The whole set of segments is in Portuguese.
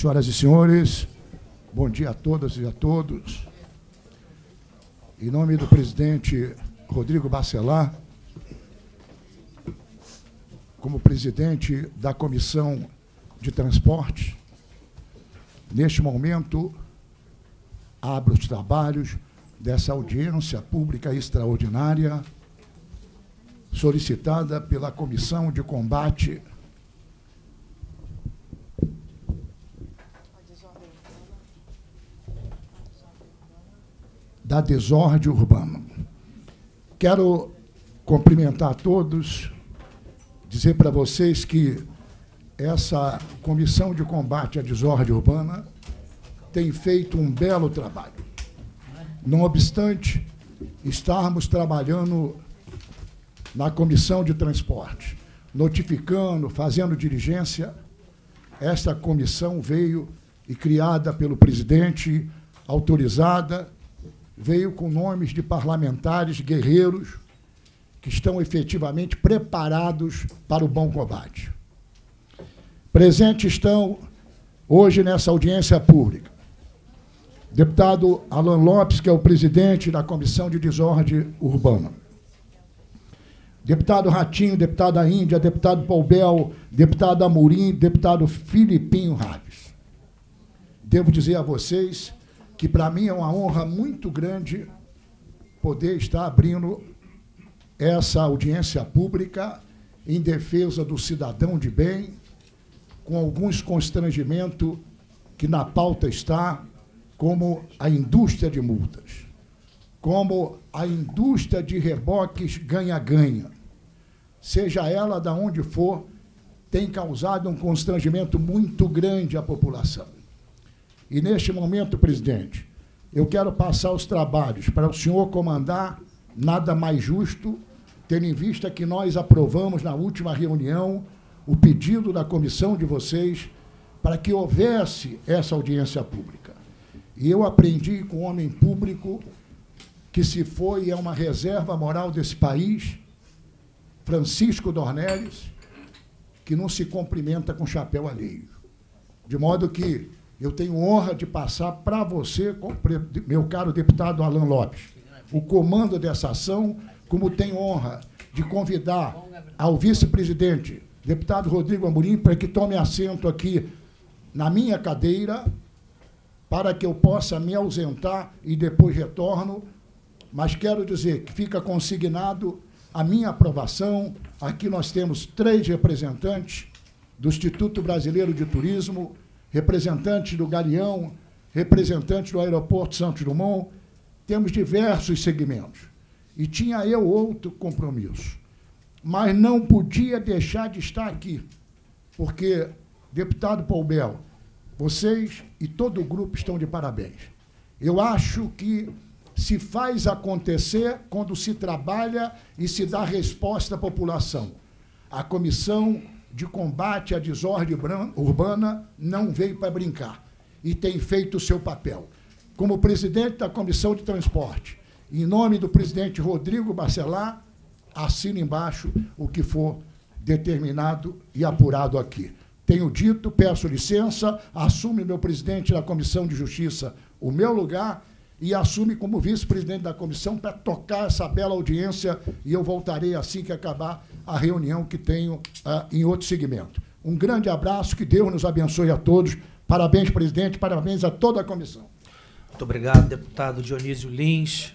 Senhoras e senhores, bom dia a todas e a todos. Em nome do presidente Rodrigo Bacelar, como presidente da Comissão de Transporte, neste momento, abro os trabalhos dessa audiência pública extraordinária solicitada pela Comissão de Combate da Desordem Urbana. Quero cumprimentar a todos, dizer para vocês que essa Comissão de Combate à Desordem Urbana tem feito um belo trabalho. Não obstante estarmos trabalhando na Comissão de Transporte, notificando, fazendo diligência, esta comissão veio e criada pelo presidente, autorizada, veio com nomes de parlamentares guerreiros que estão efetivamente preparados para o bom combate. Presentes estão, hoje, nessa audiência pública, deputado Alan Lopes, que é o presidente da Comissão de Desordem Urbana, deputado Ratinho, deputada Índia, deputado Poubel, deputado Amorim, deputado Filipinho Raves. Devo dizer a vocês que, para mim, é uma honra muito grande poder estar abrindo essa audiência pública em defesa do cidadão de bem, com alguns constrangimentos que na pauta está, como a indústria de multas, como a indústria de reboques ganha-ganha, seja ela de onde for, tem causado um constrangimento muito grande à população. E, neste momento, presidente, eu quero passar os trabalhos para o senhor comandar, nada mais justo, tendo em vista que nós aprovamos na última reunião o pedido da comissão de vocês para que houvesse essa audiência pública. E eu aprendi com um homem público que se foi é uma reserva moral desse país, Francisco Dornelles, que não se cumprimenta com chapéu alheio. De modo que eu tenho honra de passar para você, meu caro deputado Alan Lopes, o comando dessa ação, como tenho honra de convidar ao vice-presidente, deputado Rodrigo Amorim, para que tome assento aqui na minha cadeira, para que eu possa me ausentar e depois retorno, mas quero dizer que fica consignado a minha aprovação. Aqui nós temos 3 representantes do Instituto Brasileiro de Turismo, representantes do Galeão, representantes do Aeroporto Santos Dumont, temos diversos segmentos. E tinha eu outro compromisso, mas não podia deixar de estar aqui, porque, deputado Poubel, vocês e todo o grupo estão de parabéns. Eu acho que se faz acontecer quando se trabalha e se dá resposta à população. A Comissão de Combate à Desordem Urbana não veio para brincar e tem feito o seu papel. Como presidente da Comissão de Transporte, em nome do presidente Rodrigo Bacelar, assino embaixo o que for determinado e apurado aqui. Tenho dito, peço licença, assume meu presidente da Comissão de Justiça o meu lugar e assume como vice-presidente da comissão para tocar essa bela audiência, e eu voltarei assim que acabar a reunião que tenho em outro segmento. Um grande abraço, que Deus nos abençoe a todos. Parabéns, presidente, parabéns a toda a comissão. Muito obrigado, deputado Dionísio Lins.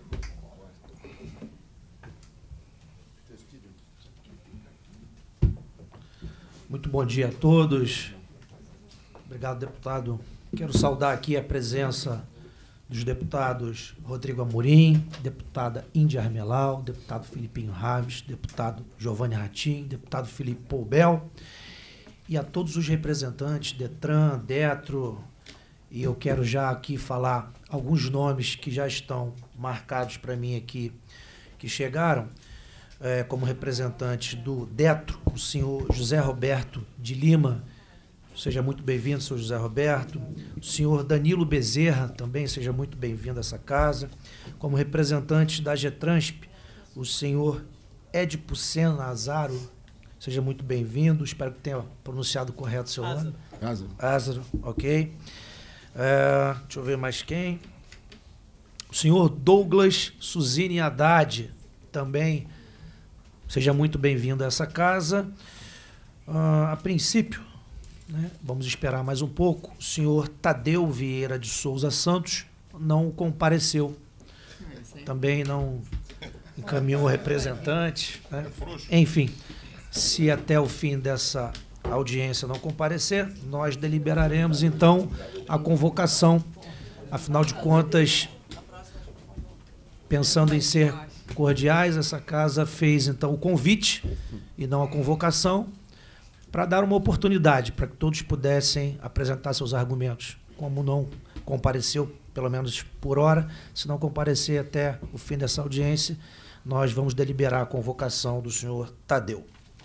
Muito bom dia a todos. Obrigado, deputado. Quero saudar aqui a presença dos deputados Rodrigo Amorim, deputada Índia Armelau, deputado Filipinho Raves, deputado Giovanni Ratinho, deputado Felipe Poubel, e a todos os representantes, Detran, Detro, e eu quero já aqui falar alguns nomes que já estão marcados para mim aqui, que chegaram, como representantes do Detro, o senhor José Roberto de Lima. Seja muito bem-vindo, senhor José Roberto. O senhor Danilo Bezerra, também seja muito bem-vindo a essa casa. Como representante da Getransp, o senhor Edipo Sena Azaro, seja muito bem-vindo. Espero que tenha pronunciado correto o seu nome. Lázaro, ok. Deixa eu ver mais quem. O senhor Douglas Suzini Haddad, também seja muito bem-vindo a essa casa. A princípio, né, vamos esperar mais um pouco, o senhor Tadeu Vieira de Souza Santos não compareceu. Também não encaminhou representante. Né? Enfim, se até o fim dessa audiência não comparecer, nós deliberaremos, então, a convocação. Afinal de contas, pensando em ser cordiais, essa casa fez, então, o convite e não a convocação, para dar uma oportunidade para que todos pudessem apresentar seus argumentos. Como não compareceu, pelo menos por hora, se não comparecer até o fim dessa audiência, nós vamos deliberar a convocação do senhor Tadeu.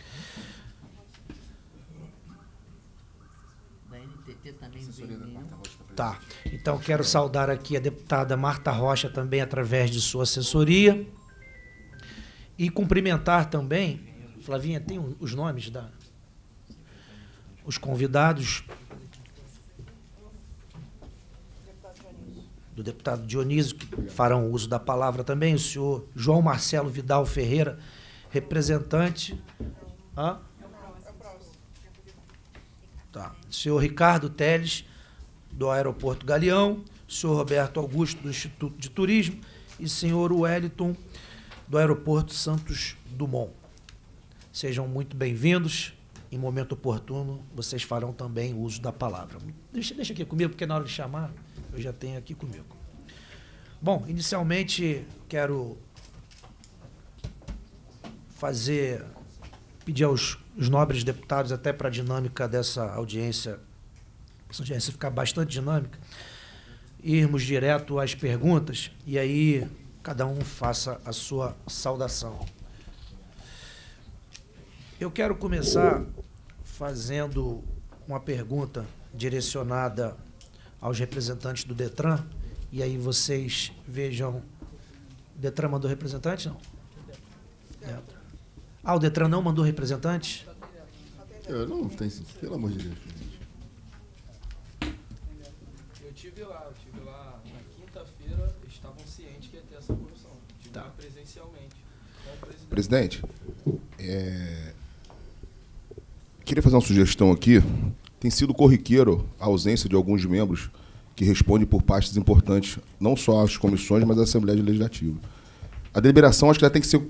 Da NTT também veio. Tá. Então, quero saudar aqui a deputada Marta Rocha, também através de sua assessoria. E cumprimentar também, Flavinha, tem os nomes os convidados do deputado Dionísio, que farão uso da palavra também, o senhor João Marcelo Vidal Ferreira, representante. Tá. O senhor Ricardo Teles, do Aeroporto Galeão, o senhor Roberto Augusto, do Instituto de Turismo, e o senhor Wellington, do Aeroporto Santos Dumont. Sejam muito bem-vindos. Em momento oportuno, vocês farão também o uso da palavra. Deixa aqui comigo, porque na hora de chamar, eu já tenho aqui comigo. Bom, inicialmente, quero pedir aos nobres deputados, até para a dinâmica dessa audiência, essa audiência ficar bastante dinâmica, irmos direto às perguntas, e aí cada um faça a sua saudação. Eu quero começar fazendo uma pergunta direcionada aos representantes do Detran, e aí vocês vejam... O Detran mandou representante, não? O Detran não mandou representante? Não tem, pelo amor de Deus. Eu tive lá na quinta-feira, eles estavam cientes que ia ter essa comissão. Tive lá presencialmente com o presidente. Queria fazer uma sugestão aqui. Tem sido corriqueiro a ausência de alguns membros que respondem por pastas importantes, não só às comissões, mas à Assembleia Legislativa. A deliberação acho que já tem que ser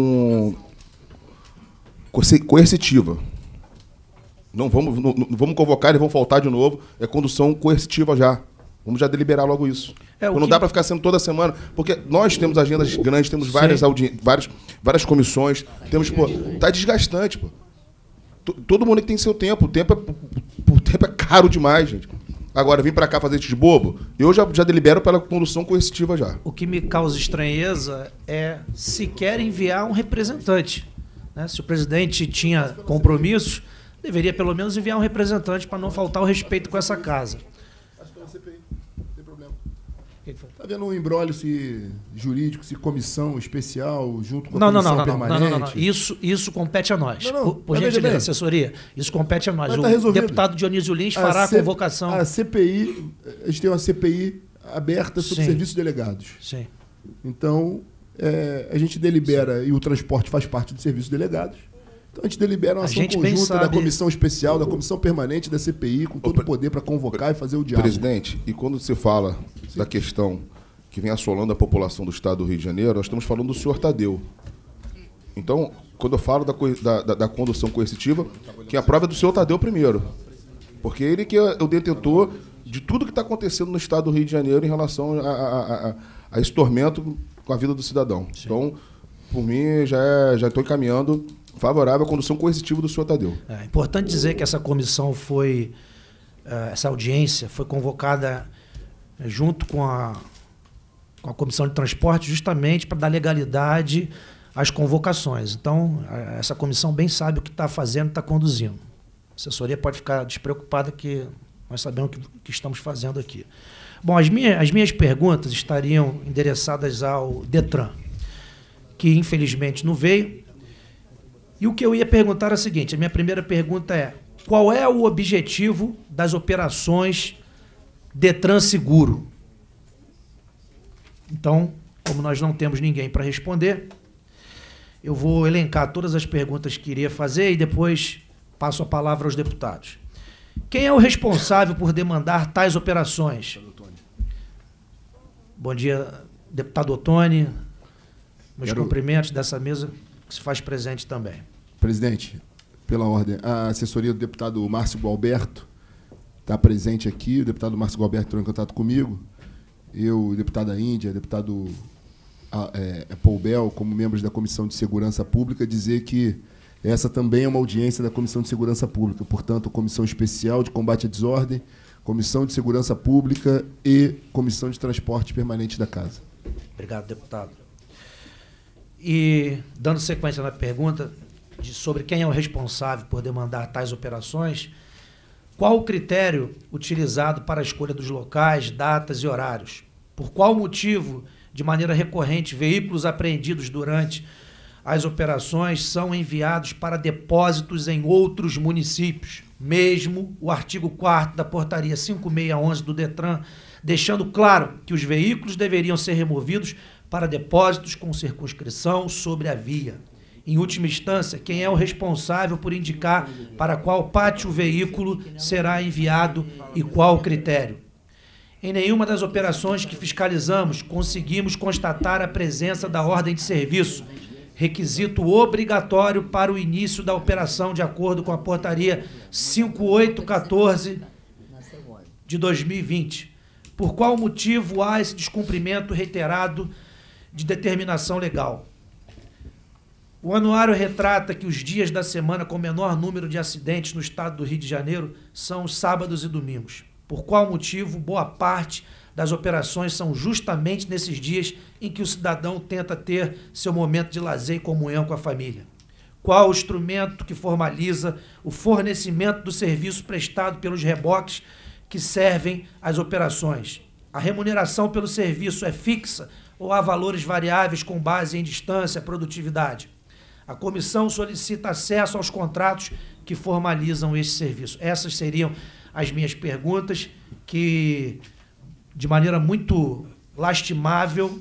coercitiva. Não vamos convocar e vão faltar de novo. É condução coercitiva já. Vamos já deliberar logo isso. Não dá para ficar sendo toda semana, porque nós temos agendas grandes, temos várias comissões, temos, tá desgastante, pô. Todo mundo que tem seu tempo. O tempo é caro demais, gente. Agora, vir para cá fazer isso de bobo, eu já delibero pela condução coercitiva já. O que me causa estranheza é sequer enviar um representante. Né? Se o presidente tinha compromissos, deveria pelo menos enviar um representante para não faltar o respeito com essa casa. Acho que é o CPI, não tem problema. O que foi? Está vendo um embrólio jurídico, se comissão especial, junto com a comissão permanente? Não. Isso compete a nós. Não. Por gentileza, assessoria, isso compete a nós. Mas tá o deputado Dionísio Lins fará a convocação. A CPI, a gente tem uma CPI aberta sobre serviços delegados. Sim. Então, a gente delibera, e o transporte faz parte dos serviços delegados. Então, a gente delibera uma ação conjunta da comissão especial, da comissão permanente, da CPI, com todo o poder para convocar e fazer o diálogo. Presidente, e quando você fala da questão que vem assolando a população do Estado do Rio de Janeiro, nós estamos falando do senhor Tadeu. Então, quando eu falo da condução coercitiva, que a prova é do senhor Tadeu primeiro. Porque ele que é o detentor de tudo que está acontecendo no Estado do Rio de Janeiro em relação a esse tormento com a vida do cidadão. Sim. Então, por mim, já estou encaminhando favorável à condução coercitiva do senhor Tadeu. É importante dizer que essa comissão essa audiência foi convocada junto com a Comissão de Transporte, justamente para dar legalidade às convocações. Então, essa comissão bem sabe o que está fazendo, está conduzindo. A assessoria pode ficar despreocupada que nós sabemos o que estamos fazendo aqui. Bom, as minhas perguntas estariam endereçadas ao Detran, que infelizmente não veio. E o que eu ia perguntar é o seguinte, a minha primeira pergunta é, qual é o objetivo das operações Detran Seguro? Então, como nós não temos ninguém para responder, eu vou elencar todas as perguntas que iria fazer e depois passo a palavra aos deputados. Quem é o responsável por demandar tais operações? Bom dia, deputado Ottoni. Meus cumprimentos dessa mesa que se faz presente também. Presidente, pela ordem, a assessoria do deputado Márcio Gualberto está presente aqui. O deputado Márcio Gualberto entrou em contato comigo. Eu, deputada Índia, deputado Paul Bel, como membros da Comissão de Segurança Pública, dizer que essa também é uma audiência da Comissão de Segurança Pública. Portanto, Comissão Especial de Combate à Desordem, Comissão de Segurança Pública e Comissão de Transporte Permanente da Casa. Obrigado, deputado. E, dando sequência na pergunta sobre quem é o responsável por demandar tais operações, qual o critério utilizado para a escolha dos locais, datas e horários? Por qual motivo, de maneira recorrente, veículos apreendidos durante as operações são enviados para depósitos em outros municípios? Mesmo o artigo 4º da portaria 5611 do Detran, deixando claro que os veículos deveriam ser removidos para depósitos com circunscrição sobre a via. Em última instância, quem é o responsável por indicar para qual pátio o veículo será enviado e qual o critério? Em nenhuma das operações que fiscalizamos conseguimos constatar a presença da ordem de serviço, requisito obrigatório para o início da operação de acordo com a portaria 5814 de 2020. Por qual motivo há esse descumprimento reiterado de determinação legal? O anuário retrata que os dias da semana com menor número de acidentes no estado do Rio de Janeiro são os sábados e domingos. Por qual motivo boa parte das operações são justamente nesses dias em que o cidadão tenta ter seu momento de lazer e comunhão com a família? Qual o instrumento que formaliza o fornecimento do serviço prestado pelos reboques que servem às operações? A remuneração pelo serviço é fixa ou há valores variáveis com base em distância, produtividade? A comissão solicita acesso aos contratos que formalizam esse serviço. Essas seriam as minhas perguntas, que, de maneira muito lastimável,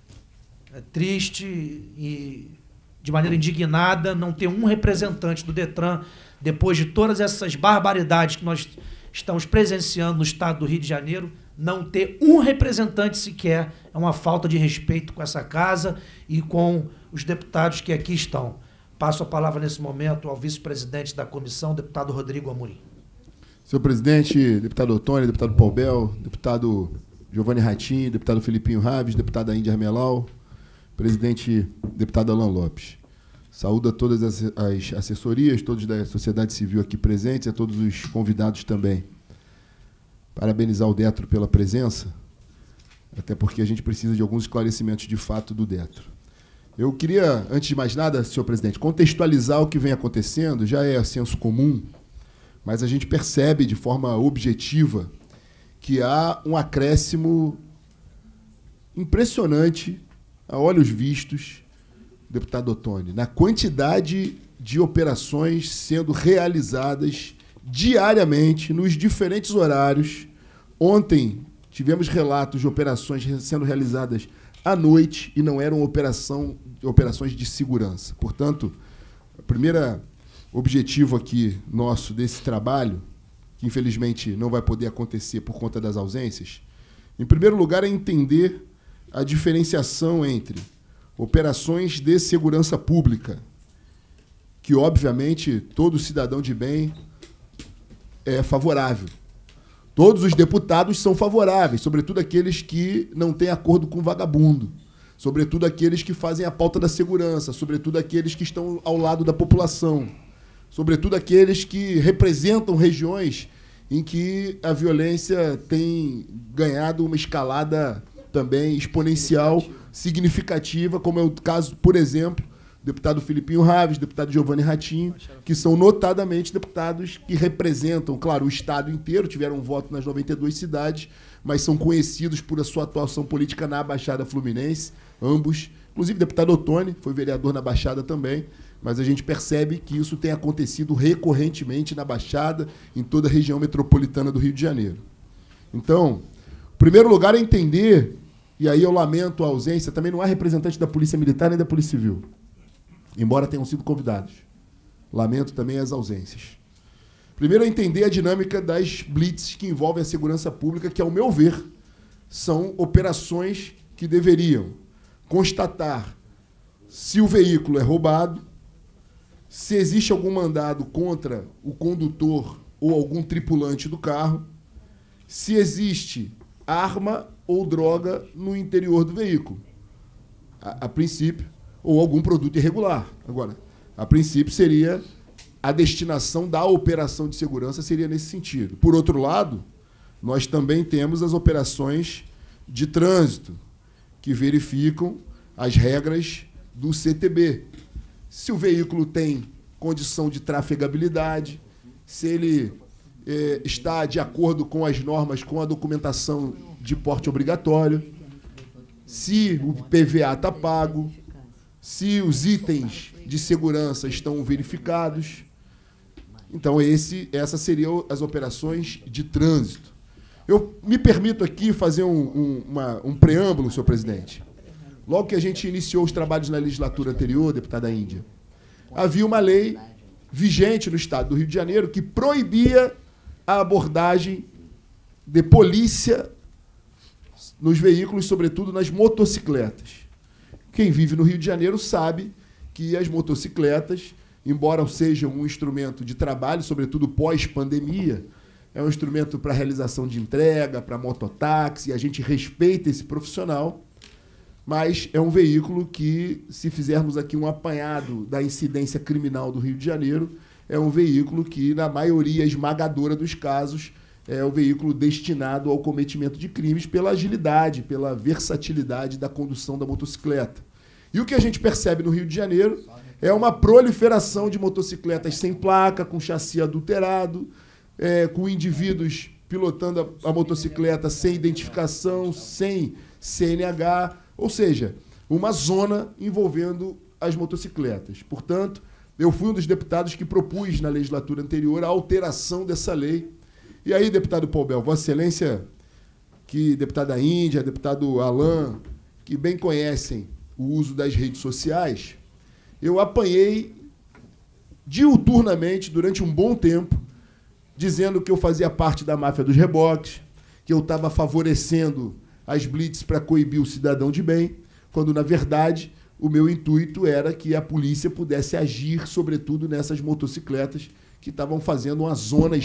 triste e de maneira indignada, não ter um representante do Detran, depois de todas essas barbaridades que nós estamos presenciando no estado do Rio de Janeiro, não ter um representante sequer é uma falta de respeito com essa casa e com os deputados que aqui estão. Passo a palavra nesse momento ao vice-presidente da comissão, deputado Rodrigo Amorim. Senhor presidente, deputado Ottoni, deputado Paul Bel, deputado Giovanni Ratinho, deputado Filipinho Raves, deputada Índia Armelau, presidente, deputado Alan Lopes. Saúdo a todas as assessorias, todos da sociedade civil aqui presentes, a todos os convidados também. Parabenizar o Detro pela presença, até porque a gente precisa de alguns esclarecimentos de fato do Detro. Eu queria, antes de mais nada, senhor presidente, contextualizar o que vem acontecendo. Já é senso comum, mas a gente percebe de forma objetiva que há um acréscimo impressionante, a olhos vistos, deputado Ottoni, na quantidade de operações sendo realizadas diariamente, nos diferentes horários. Ontem tivemos relatos de operações sendo realizadas à noite e não eram operações de segurança. Portanto, o primeiro objetivo aqui nosso desse trabalho, que infelizmente não vai poder acontecer por conta das ausências, em primeiro lugar é entender a diferenciação entre operações de segurança pública, que obviamente todo cidadão de bem é favorável. Todos os deputados são favoráveis, sobretudo aqueles que não têm acordo com vagabundo, sobretudo aqueles que fazem a pauta da segurança, sobretudo aqueles que estão ao lado da população, sobretudo aqueles que representam regiões em que a violência tem ganhado uma escalada também exponencial, significativa, como é o caso, por exemplo, deputado Filipinho Raves, deputado Giovanni Ratinho, que são notadamente deputados que representam, claro, o estado inteiro, tiveram um voto nas 92 cidades, mas são conhecidos por a sua atuação política na Baixada Fluminense, ambos. Inclusive, deputado Ottoni foi vereador na Baixada também, mas a gente percebe que isso tem acontecido recorrentemente na Baixada, em toda a região metropolitana do Rio de Janeiro. Então, em primeiro lugar, é entender, e aí eu lamento a ausência, também não há representante da Polícia Militar nem da Polícia Civil, embora tenham sido convidados. Lamento também as ausências. Primeiro é entender a dinâmica das blitzes que envolvem a segurança pública, que, ao meu ver, são operações que deveriam constatar se o veículo é roubado, se existe algum mandado contra o condutor ou algum tripulante do carro, se existe arma ou droga no interior do veículo, a princípio, ou algum produto irregular. Agora, a princípio seria a destinação da operação de segurança seria nesse sentido. Por outro lado, nós também temos as operações de trânsito, que verificam as regras do CTB. Se o veículo tem condição de trafegabilidade, se ele está de acordo com as normas, com a documentação de porte obrigatório, se o PVA está pago, se os itens de segurança estão verificados. Então, essas seriam as operações de trânsito. Eu me permito aqui fazer um preâmbulo, senhor presidente. Logo que a gente iniciou os trabalhos na legislatura anterior, deputada Índia, havia uma lei vigente no estado do Rio de Janeiro que proibia a abordagem de polícia nos veículos, sobretudo nas motocicletas. Quem vive no Rio de Janeiro sabe que as motocicletas, embora sejam um instrumento de trabalho, sobretudo pós-pandemia, é um instrumento para realização de entrega, para mototáxi, a gente respeita esse profissional, mas é um veículo que, se fizermos aqui um apanhado da incidência criminal do Rio de Janeiro, é um veículo que, na maioria esmagadora dos casos, é o veículo destinado ao cometimento de crimes pela agilidade, pela versatilidade da condução da motocicleta. E o que a gente percebe no Rio de Janeiro é uma proliferação de motocicletas sem placa, com chassi adulterado, com indivíduos pilotando a motocicleta sem identificação, sem CNH, ou seja, uma zona envolvendo as motocicletas. Portanto, eu fui um dos deputados que propus na legislatura anterior a alteração dessa lei. E aí, deputado Paubel, Vossa Excelência, que deputada Índia, deputado Alain, que bem conhecem o uso das redes sociais, eu apanhei diuturnamente, durante um bom tempo, dizendo que eu fazia parte da máfia dos reboques, que eu estava favorecendo as blitz para coibir o cidadão de bem, quando, na verdade, o meu intuito era que a polícia pudesse agir, sobretudo nessas motocicletas que estão fazendo uma zona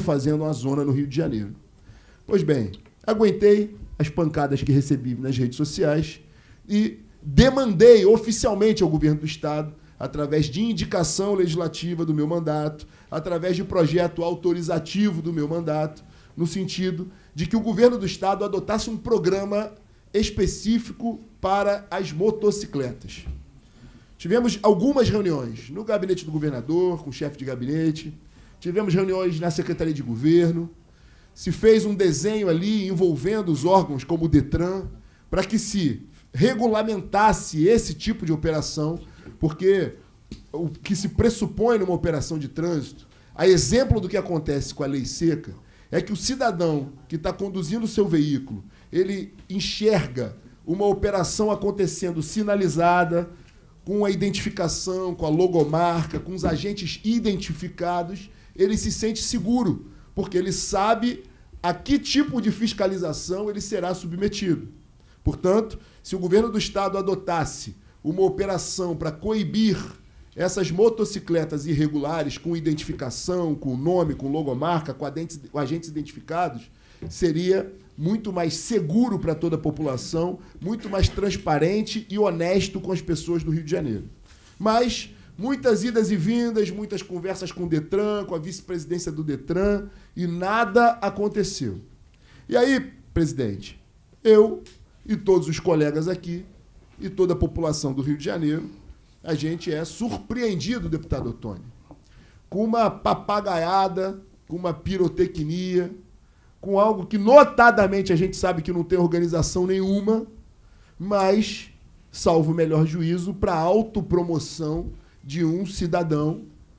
no Rio de Janeiro. Pois bem, aguentei as pancadas que recebi nas redes sociais e demandei oficialmente ao governo do Estado, através de indicação legislativa do meu mandato, através de projeto autorizativo do meu mandato, no sentido de que o governo do Estado adotasse um programa específico para as motocicletas. Tivemos algumas reuniões no gabinete do governador, com o chefe de gabinete, tivemos reuniões na Secretaria de Governo, se fez um desenho ali envolvendo os órgãos como o DETRAN, para que se regulamentasse esse tipo de operação, porque o que se pressupõe numa operação de trânsito, a exemplo do que acontece com a lei seca, é que o cidadão que está conduzindo o seu veículo, ele enxerga uma operação acontecendo sinalizada, com a identificação, com a logomarca, com os agentes identificados, ele se sente seguro, porque ele sabe a que tipo de fiscalização ele será submetido. Portanto, se o governo do Estado adotasse uma operação para coibir essas motocicletas irregulares com identificação, com nome, com logomarca, com agentes identificados, seria muito mais seguro para toda a população, muito mais transparente e honesto com as pessoas do Rio de Janeiro. Mas muitas idas e vindas, muitas conversas com o DETRAN, com a vice-presidência do DETRAN, e nada aconteceu. E aí, presidente, eu e todos os colegas aqui, e toda a população do Rio de Janeiro, a gente é surpreendido, deputado Ottoni, com uma papagaiada, com uma pirotecnia, com algo que, notadamente, a gente sabe que não tem organização nenhuma, mas, salvo o melhor juízo, para autopromoção de um cidadão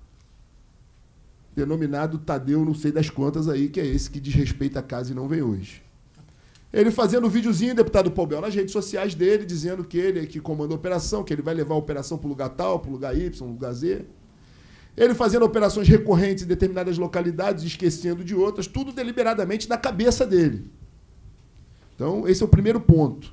denominado Tadeu, não sei das quantas aí, que é esse que desrespeita a casa e não vem hoje. Ele fazendo um videozinho, deputado Paul Bel, nas redes sociais dele, dizendo que ele é que comanda a operação, que ele vai levar a operação para o lugar tal, para o lugar Y, para o lugar Z. Ele fazendo operações recorrentes em determinadas localidades, esquecendo de outras, tudo deliberadamente na cabeça dele. Então, esse é o primeiro ponto.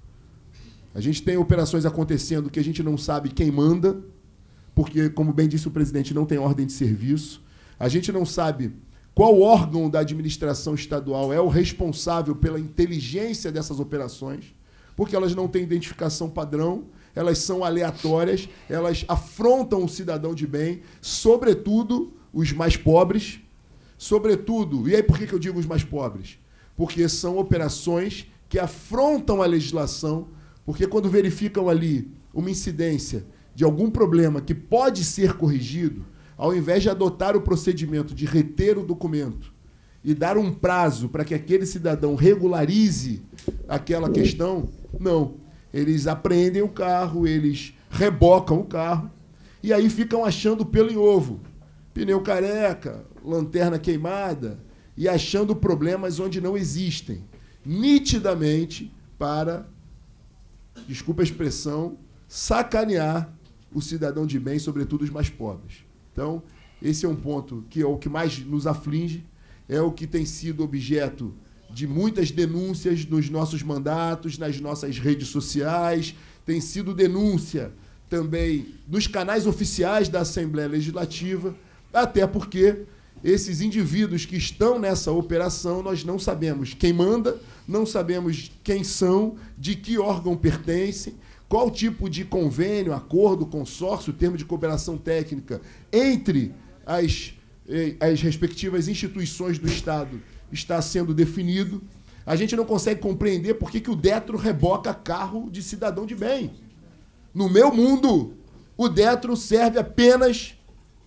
A gente tem operações acontecendo que a gente não sabe quem manda, porque, como bem disse o presidente, não tem ordem de serviço. A gente não sabe qual órgão da administração estadual é o responsável pela inteligência dessas operações, porque elas não têm identificação padrão, elas são aleatórias, elas afrontam o cidadão de bem, sobretudo os mais pobres, sobretudo... E aí por que eu digo os mais pobres? Porque são operações que afrontam a legislação, porque quando verificam ali uma incidência de algum problema que pode ser corrigido, ao invés de adotar o procedimento de reter o documento e dar um prazo para que aquele cidadão regularize aquela questão, não. Eles apreendem o carro, eles rebocam o carro e aí ficam achando pelo em ovo. Pneu careca, lanterna queimada e achando problemas onde não existem. Nitidamente para, desculpa a expressão, sacanear o cidadão de bem, sobretudo os mais pobres. Então, esse é um ponto que é o que mais nos aflige, é o que tem sido objeto de muitas denúncias nos nossos mandatos, nas nossas redes sociais, tem sido denúncia também nos canais oficiais da Assembleia Legislativa, até porque esses indivíduos que estão nessa operação, nós não sabemos quem manda, não sabemos quem são, de que órgão pertencem, qual tipo de convênio, acordo, consórcio, termo de cooperação técnica entre as respectivas instituições do Estado está sendo definido. A gente não consegue compreender por que o Detro reboca carro de cidadão de bem. No meu mundo, o Detro serve apenas...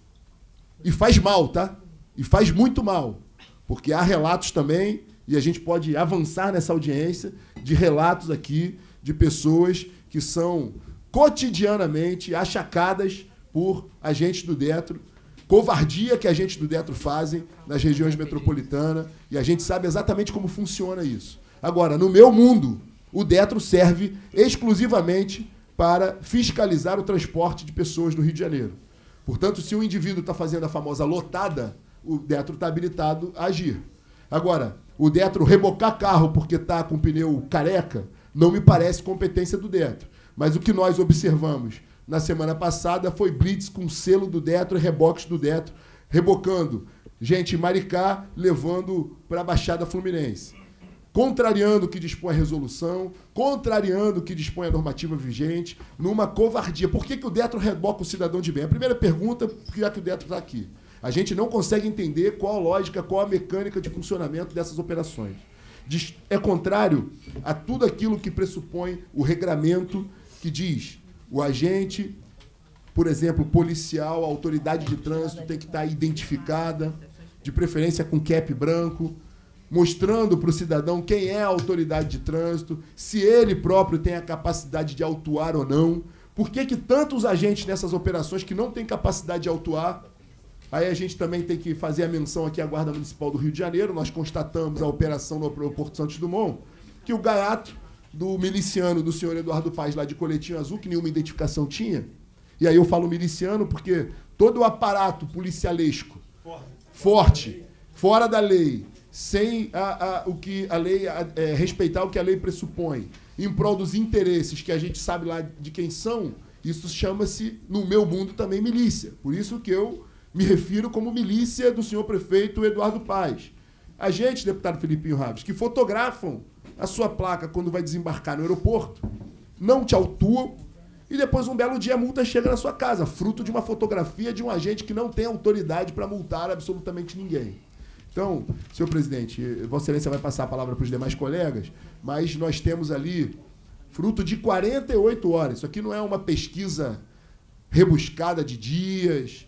E faz mal, tá? E faz muito mal. Porque há relatos também, e a gente pode avançar nessa audiência, de relatos aqui de pessoas que são cotidianamente achacadas por agentes do Detro, covardia que agentes do Detro fazem nas regiões metropolitanas, e a gente sabe exatamente como funciona isso. Agora, no meu mundo, o Detro serve exclusivamente para fiscalizar o transporte de pessoas no Rio de Janeiro. Portanto, se um indivíduo está fazendo a famosa lotada, o Detro está habilitado a agir. Agora, o Detro rebocar carro porque está com pneu careca, não me parece competência do Detro. Mas o que nós observamos na semana passada foi blitz com selo do Detro e reboques do Detro, rebocando gente em Maricá, levando para a Baixada Fluminense. Contrariando o que dispõe a resolução, contrariando o que dispõe a normativa vigente, numa covardia. Por que o Detro reboca o cidadão de bem? A primeira pergunta, já que o Detro está aqui. A gente não consegue entender qual a lógica, qual a mecânica de funcionamento dessas operações. É contrário a tudo aquilo que pressupõe o regramento que diz o agente, por exemplo, policial, a autoridade de trânsito tem que estar identificada, de preferência com cap branco, mostrando para o cidadão quem é a autoridade de trânsito, se ele próprio tem a capacidade de autuar ou não. Por que tantos agentes nessas operações que não têm capacidade de autuar? Aí a gente também tem que fazer a menção aqui à Guarda Municipal do Rio de Janeiro. Nós constatamos a operação no aeroporto Santos Dumont, que o gaiato do miliciano do senhor Eduardo Paes, lá de coletinho azul, que nenhuma identificação tinha. E aí eu falo miliciano porque todo o aparato policialesco forte, fora da lei, sem o que a lei respeitar o que a lei pressupõe, em prol dos interesses que a gente sabe lá de quem são, isso chama-se, no meu mundo, também milícia. Por isso que eu me refiro como milícia do senhor prefeito Eduardo Paes. Agentes, deputado Felipinho Raves, que fotografam a sua placa quando vai desembarcar no aeroporto, não te autuam, e depois, um belo dia, a multa chega na sua casa, fruto de uma fotografia de um agente que não tem autoridade para multar absolutamente ninguém. Então, senhor presidente, Vossa Excelência vai passar a palavra para os demais colegas, mas nós temos ali, fruto de 48 horas, isso aqui não é uma pesquisa rebuscada de dias,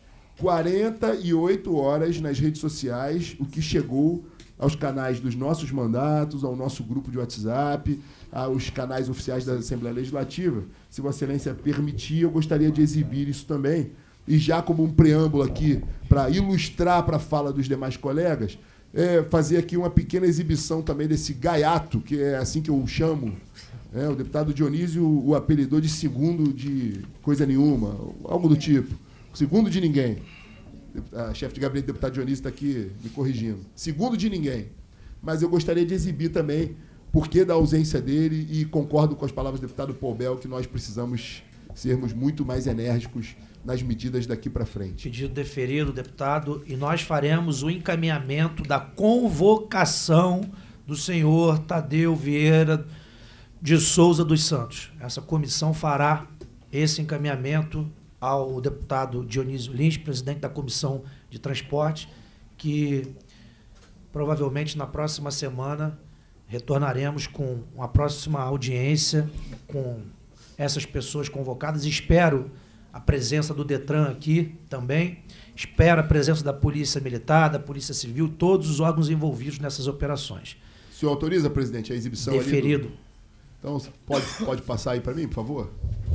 48 horas nas redes sociais, o que chegou aos canais dos nossos mandatos, ao nosso grupo de WhatsApp, aos canais oficiais da Assembleia Legislativa. Se Vossa Excelência permitir, eu gostaria de exibir isso também, e já como um preâmbulo aqui, para ilustrar para a fala dos demais colegas, fazer aqui uma pequena exibição também desse gaiato, que é assim que eu o chamo, o deputado Dionísio o apelidou de segundo de coisa nenhuma, algo do tipo. Segundo de ninguém. A chefe de gabinete do deputado Dionísio está aqui me corrigindo. Segundo de ninguém. Mas eu gostaria de exibir também por que da ausência dele e concordo com as palavras do deputado Poubel que nós precisamos sermos muito mais enérgicos nas medidas daqui para frente. Pedido deferido, deputado, e nós faremos o encaminhamento da convocação do senhor Tadeu Vieira de Souza dos Santos. Essa comissão fará esse encaminhamento ao deputado Dionísio Lins, presidente da Comissão de Transporte, que provavelmente na próxima semana retornaremos com uma próxima audiência com essas pessoas convocadas. Espero a presença do Detran aqui também, espero a presença da Polícia Militar, da Polícia Civil, todos os órgãos envolvidos nessas operações. O senhor autoriza, presidente, a exibição deferido. Ali Então, pode passar aí para mim, por favor?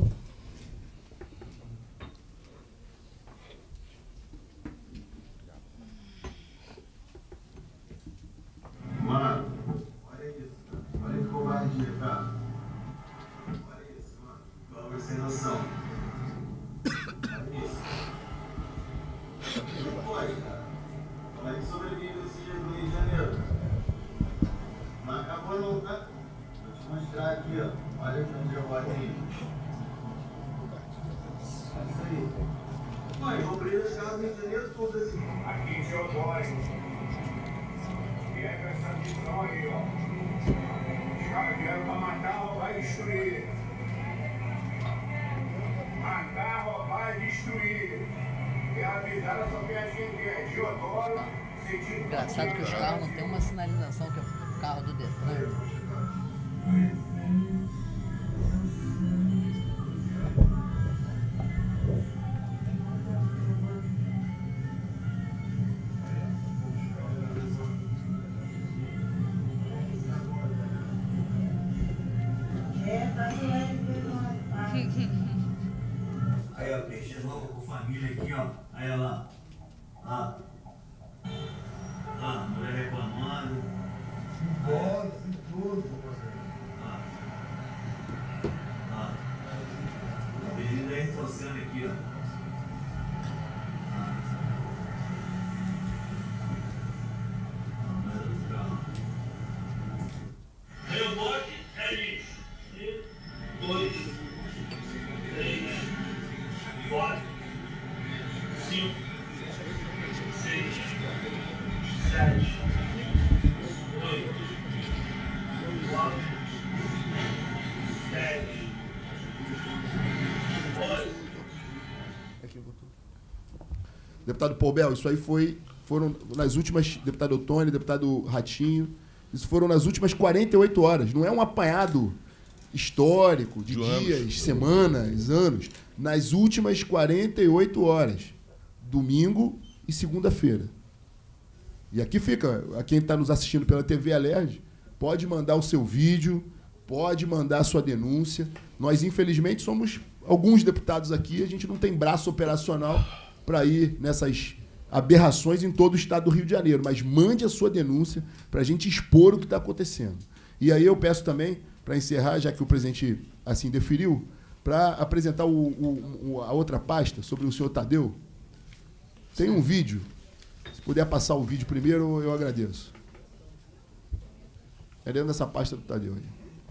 Mano, olha isso. Olha que covardia, cara. Olha isso, mano. Vamos sem noção. Olha isso. Não pode, cara. Como é que sobrevive desse jeito no Rio de Janeiro? Não acabou não, tá? Vou te mostrar aqui, ó. Olha aqui onde eu botei. É isso aí. Mãe, vou abrir os carros do Rio de Janeiro tudo assim. Aqui em Teodoro. Pega essa missão aí, ó. Os caras vieram pra matar, roubar e destruir. Matar, roubar e destruir. E avisar essa piadinha que é Teodoro, sentido. Engraçado que os carros não tem uma sinalização que é o carro do Detran. Aí, ó, peixe novo com família aqui, ó. Aí, ó lá. Lá. Lá, mulher reclamando. Gosto de tudo. Lá. Lá. O vizinho daí torcendo aqui, ó. Lá. Rebote é lixo. 2, 3, 4, 5, 6, 7, 8, 9, 10, 8. Deputado Poubel, isso aí foram nas últimas, deputado Ottoni, deputado Ratinho, isso foram nas últimas 48 horas. Não é um apanhado histórico de dias, semanas, anos. Nas últimas 48 horas. Domingo e segunda-feira. E aqui fica, a quem está nos assistindo pela TV Alerj, pode mandar o seu vídeo, pode mandar a sua denúncia. Nós, infelizmente, somos alguns deputados aqui, a gente não tem braço operacional para ir nessas aberrações em todo o estado do Rio de Janeiro, mas mande a sua denúncia para a gente expor o que está acontecendo. E aí eu peço também, para encerrar, já que o presidente assim deferiu, para apresentar a outra pasta sobre o senhor Tadeu. Tem um vídeo. Se puder passar o vídeo primeiro, eu agradeço. É dentro dessa pasta do Tadeu aí.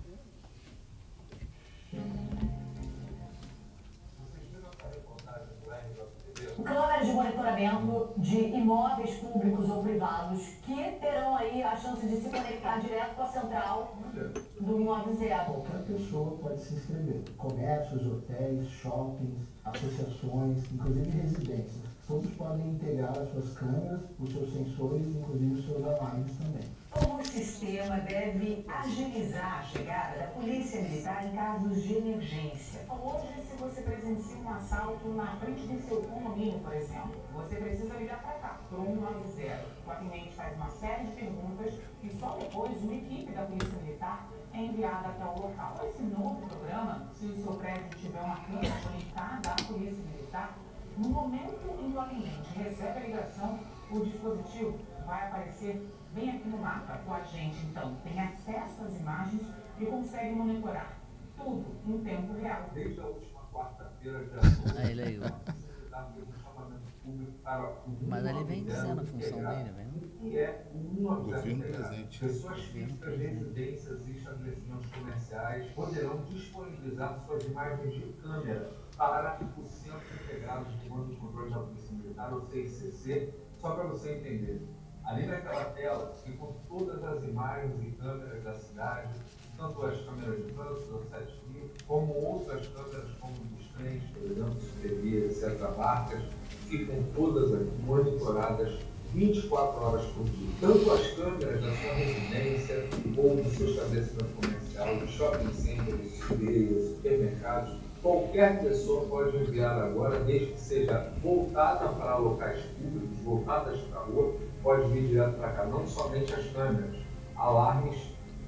Câmeras de monitoramento de imóveis públicos ou privados que terão aí a chance de se conectar direto com a central do Imóvel Zero. Qualquer pessoa pode se inscrever. Comércios, hotéis, shoppings, associações, inclusive residências. Todos podem integrar as suas câmeras, os seus sensores, inclusive os seus alarmes também. O sistema deve agilizar a chegada da Polícia Militar em casos de emergência. Hoje, se você presencia um assalto na frente do seu condomínio, por exemplo, você precisa ligar para cá, para o 190. O atendente faz uma série de perguntas e só depois uma equipe da Polícia Militar é enviada até o local. Esse novo programa, se o seu prédio tiver uma câmera conectada à Polícia Militar, No momento em que o atendente recebe a ligação, o dispositivo vai aparecer bem aqui no mapa. O agente, então, tem acesso às imagens e consegue monitorar tudo em tempo real. Desde a última quarta-feira, ele aí, mas ele vem dizendo a função dele, né? Que é um governo presente. Pessoas físicas, residências e estabelecimentos comerciais poderão disponibilizar suas imagens de câmera para o Centro Integrado de Comando e Controle da Polícia Militar, ou CICC, só para você entender. Ali naquela tela ficam todas as imagens e câmeras da cidade, tanto as câmeras de trânsito, do 7 como outras câmeras, como dos trens, por exemplo, TV, etc., barcas, ficam todas aqui monitoradas 24 horas por dia. Tanto as câmeras da sua residência ou do seu estabelecimento comercial, do shopping center, supermercados, qualquer pessoa pode enviar agora, desde que seja voltada para locais públicos, voltadas para a rua, pode vir direto para cá, não somente as câmeras, alarmes,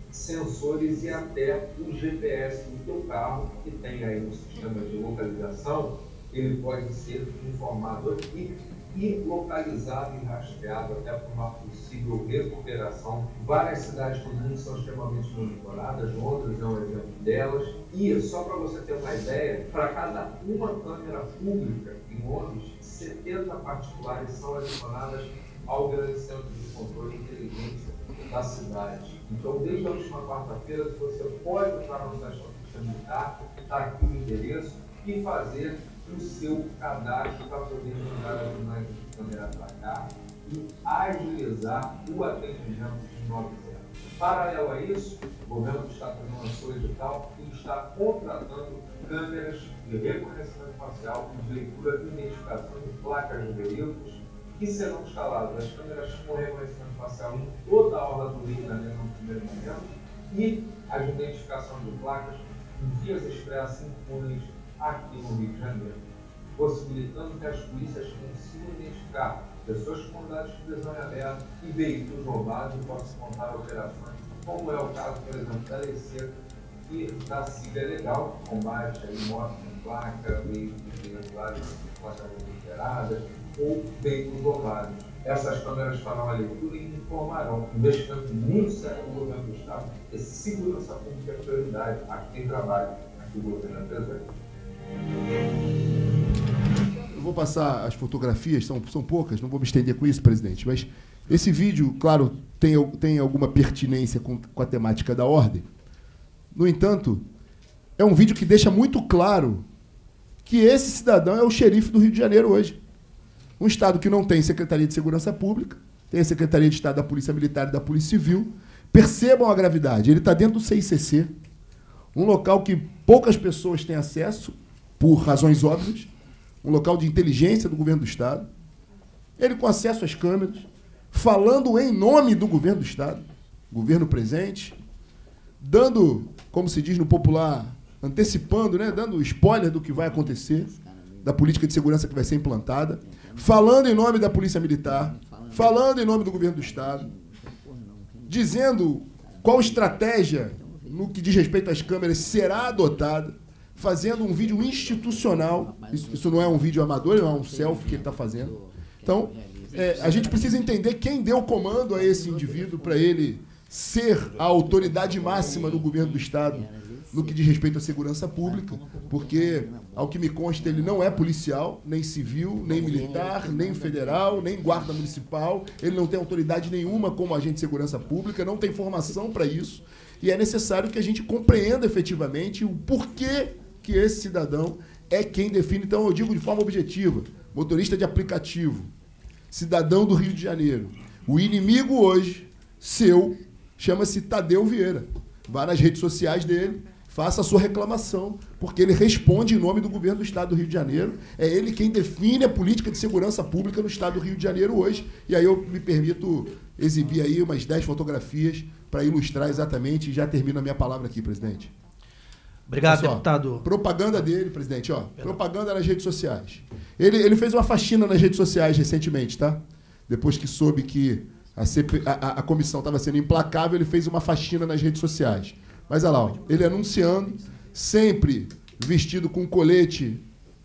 sensores e até o GPS do teu carro, que tem aí um sistema de localização, ele pode ser informado aqui e localizado e rastreado até para uma possível recuperação. Várias cidades do mundo são extremamente monitoradas, Londres é um exemplo delas. E, só para você ter uma ideia, para cada uma câmera pública em Londres, 70 particulares são adicionadas ao grande centro de controle e inteligência da cidade. Então, desde a última quarta-feira, você pode entrar no site da Polícia Militar, está aqui o endereço, e fazer o seu cadastro para poder mandar as imagens de câmera para cá e agilizar o atendimento de 90. Paralelo a isso, o governo do Estado também lançou o edital e está contratando câmeras de reconhecimento facial, de leitura, identificação de placas de veículos, que serão instaladas as câmeras com reconhecimento facial em toda a orla do Rio de Janeiro no primeiro momento e a identificação de placas em vias expressas em túneis aqui no Rio de Janeiro, possibilitando que as polícias consigam identificar pessoas com mandados de prisão em aberto e veículos roubados e possam montar operações, como é o caso, por exemplo, da Lei Seca e da CIGA Legal, que combate a moto com placa, veículos irregulares com placas adulteradas ou veículos roubados. Essas câmeras farão a leitura e informarão. Um investimento muito sério no governo do Estado, e segurança pública é prioridade. Aqui tem trabalho, aqui o governo é presente. Eu vou passar as fotografias, são poucas, não vou me estender com isso, presidente, mas esse vídeo, claro, tem alguma pertinência com a temática da ordem. No entanto, é um vídeo que deixa muito claro que esse cidadão é o xerife do Rio de Janeiro hoje. Um Estado que não tem Secretaria de Segurança Pública, tem a Secretaria de Estado da Polícia Militar e da Polícia Civil. Percebam a gravidade, ele está dentro do CICC, um local que poucas pessoas têm acesso, por razões óbvias, um local de inteligência do governo do Estado, ele com acesso às câmeras, falando em nome do governo do Estado, governo presente, dando, como se diz no popular, antecipando, né, dando spoiler do que vai acontecer, da política de segurança que vai ser implantada, falando em nome da Polícia Militar, falando em nome do governo do Estado, dizendo qual estratégia, no que diz respeito às câmeras, será adotada, fazendo um vídeo institucional. Isso não é um vídeo amador, não é um selfie que ele está fazendo. Então, a gente precisa entender quem deu comando a esse indivíduo para ele ser a autoridade máxima do governo do Estado no que diz respeito à segurança pública, porque, ao que me consta, ele não é policial, nem civil, nem militar, nem federal, nem guarda municipal, ele não tem autoridade nenhuma como agente de segurança pública, não tem formação para isso, e é necessário que a gente compreenda efetivamente o porquê que esse cidadão é quem define. Então, eu digo de forma objetiva, motorista de aplicativo, cidadão do Rio de Janeiro, o inimigo hoje, seu, chama-se Tadeu Vieira. Vá nas redes sociais dele, faça a sua reclamação, porque ele responde em nome do governo do Estado do Rio de Janeiro. É ele quem define a política de segurança pública no Estado do Rio de Janeiro hoje. E aí eu me permito exibir aí umas 10 fotografias para ilustrar exatamente, e já termino a minha palavra aqui, presidente. Obrigado, Pessoal, deputado. Propaganda dele, presidente, ó. Propaganda nas redes sociais. Ele fez uma faxina nas redes sociais recentemente, tá? Depois que soube que a comissão estava sendo implacável, ele fez uma faxina nas redes sociais. Mas olha lá, ó, ele anunciando, sempre vestido com colete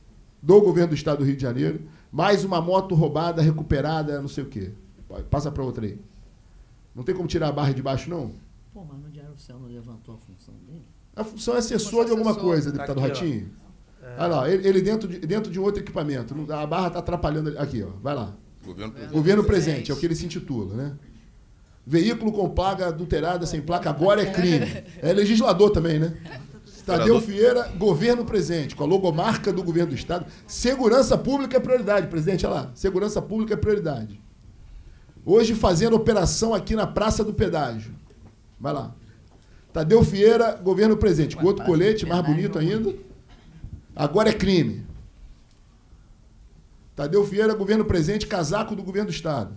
do governo do Estado do Rio de Janeiro, mais uma moto roubada, recuperada, não sei o quê. Passa para outra aí. Não tem como tirar a barra de baixo, não? Pô, mas no Diário Oficial não levantou a função dele? A função é assessor de alguma coisa, deputado Ratinho. Olha lá, ele dentro de um outro equipamento. A barra está atrapalhando. Aqui, ó. Vai lá. Governo presente, é o que ele se intitula, né? Veículo com placa adulterada, sem placa, agora é crime. É legislador também, né? Tadeu Vieira, governo presente, com a logomarca do governo do Estado. Segurança pública é prioridade, presidente, olha lá. Segurança pública é prioridade. Hoje fazendo operação aqui na Praça do Pedágio. Vai lá. Tadeu Vieira, governo presente, com outro colete, mais bonito ainda. Agora é crime. Tadeu Vieira, governo presente, casaco do governo do Estado.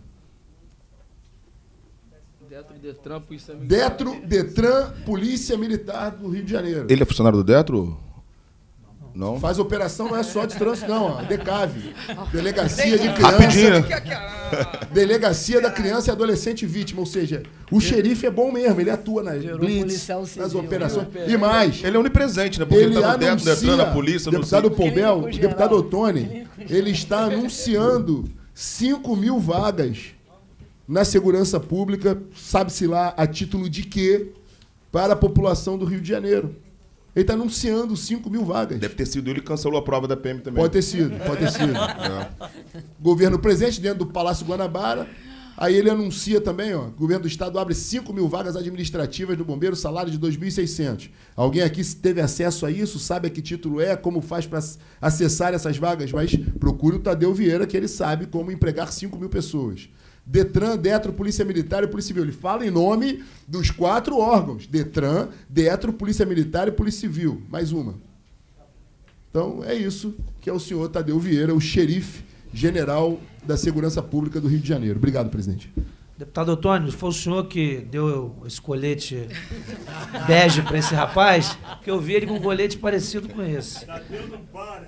Detran, Polícia Militar do Rio de Janeiro. Ele é funcionário do Detro? Não. Faz operação, não é só de trânsito, não. Ó. DECAV. Delegacia de Criança. Rapidinho, né? Delegacia da Criança e Adolescente Vítima. Ou seja, o xerife é bom mesmo. Ele atua nas blitz, nas operações. E mais. Ele é onipresente, né? Porque ele tá no Detran, na polícia, no deputado Poubel, o deputado Ottoni, ele está anunciando 5.000 vagas na segurança pública, sabe-se lá a título de quê, para a população do Rio de Janeiro. Ele está anunciando 5.000 vagas. Deve ter sido ele que cancelou a prova da PM também. Pode ter sido. Governo presente dentro do Palácio Guanabara. Aí ele anuncia também, ó, o governo do Estado abre 5.000 vagas administrativas do bombeiro, salário de 2.600. Alguém aqui teve acesso a isso, sabe a que título é, como faz para acessar essas vagas? Mas procure o Tadeu Vieira, que ele sabe como empregar 5.000 pessoas. Detran, Detro, Polícia Militar e Polícia Civil. Ele fala em nome dos 4 órgãos. Detran, Detro, Polícia Militar e Polícia Civil. Mais uma. Então, é isso que é o senhor Tadeu Vieira, o xerife general da Segurança Pública do Rio de Janeiro. Obrigado, presidente. Deputado Ottoni, foi o senhor que deu esse colete bege para esse rapaz, que eu vi ele com um colete parecido com esse. Tadeu não para.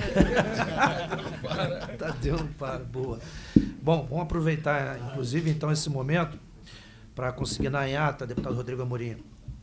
Tadeu não para, boa. Bom, vamos aproveitar, inclusive, então, esse momento para consignar em ata, deputado Rodrigo Amorim,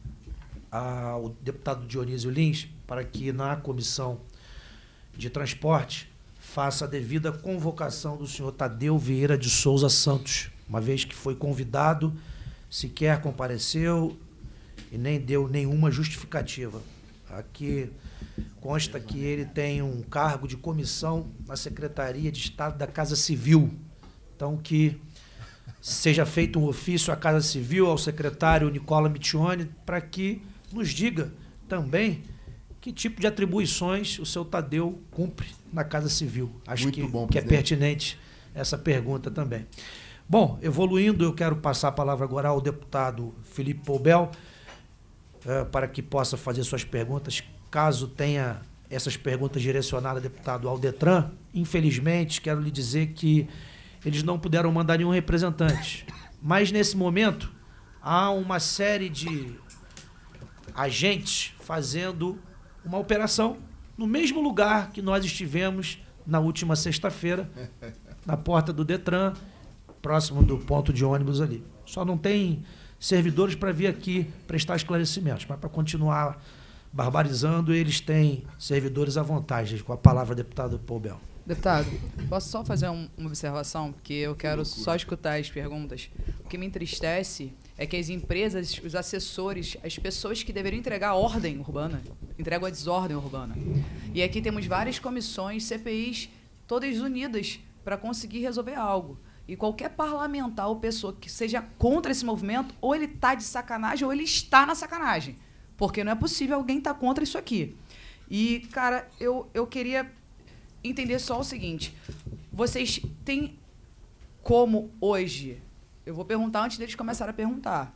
o deputado Dionísio Lins, para que na comissão de transporte faça a devida convocação do senhor Tadeu Vieira de Souza Santos, uma vez que foi convidado, sequer compareceu e nem deu nenhuma justificativa. Aqui consta que ele tem um cargo de comissão na Secretaria de Estado da Casa Civil. Então, que seja feito um ofício à Casa Civil, ao secretário Nicola Mittione, para que nos diga também que tipo de atribuições o seu Tadeu cumpre na Casa Civil. Acho que é pertinente essa pergunta também. Bom, evoluindo, eu quero passar a palavra agora ao deputado Felipe Poubel, para que possa fazer suas perguntas. Caso tenha essas perguntas direcionadas, deputado, ao Detran, infelizmente, quero lhe dizer que eles não puderam mandar nenhum representante. Mas, nesse momento, há uma série de agentes fazendo uma operação no mesmo lugar que nós estivemos na última sexta-feira, na porta do Detran, próximo do ponto de ônibus ali. Só não tem servidores para vir aqui prestar esclarecimentos, mas para continuar barbarizando, eles têm servidores à vontade. Com a palavra, deputado Poubel. Deputado, posso só fazer uma observação? Porque eu quero só escutar as perguntas. O que me entristece é que as empresas, os assessores, as pessoas que deveriam entregar a ordem urbana, entregam a desordem urbana. E aqui temos várias comissões, CPIs, todas unidas para conseguir resolver algo. E qualquer parlamentar ou pessoa que seja contra esse movimento, ou ele está de sacanagem ou ele está na sacanagem. Porque não é possível alguém estar contra isso aqui. E, cara, eu queria entender só o seguinte. Vocês têm como hoje... Eu vou perguntar antes deles começarem a perguntar.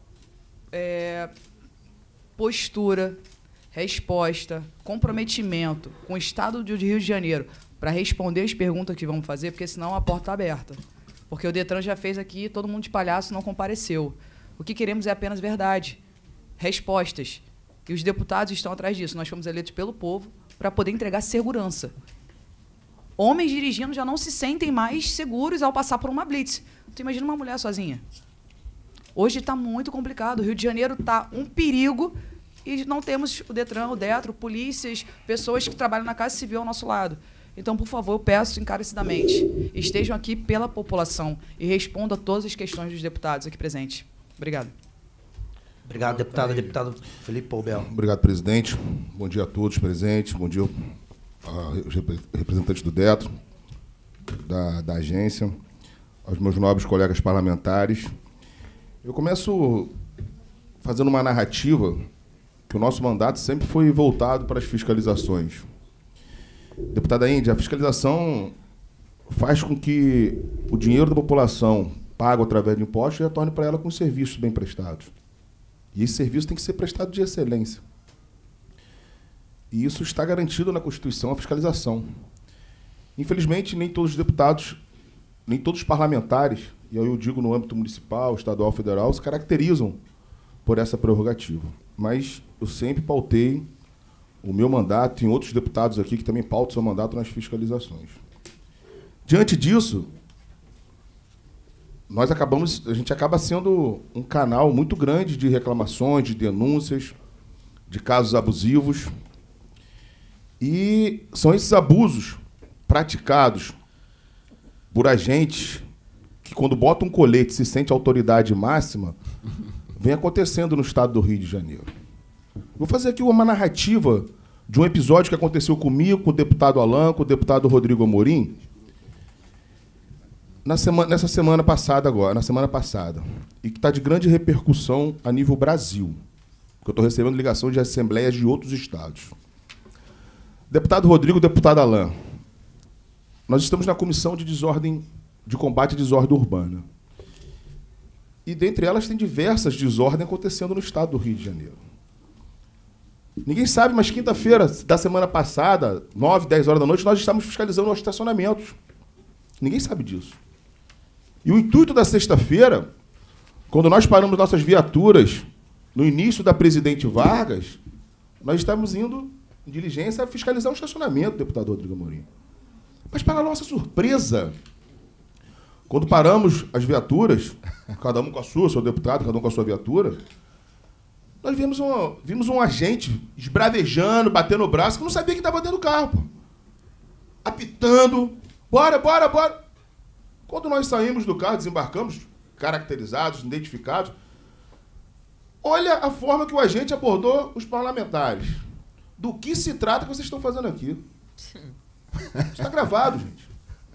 Postura, resposta, comprometimento com o Estado do Rio de Janeiro para responder as perguntas que vamos fazer, porque senão a porta está aberta. Porque o Detran já fez aqui, todo mundo de palhaço não compareceu. O que queremos é apenas verdade, respostas. E os deputados estão atrás disso. Nós fomos eleitos pelo povo para poder entregar segurança. Homens dirigindo já não se sentem mais seguros ao passar por uma blitz. Tu imagina uma mulher sozinha. Hoje está muito complicado. O Rio de Janeiro está um perigo e não temos o Detran, o Detro, polícias, pessoas que trabalham na Casa Civil ao nosso lado. Então, por favor, eu peço encarecidamente, estejam aqui pela população e respondam a todas as questões dos deputados aqui presentes. Obrigado. Obrigado, deputada. Deputado Felipe Poubel. Obrigado, presidente. Bom dia a todos presentes. Bom dia aos representantes do DETRO, da agência, aos meus nobres colegas parlamentares. Eu começo fazendo uma narrativa que o nosso mandato sempre foi voltado para as fiscalizações. Deputada Índia, a fiscalização faz com que o dinheiro da população pago através de impostos retorne para ela com serviços bem prestados. E esse serviço tem que ser prestado de excelência. E isso está garantido na Constituição, a fiscalização. Infelizmente, nem todos os deputados, nem todos os parlamentares, e aí eu digo no âmbito municipal, estadual, federal, se caracterizam por essa prerrogativa. Mas eu sempre pautei o meu mandato, tem outros deputados aqui que também pautam seu mandato nas fiscalizações. Diante disso, a gente acaba sendo um canal muito grande de reclamações, de denúncias, de casos abusivos. E são esses abusos praticados por agentes que, quando botam um colete, se sente autoridade máxima, vem acontecendo no estado do Rio de Janeiro. Vou fazer aqui uma narrativa de um episódio que aconteceu comigo, com o deputado Alan, com o deputado Rodrigo Amorim, nessa semana passada, e que está de grande repercussão a nível Brasil, porque eu estou recebendo ligação de assembleias de outros estados. Deputado Rodrigo, deputado Alan, nós estamos na Comissão de Combate à Desordem Urbana. E, dentre elas, tem diversas desordens acontecendo no estado do Rio de Janeiro. Ninguém sabe, mas quinta-feira da semana passada, 9, 10 horas da noite, nós estávamos fiscalizando os estacionamentos. Ninguém sabe disso. E o intuito da sexta-feira, quando nós paramos nossas viaturas no início da Presidente Vargas, nós estávamos indo em diligência a fiscalizar o estacionamento, deputado Rodrigo Amorim. Mas, para a nossa surpresa, quando paramos as viaturas, cada um com a sua, seu deputado, cada um com a sua viatura, nós vimos um agente esbravejando, batendo o braço, que não sabia que estava dentro do carro, pô. Apitando, bora, bora, bora. Quando nós saímos do carro, desembarcamos, caracterizados, identificados, olha a forma que o agente abordou os parlamentares. Do que se trata que vocês estão fazendo aqui? Isso está gravado, gente.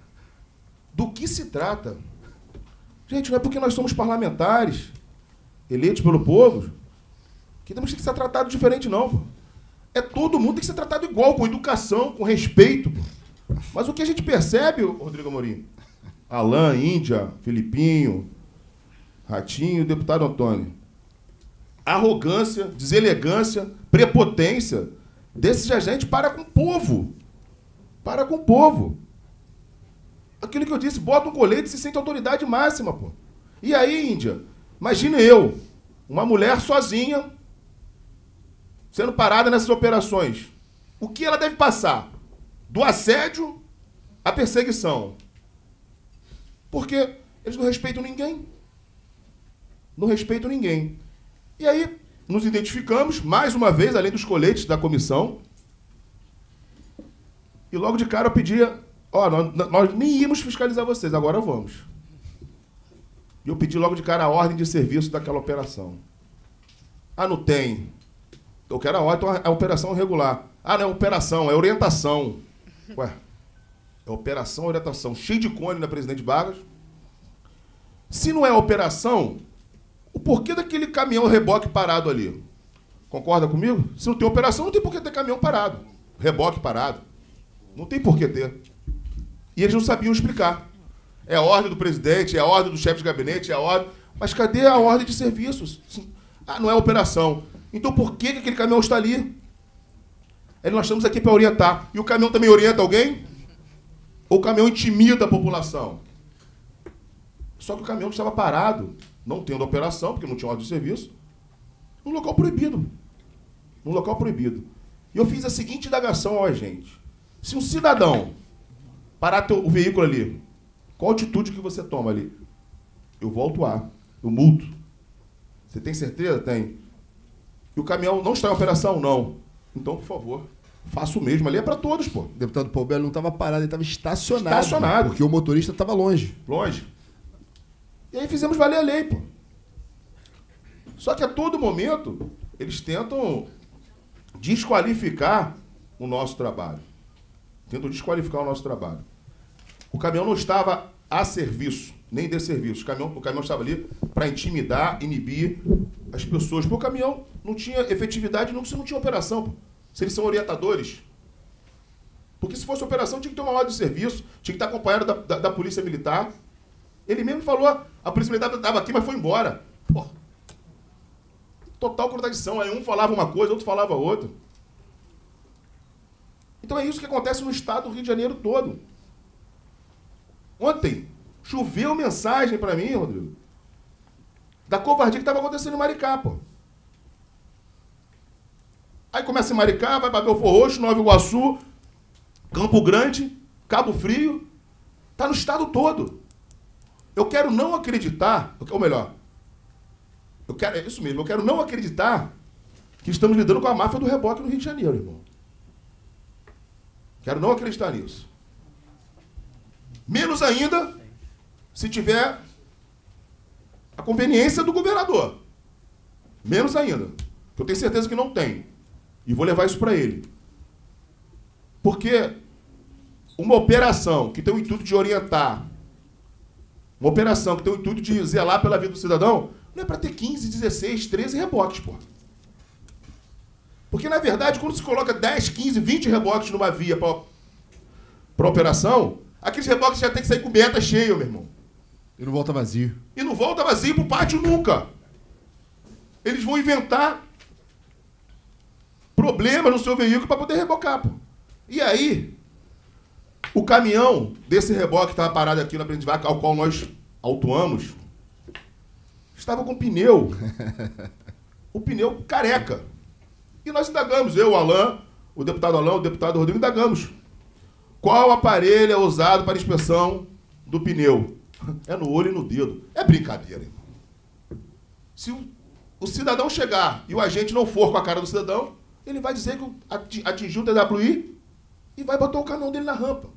Do que se trata? Gente, não é porque nós somos parlamentares, eleitos pelo povo, que temos que ser tratados diferente, não. Pô. É todo mundo tem que ser tratado igual, com educação, com respeito. Pô. Mas o que a gente percebe, Rodrigo Amorim, Alan, Índia, Felipinho, Ratinho, deputado Antônio, arrogância, deselegância, prepotência desses agentes para com o povo. Para com o povo. Aquilo que eu disse, bota um colete e se sente autoridade máxima, pô. E aí, Índia, imagine eu, uma mulher sozinha, sendo parada nessas operações. O que ela deve passar? Do assédio à perseguição. Porque eles não respeitam ninguém. Não respeitam ninguém. E aí, nos identificamos, mais uma vez, além dos coletes da comissão, e logo de cara eu pedia, nós nem íamos fiscalizar vocês, agora vamos. E eu pedi logo de cara a ordem de serviço daquela operação. Ah, não tem. Eu quero a ordem, então é operação regular. Ah, não é operação, é orientação. Ué, é operação, orientação. Cheio de cone na Presidente Vargas. Se não é operação, o porquê daquele caminhão reboque parado ali? Concorda comigo? Se não tem operação, não tem porquê ter caminhão parado. Reboque parado. Não tem porquê ter. E eles não sabiam explicar. É a ordem do presidente, é a ordem do chefe de gabinete, é a ordem... Mas cadê a ordem de serviços? Ah, não é operação. Então por que aquele caminhão está ali? Nós estamos aqui para orientar. E o caminhão também orienta alguém? Ou o caminhão intimida a população? Só que o caminhão estava parado, não tendo operação, porque não tinha ordem de serviço, num local proibido. Num local proibido. E eu fiz a seguinte indagação ao agente. Se um cidadão parar o veículo ali, qual a atitude que você toma ali? Eu vou autuar, eu multo. Você tem certeza? Tem. E o caminhão não está em operação? Não. Então, por favor, Faço o mesmo. Ali é para todos, pô. O deputado Paul Belo não estava parado, ele estava estacionado. Porque o motorista estava longe. Longe. E aí fizemos valer a lei, pô. Só que a todo momento, eles tentam desqualificar o nosso trabalho. Tentam desqualificar o nosso trabalho. O caminhão não estava a serviço, nem de serviço. O caminhão estava ali para intimidar, inibir as pessoas. Porque o caminhão não tinha efetividade, se não tinha operação, pô. Se eles são orientadores. Porque se fosse operação, tinha que ter uma ordem de serviço, tinha que estar acompanhado da polícia militar. Ele mesmo falou, a polícia militar estava aqui, mas foi embora. Pô. Total contradição. Aí um falava uma coisa, outro falava outra. Então é isso que acontece no estado do Rio de Janeiro todo. Ontem, choveu mensagem para mim, Rodrigo, da covardia que estava acontecendo em Maricá, pô. Aí começa em Maricá, vai para Belfor Roxo, Nova Iguaçu, Campo Grande, Cabo Frio. Está no estado todo. Eu quero não acreditar, ou melhor, é isso mesmo, eu quero não acreditar que estamos lidando com a máfia do reboque no Rio de Janeiro, irmão. Quero não acreditar nisso. Menos ainda se tiver a conveniência do governador. Menos ainda. Eu tenho certeza que não tem. E vou levar isso para ele. Porque uma operação que tem o intuito de orientar, uma operação que tem o intuito de zelar pela vida do cidadão, não é para ter 15, 16, 13 reboques, pô. Porque, na verdade, quando se coloca 10, 15, 20 reboques numa via para operação, aqueles reboques já tem que sair com beta cheio, meu irmão. E não volta vazio. E não volta vazio pro pátio nunca. Eles vão inventar problemas no seu veículo para poder rebocar, pô. E aí, o caminhão desse reboque que estava parado aqui na Presidente Vaca, ao qual nós autuamos, estava com pneu. O pneu careca. E nós indagamos, eu, o Alain, o deputado Alain, o deputado Rodrigo, indagamos. Qual aparelho é usado para inspeção do pneu? É no olho e no dedo. É brincadeira, irmão. Se o cidadão chegar e o agente não for com a cara do cidadão, ele vai dizer que atingiu o TWI e vai botar o caminhão dele na rampa.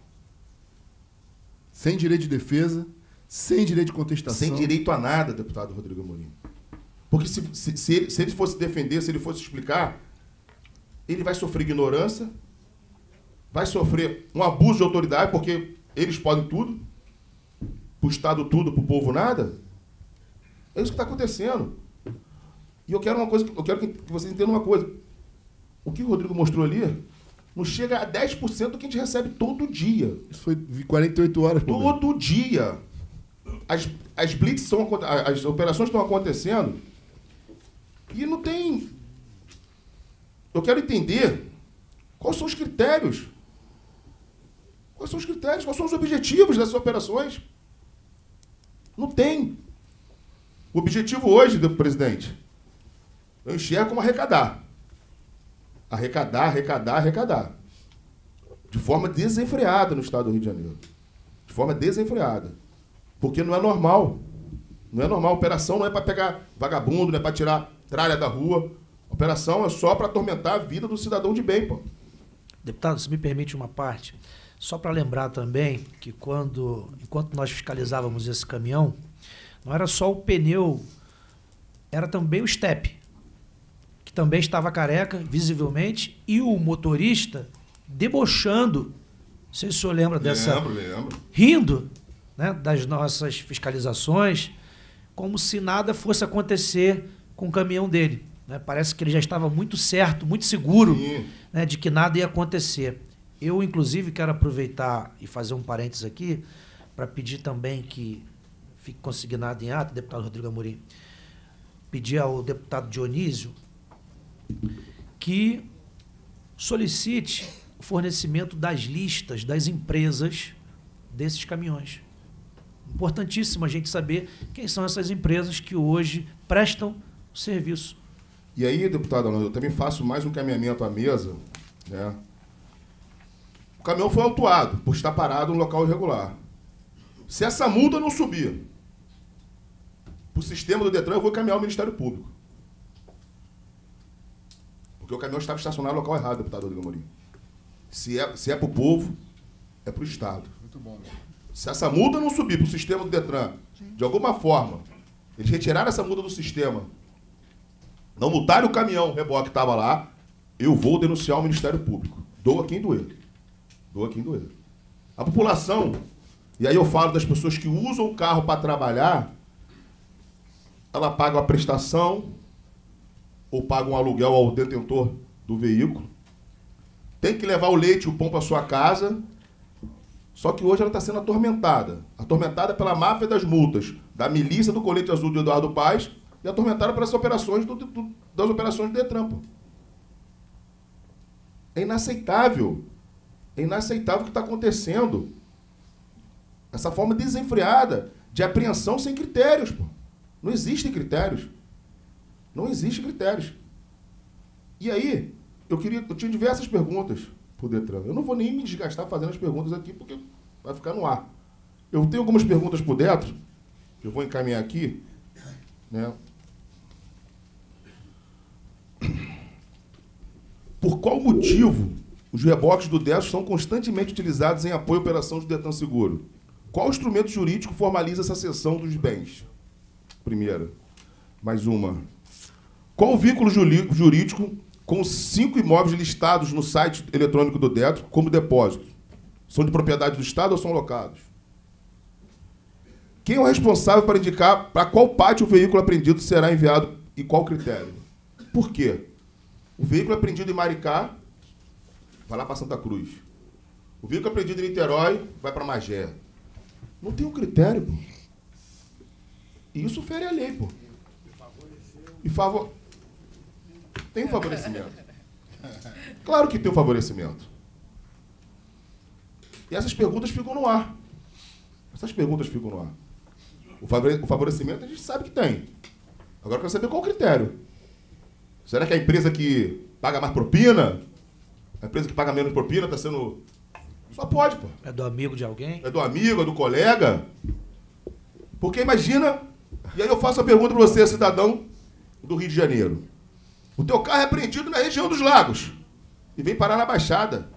Sem direito de defesa, sem direito de contestação. Sem direito a nada, deputado Rodrigo Amorim. Porque se ele fosse defender, se ele fosse explicar, ele vai sofrer ignorância, vai sofrer um abuso de autoridade, porque eles podem tudo, para o Estado tudo, para o povo nada. É isso que está acontecendo. E eu quero que vocês entendam uma coisa. O que o Rodrigo mostrou ali não chega a 10% do que a gente recebe todo dia. Isso foi 48 horas. Todo dia. As blitz as operações estão acontecendo e não tem... Eu quero entender quais são os critérios. Quais são os critérios? Quais são os objetivos dessas operações? Não tem. O objetivo hoje do presidente, eu enxergo como arrecadar. Arrecadar. De forma desenfreada no estado do Rio de Janeiro. De forma desenfreada. Porque não é normal. Não é normal. A operação não é para pegar vagabundo, não é para tirar tralha da rua. A operação é só para atormentar a vida do cidadão de bem, pô. Deputado, se me permite uma parte, só para lembrar também que enquanto nós fiscalizávamos esse caminhão, não era só o pneu, era também o estepe, que também estava careca, visivelmente, e o motorista debochando, não sei se o senhor lembra dessa... Lembro. Rindo, né, das nossas fiscalizações, como se nada fosse acontecer com o caminhão dele. Né? Parece que ele já estava muito certo, muito seguro, né, de que nada ia acontecer. Eu, inclusive, quero aproveitar e fazer um parênteses aqui para pedir também que fique consignado em ato, deputado Rodrigo Amorim, pedir ao deputado Dionísio que solicite o fornecimento das listas das empresas desses caminhões. Importantíssimo a gente saber quem são essas empresas que hoje prestam o serviço. E aí, deputado, eu também faço mais um caminhamento à mesa, né? O caminhão foi autuado por estar parado no local irregular. Se essa multa não subir para o sistema do Detran, eu vou encaminhar ao Ministério Público. Porque o caminhão estava estacionado no local errado, deputado Rodrigo Amorim. Se é para o povo, é para o Estado. Muito bom. Se essa multa não subir para o sistema do Detran, de alguma forma, eles retiraram essa multa do sistema, não multarem o caminhão, o reboque que estava lá, eu vou denunciar o Ministério Público. Doa quem doer. Doa quem doer. A população, e aí eu falo das pessoas que usam o carro para trabalhar, ela paga a prestação ou paga um aluguel ao detentor do veículo, tem que levar o leite e o pão para sua casa, só que hoje ela está sendo atormentada. Atormentada pela máfia das multas, da milícia do colete azul de Eduardo Paes e atormentada pelas operações das operações do Detran. Pô. É inaceitável. É inaceitável o que está acontecendo. Essa forma desenfreada de apreensão sem critérios. Pô. Não existem critérios. Não existem critérios. E aí, eu tinha diversas perguntas para o Detran. Eu não vou nem me desgastar fazendo as perguntas aqui, porque vai ficar no ar. Eu tenho algumas perguntas para o Detran, que eu vou encaminhar aqui. Né? Por qual motivo os reboques do Detran são constantemente utilizados em apoio à operação de Detran Seguro? Qual instrumento jurídico formaliza essa cessão dos bens? Primeira. Mais uma. Qual o vínculo jurídico com os 5 imóveis listados no site eletrônico do Detran como depósito? São de propriedade do Estado ou são locados? Quem é o responsável para indicar para qual pátio o veículo apreendido será enviado e qual critério? Por quê? O veículo apreendido em Maricá vai lá para Santa Cruz. O veículo apreendido em Niterói vai para Magé. Não tem um critério, pô. E isso fere a lei, pô. Tem um favorecimento. Claro que tem um favorecimento. E essas perguntas ficam no ar. Essas perguntas ficam no ar. O favorecimento a gente sabe que tem. Agora eu quero saber qual o critério. Será que a empresa que paga mais propina, a empresa que paga menos propina está sendo... Só pode, pô. É do amigo de alguém? É do amigo, é do colega. Porque imagina... E aí eu faço a pergunta para você, cidadão do Rio de Janeiro. O teu carro é apreendido na região dos Lagos e vem parar na Baixada.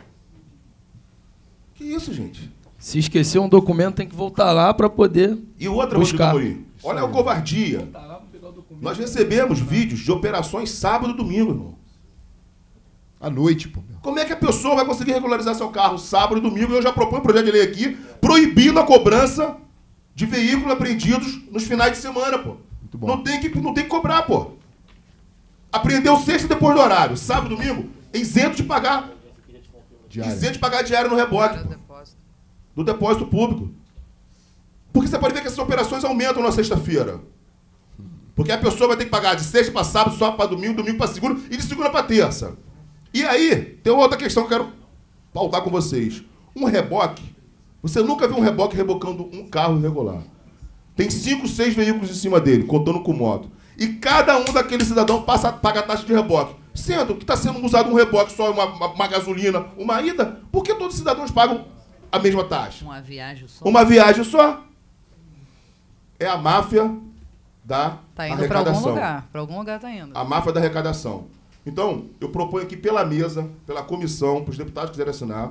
Que isso, gente? Se esquecer um documento, tem que voltar lá para poder E outra, buscar. Rodrigo, olha a covardia. Nós recebemos vídeos de operações sábado e domingo, irmão. À noite, pô. Como é que a pessoa vai conseguir regularizar seu carro sábado e domingo? Eu já proponho um projeto de lei aqui proibindo a cobrança de veículos apreendidos nos finais de semana, pô. Muito bom. Não tem que cobrar, pô. Apreendeu sexta depois do horário, sábado e domingo, é isento de pagar. Isento de pagar diário no reboque, pô. Do depósito público. Porque você pode ver que essas operações aumentam na sexta-feira. Porque a pessoa vai ter que pagar de sexta para sábado, só para domingo, domingo para segunda e de segunda para terça. E aí, tem outra questão que eu quero pautar com vocês. Um reboque, você nunca viu um reboque rebocando um carro irregular. Tem 5, 6 veículos em cima dele, contando com moto. E cada um daqueles cidadãos paga a taxa de reboque. Sendo que está sendo usado um reboque só, uma gasolina, uma ida, por que todos os cidadãos pagam a mesma taxa? Uma viagem só. Uma viagem só. É a máfia da Tá indo arrecadação. para algum lugar. Para algum lugar tá indo. A máfia da arrecadação. Então, eu proponho aqui pela mesa, pela comissão, para os deputados que quiserem assinar,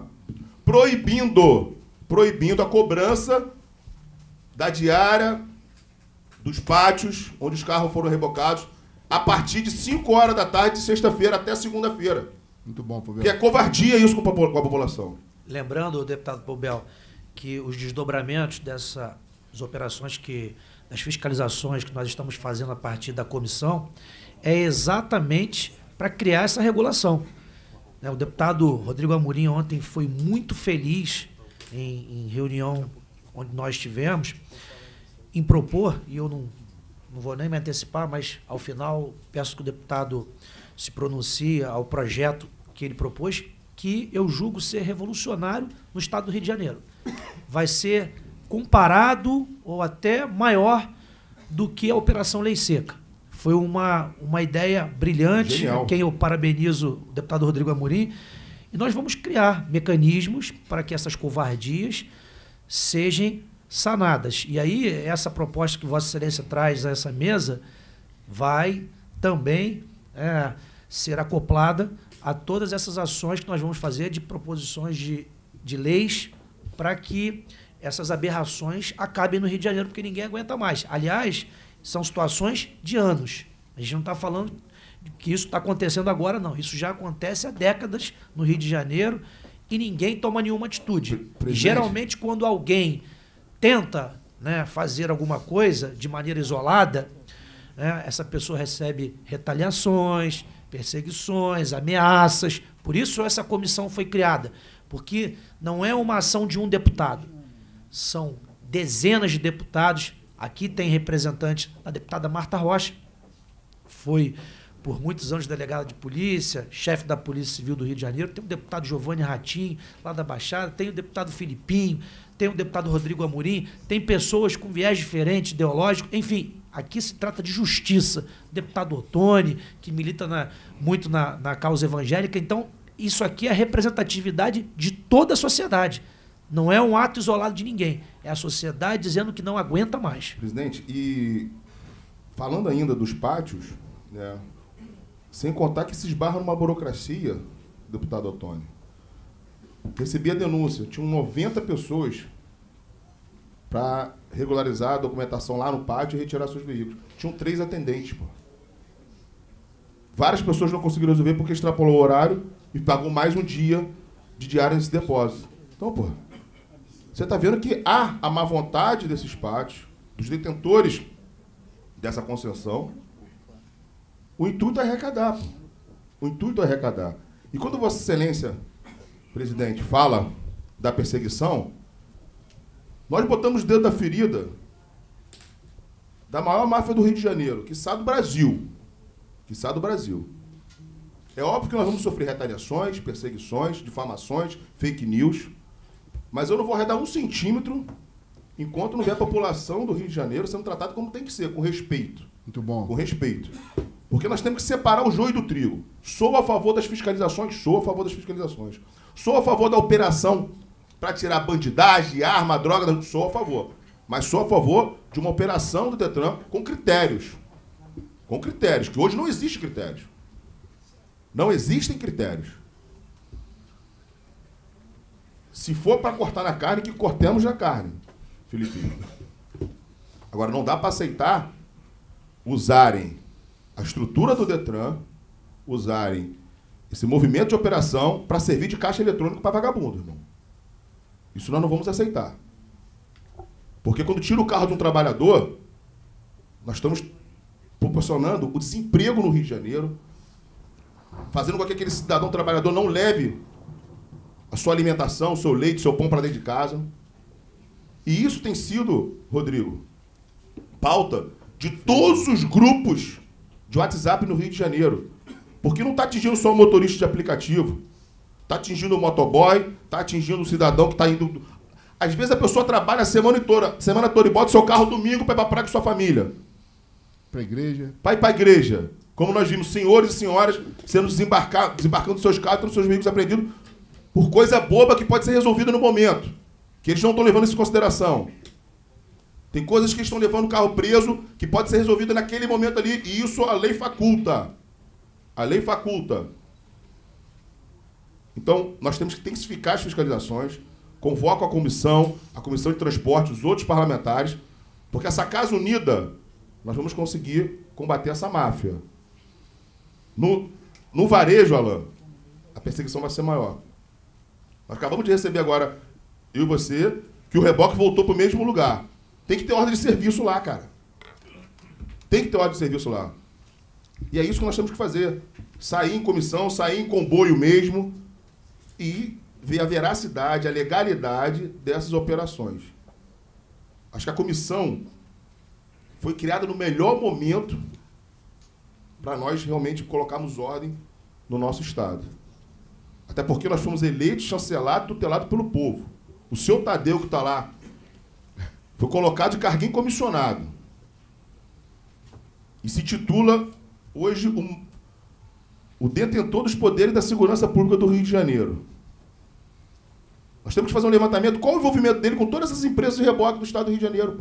proibindo a cobrança da diária dos pátios onde os carros foram rebocados a partir de 5 horas da tarde de sexta-feira até segunda-feira. Muito bom, Pubel. Que é covardia isso com a população. Lembrando, deputado Pubel, que os desdobramentos dessas operações, das fiscalizações que nós estamos fazendo a partir da comissão, é exatamente para criar essa regulação. O deputado Rodrigo Amorim ontem foi muito feliz em reunião onde nós tivemos, em propor, e eu não vou nem me antecipar, mas ao final peço que o deputado se pronuncie ao projeto que ele propôs, que eu julgo ser revolucionário no estado do Rio de Janeiro. Vai ser comparado ou até maior do que a Operação Lei Seca. Foi uma ideia brilhante, Genial. a quem eu parabenizo o deputado Rodrigo Amorim, e nós vamos criar mecanismos para que essas covardias sejam sanadas. E aí, essa proposta que Vossa Excelência traz a essa mesa vai também ser acoplada a todas essas ações que nós vamos fazer de proposições de leis para que essas aberrações acabem no Rio de Janeiro, porque ninguém aguenta mais. Aliás, são situações de anos. A gente não está falando que isso está acontecendo agora, não. Isso já acontece há décadas no Rio de Janeiro e ninguém toma nenhuma atitude. Geralmente, quando alguém tenta, né, fazer alguma coisa de maneira isolada, né, essa pessoa recebe retaliações, perseguições, ameaças. Por isso essa comissão foi criada, porque não é uma ação de um deputado, são dezenas de deputados. Aqui tem representante, a deputada Marta Rocha, foi por muitos anos delegada de polícia, chefe da Polícia Civil do Rio de Janeiro, tem o deputado Giovanni Ratinho, lá da Baixada, tem o deputado Filipinho, tem o deputado Rodrigo Amorim, tem pessoas com viés diferente, ideológico, enfim, aqui se trata de justiça. O deputado Ottoni, que milita muito na causa evangélica, então isso aqui é a representatividade de toda a sociedade. Não é um ato isolado de ninguém, é a sociedade dizendo que não aguenta mais. Presidente, e falando ainda dos pátios, né, sem contar que se esbarra numa burocracia, deputado Ottoni. Recebi a denúncia, tinham 90 pessoas para regularizar a documentação lá no pátio e retirar seus veículos. Tinham 3 atendentes, pô. Várias pessoas não conseguiram resolver porque extrapolou o horário e pagou mais um dia de diário nesse depósito. Então, pô, você está vendo que há a má vontade desses pátios, dos detentores dessa concessão. O intuito é arrecadar, pô. O intuito é arrecadar. E quando Vossa Excelência, presidente, fala da perseguição, nós botamos o dedo da ferida da maior máfia do Rio de Janeiro, quiçá do Brasil. Quiçá do Brasil. É óbvio que nós vamos sofrer retaliações, perseguições, difamações, fake news, mas eu não vou arredar 1 centímetro enquanto não ver a população do Rio de Janeiro sendo tratada como tem que ser, com respeito. Muito bom. Com respeito. Porque nós temos que separar o joio do trigo. Sou a favor das fiscalizações? Sou a favor das fiscalizações. Sou a favor da operação para tirar bandidagem, arma, droga? Sou a favor. Mas sou a favor de uma operação do Detran com critérios. Com critérios, que hoje não existem critérios. Não existem critérios. Se for para cortar na carne, que cortemos na carne, Filipinho. Agora, não dá para aceitar usarem a estrutura do Detran, usarem esse movimento de operação para servir de caixa eletrônico para vagabundo, irmão. Isso nós não vamos aceitar. Porque quando tira o carro de um trabalhador, nós estamos proporcionando o desemprego no Rio de Janeiro, fazendo com que aquele cidadão trabalhador não leve a sua alimentação, o seu leite, o seu pão para dentro de casa. E isso tem sido, Rodrigo, pauta de todos os grupos de WhatsApp no Rio de Janeiro. Porque não está atingindo só o motorista de aplicativo. Está atingindo o motoboy, está atingindo o cidadão que está indo... Às vezes a pessoa trabalha a semana toda e bota seu carro domingo para ir para a praia com sua família. Para a igreja. Para ir para a igreja. Como nós vimos senhores e senhoras sendo desembarcando seus carros, tendo seus veículos apreendidos por coisa boba que pode ser resolvida no momento. Que eles não estão levando isso em consideração. Tem coisas que estão levando o carro preso que pode ser resolvida naquele momento ali, e isso a lei faculta. A lei faculta. Então, nós temos que intensificar as fiscalizações, convoco a comissão de transporte, os outros parlamentares, porque essa Casa Unida, nós vamos conseguir combater essa máfia. No varejo, Alain, a perseguição vai ser maior. Nós acabamos de receber agora, eu e você, que o reboque voltou para o mesmo lugar. Tem que ter ordem de serviço lá, cara. Tem que ter ordem de serviço lá. E é isso que nós temos que fazer. Sair em comissão, sair em comboio mesmo e ver a veracidade, a legalidade dessas operações. Acho que a comissão foi criada no melhor momento para nós realmente colocarmos ordem no nosso Estado. Até porque nós fomos eleitos, chancelados, tutelados pelo povo. O seu Tadeu, que está lá, foi colocado de carguinho comissionado. E se titula, hoje, o detentor dos poderes da segurança pública do Rio de Janeiro. Nós temos que fazer um levantamento. Qual o envolvimento dele com todas essas empresas de reboque do Estado do Rio de Janeiro? Pô?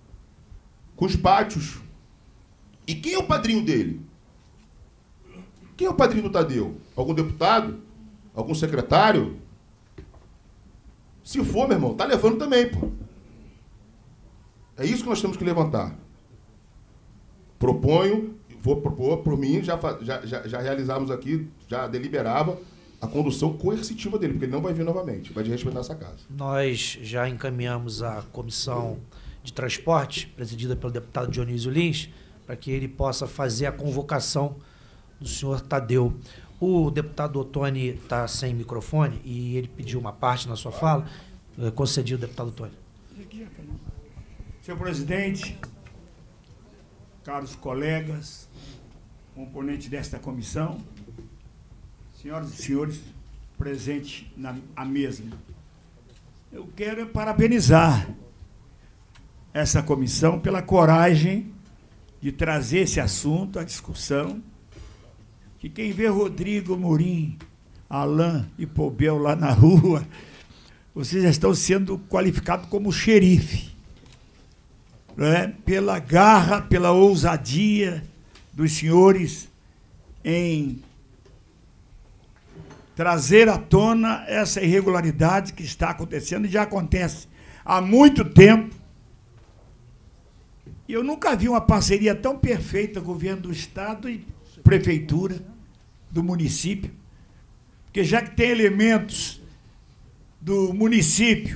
Com os pátios. E quem é o padrinho dele? Quem é o padrinho do Tadeu? Algum deputado? Algum secretário? Se for, meu irmão, tá levando também, pô. É isso que nós temos que levantar. Proponho, vou propor, por mim, já realizamos aqui, já deliberava a condução coercitiva dele, porque ele não vai vir novamente, vai respeitar essa casa. Nós já encaminhamos a comissão de transporte, presidida pelo deputado Dionísio Lins, para que ele possa fazer a convocação do senhor Tadeu. O deputado Ottoni está sem microfone e ele pediu uma parte na sua fala. Concedido, deputado Ottoni. Senhor presidente, caros colegas, componentes desta comissão, senhoras e senhores presentes à mesa, eu quero parabenizar essa comissão pela coragem de trazer esse assunto à discussão, que quem vê Rodrigo Amorim, Alain e Poubel lá na rua, vocês já estão sendo qualificados como xerife, né? Pela garra, pela ousadia dos senhores em trazer à tona essa irregularidade que está acontecendo e já acontece há muito tempo. E eu nunca vi uma parceria tão perfeita, governo do Estado e prefeitura do município, porque já que tem elementos do município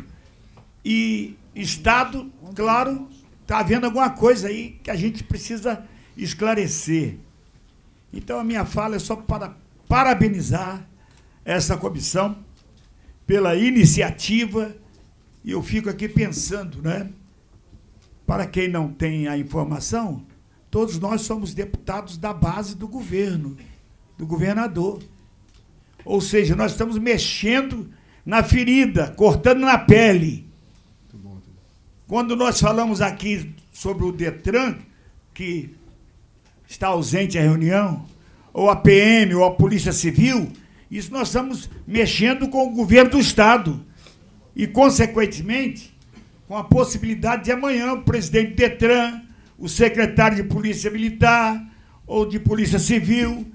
e Estado, claro, está havendo alguma coisa aí que a gente precisa esclarecer. Então, a minha fala é só para parabenizar essa comissão pela iniciativa, e eu fico aqui pensando, né? Para quem não tem a informação, todos nós somos deputados da base do governo, do governador. Ou seja, nós estamos mexendo na ferida, cortando na pele. Quando nós falamos aqui sobre o Detran, que está ausente à reunião, ou a PM, ou a Polícia Civil, isso nós estamos mexendo com o governo do Estado. E, consequentemente, com a possibilidade de amanhã o presidente do Detran, o secretário de Polícia Militar ou de Polícia Civil,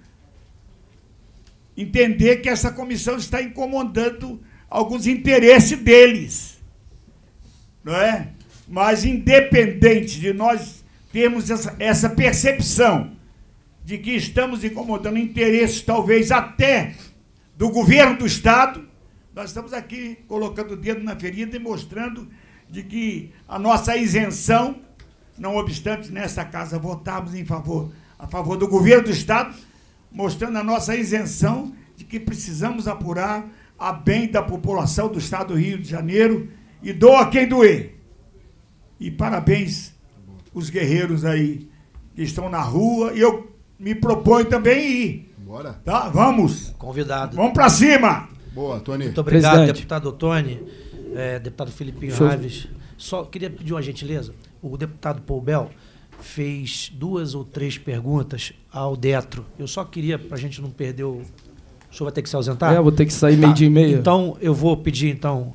entender que essa comissão está incomodando alguns interesses deles. Não é? Mas, independente de nós termos essa percepção de que estamos incomodando interesses, talvez até do governo do Estado, nós estamos aqui colocando o dedo na ferida e mostrando de que a nossa isenção, não obstante nessa casa votarmos a favor do governo do Estado, mostrando a nossa isenção de que precisamos apurar a bem da população do Estado do Rio de Janeiro, e doa quem doer. E parabéns os guerreiros aí que estão na rua, e eu me proponho também ir. Bora. Tá? Vamos. Convidado. Vamos para cima. Boa, Tony. Muito obrigado, Presidente. deputado Ottoni, deputado Filipinho Show. Raves. Só queria pedir uma gentileza. O deputado Poubel fez 2 ou 3 perguntas ao Detro. Eu só queria, para a gente não perder o... O senhor vai ter que se ausentar? Vou ter que sair meio dia e meia. Então, eu vou pedir,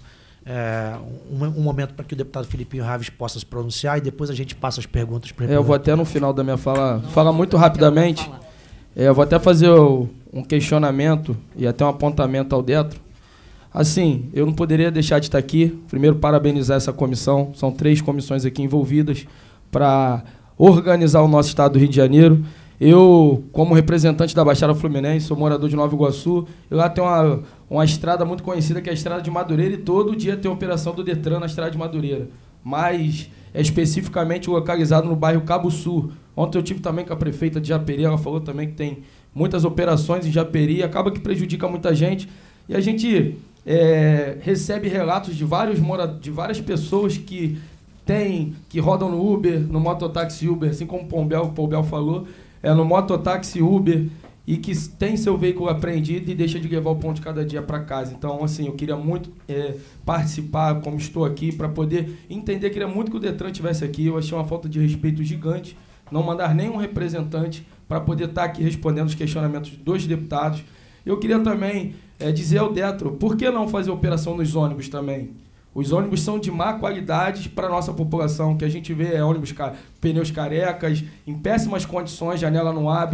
um momento para que o deputado Filipinho Raves possa se pronunciar e depois a gente passa as perguntas para ele. Eu vou até no final da minha fala muito rapidamente. Eu vou até fazer um questionamento e até um apontamento ao Detro. Assim, eu não poderia deixar de estar aqui. Primeiro, parabenizar essa comissão. São 3 comissões aqui envolvidas para organizar o nosso estado do Rio de Janeiro. Eu, como representante da Baixada Fluminense, sou morador de Nova Iguaçu. Eu lá tenho uma estrada muito conhecida, que é a Estrada de Madureira, e todo dia tem operação do Detran na Estrada de Madureira. Mas é especificamente localizado no bairro Cabo Sul. Ontem eu tive também com a prefeita de Japeri, ela falou também que tem muitas operações em Japeri, acaba que prejudica muita gente. E a gente recebe relatos de várias pessoas que rodam no Uber, no mototáxi Uber, assim como o Poubel falou, no mototáxi Uber, e que tem seu veículo apreendido e deixa de levar o pão de cada dia para casa. Então, assim, eu queria muito participar, como estou aqui, para poder entender. Queria muito que o Detran estivesse aqui. Eu achei uma falta de respeito gigante não mandar nenhum representante para poder estar aqui respondendo os questionamentos dos deputados. Eu queria também dizer ao Detro, por que não fazer operação nos ônibus também? Os ônibus são de má qualidade para a nossa população. O que a gente vê é ônibus pneus carecas, em péssimas condições, janela não abre.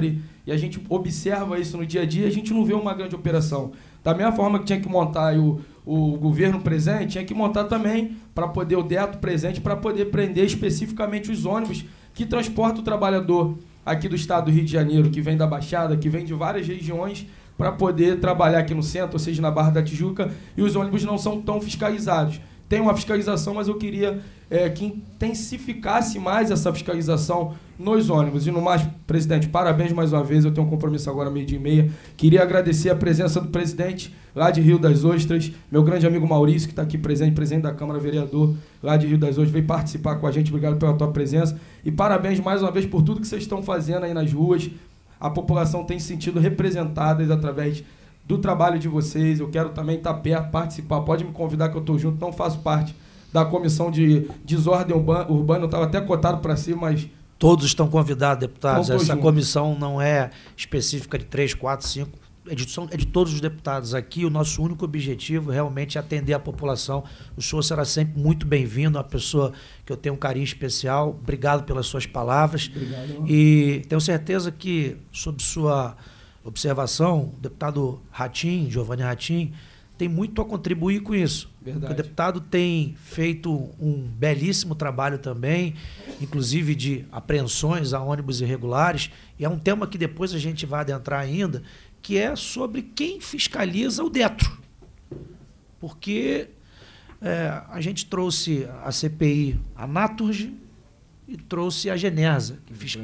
e a gente observa isso no dia a dia, a gente não vê uma grande operação. Da mesma forma que tinha que montar o governo presente, tinha que montar também para poder o DETRO presente, para poder prender especificamente os ônibus que transportam o trabalhador aqui do estado do Rio de Janeiro, que vem da Baixada, que vem de várias regiões, para poder trabalhar aqui no centro, ou seja, na Barra da Tijuca, e os ônibus não são tão fiscalizados. Tem uma fiscalização, mas eu queria que intensificasse mais essa fiscalização nos ônibus. E no mais, presidente, parabéns mais uma vez, eu tenho um compromisso agora 12:30. Queria agradecer a presença do presidente lá de Rio das Ostras, meu grande amigo Maurício, que está aqui presente, presidente da Câmara, vereador lá de Rio das Ostras, veio participar com a gente, obrigado pela tua presença. E parabéns mais uma vez por tudo que vocês estão fazendo aí nas ruas. A população tem se sentido representada através do trabalho de vocês. Eu quero também estar perto, participar. Pode me convidar que eu estou junto. Não faço parte da comissão de desordem urbana. Eu estava até cotado para si, mas... Todos estão convidados, deputados. Então, essa comissão não é específica de 3, 4, 5. É de todos os deputados aqui. O nosso único objetivo realmente é atender a população. O senhor será sempre muito bem-vindo, uma pessoa que eu tenho um carinho especial. Obrigado pelas suas palavras. Obrigado. E tenho certeza que, sob sua observação, o deputado Ratim, Giovanni Ratim, tem muito a contribuir com isso. Verdade. O deputado tem feito um belíssimo trabalho também, inclusive de apreensões a ônibus irregulares, e é um tema que depois a gente vai adentrar ainda, que é sobre quem fiscaliza o DETRO. Porque a gente trouxe a CPI, a Naturge, e trouxe a Genersa,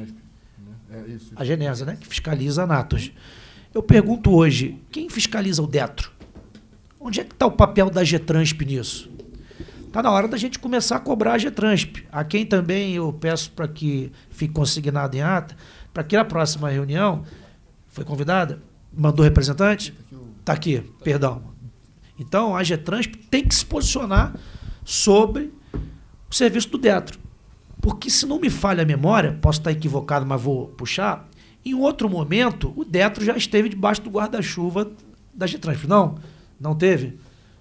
a Genersa, né, que fiscaliza a Naturge. Eu pergunto hoje, quem fiscaliza o DETRO? Onde é que está o papel da Getransp nisso? Está na hora da gente começar a cobrar a Getransp. A quem também eu peço para que fique consignado em ata, para que na próxima reunião, foi convidada? Mandou representante? Está aqui, perdão. Então, a Getransp tem que se posicionar sobre o serviço do DETRO. Porque, se não me falha a memória, posso estar equivocado, mas vou puxar, em outro momento, o DETRO já esteve debaixo do guarda-chuva da Getransp. Não? Não teve?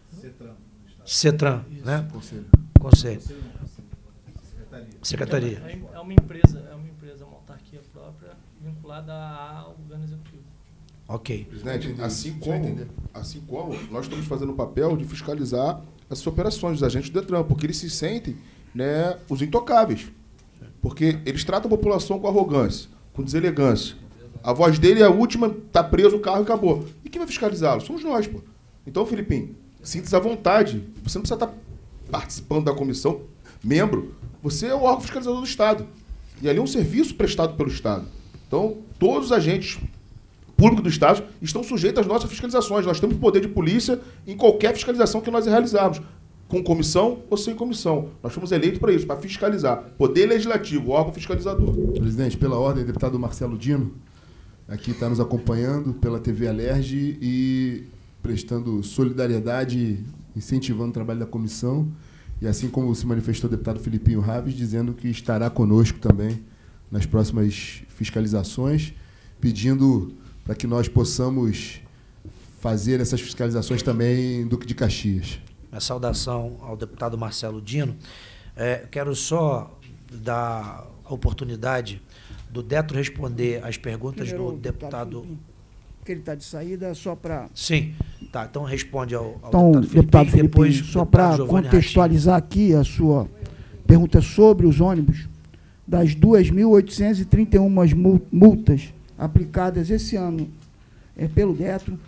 CETRAN, né? Conselho. Secretaria. É uma empresa, uma autarquia própria, vinculada ao governo executivo. Ok. Presidente, assim como nós estamos fazendo o papel de fiscalizar essas operações dos agentes do DETRAN, porque eles se sentem, né, os intocáveis. Porque eles tratam a população com arrogância, com deselegância. A voz dele é a última, está preso o carro e acabou. E quem vai fiscalizá-lo? Somos nós, pô. Então, Filipinho, sinta-se à vontade. Você não precisa estar participando da comissão, membro. Você é o órgão fiscalizador do Estado. E ali é um serviço prestado pelo Estado. Então, todos os agentes públicos do Estado estão sujeitos às nossas fiscalizações. Nós temos poder de polícia em qualquer fiscalização que nós realizarmos, com comissão ou sem comissão. Nós fomos eleitos para isso, para fiscalizar. Poder legislativo, órgão fiscalizador. Presidente, pela ordem, deputado Marcelo Dino, aqui está nos acompanhando pela TV Alerj e prestando solidariedade, incentivando o trabalho da comissão, e assim como se manifestou o deputado Filipinho Raves, dizendo que estará conosco também nas próximas fiscalizações, pedindo para que nós possamos fazer essas fiscalizações também em Duque de Caxias. Minha saudação ao deputado Marcelo Dino. Quero só dar a oportunidade do DETRO responder às perguntas do deputado... Que ele está de saída, só para... Sim, tá, então responde ao deputado Felipe, depois só para contextualizar aqui a sua pergunta sobre os ônibus, das 2.831 multas aplicadas esse ano pelo DETRO,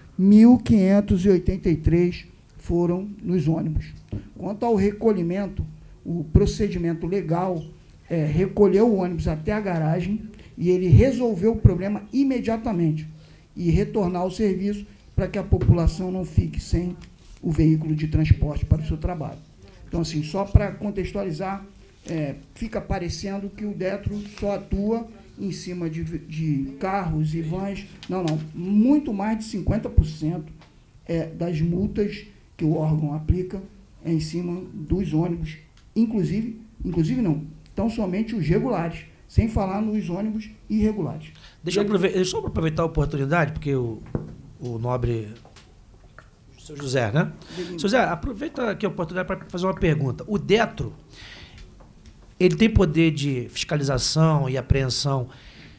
1.583 foram nos ônibus. Quanto ao recolhimento, o procedimento legal é recolher o ônibus até a garagem e ele resolveu o problema imediatamente e retornar ao serviço para que a população não fique sem o veículo de transporte para o seu trabalho. Então, assim, só para contextualizar, fica parecendo que o DETRO só atua em cima de carros e vans. Não, muito mais de 50% das multas que o órgão aplica é em cima dos ônibus, inclusive não, tão somente os regulares, sem falar nos ônibus irregulares. Deixa eu aproveitar a oportunidade, porque o nobre... Seu José, né? Seu José, aproveita aqui a oportunidade para fazer uma pergunta. O DETRO, ele tem poder de fiscalização e apreensão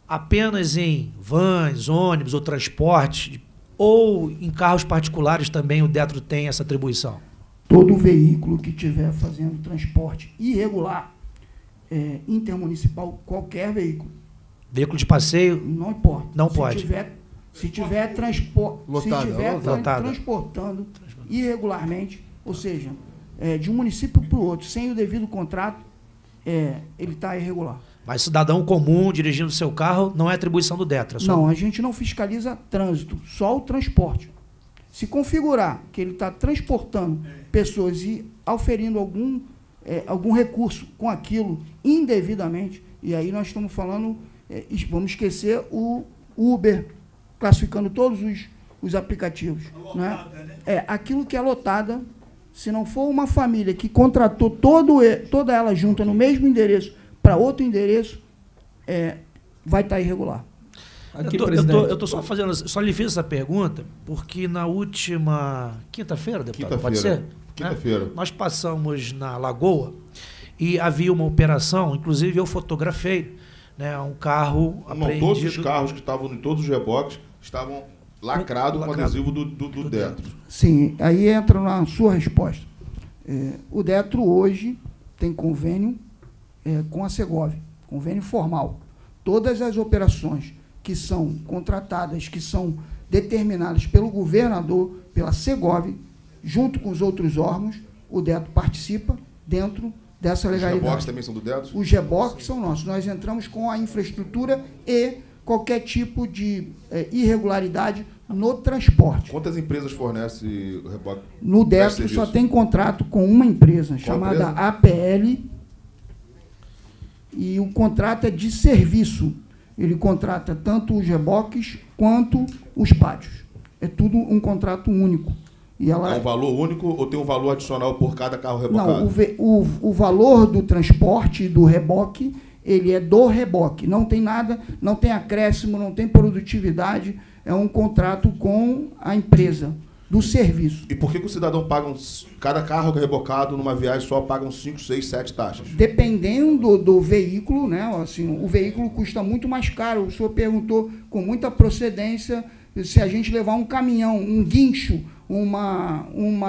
apenas em vans, ônibus ou transporte, ou em carros particulares também o Detro tem essa atribuição? Todo veículo que estiver fazendo transporte irregular, intermunicipal, qualquer veículo. Veículo de passeio? Não importa. Não pode. Se tiver transportando irregularmente, ou seja, de um município para o outro, sem o devido contrato, ele está irregular. Mas cidadão comum dirigindo seu carro não é atribuição do Detro? Não, a gente não fiscaliza trânsito, só o transporte. Se configurar que ele está transportando pessoas e auferindo algum recurso com aquilo indevidamente, e aí nós estamos falando, vamos esquecer o Uber, classificando todos os aplicativos. Né? Aquilo que é lotada, se não for uma família que contratou toda ela junta no mesmo endereço para outro endereço, vai estar irregular. Aqui, eu estou só lhe fiz essa pergunta porque na última quinta-feira, deputado, pode ser? Quinta-feira. Nós passamos na Lagoa e havia uma operação, inclusive eu fotografei, né, um carro apreendido. Todos os carros que estavam em todos os reboques estavam lacrados com adesivo do Detro. Sim, aí entra na sua resposta. O Detro hoje tem convênio com a Segov, convênio formal. Todas as operações que são contratadas, que são determinadas pelo governador, pela Segov, junto com os outros órgãos, o Detro participa dentro dessa legalidade. Os reboques também são do Detro? Os reboques são nossos. Nós entramos com a infraestrutura e qualquer tipo de irregularidade no transporte. Quantas empresas fornecem o reboque? No Detro só tem contrato com uma empresa, chamada APL, e o contrato é de serviço. Ele contrata tanto os reboques quanto os pátios. É tudo um contrato único. E ela... É um valor único ou tem um valor adicional por cada carro rebocado? Não, o valor do transporte do reboque, ele é do reboque. Não tem nada, não tem acréscimo, não tem produtividade. É um contrato com a empresa do serviço. E por que o cidadão paga cada carro rebocado numa viagem só pagam 5, 6, 7 taxas? Dependendo do veículo, né? Assim, o veículo custa muito mais caro. O senhor perguntou com muita procedência se a gente levar um caminhão, um guincho, uma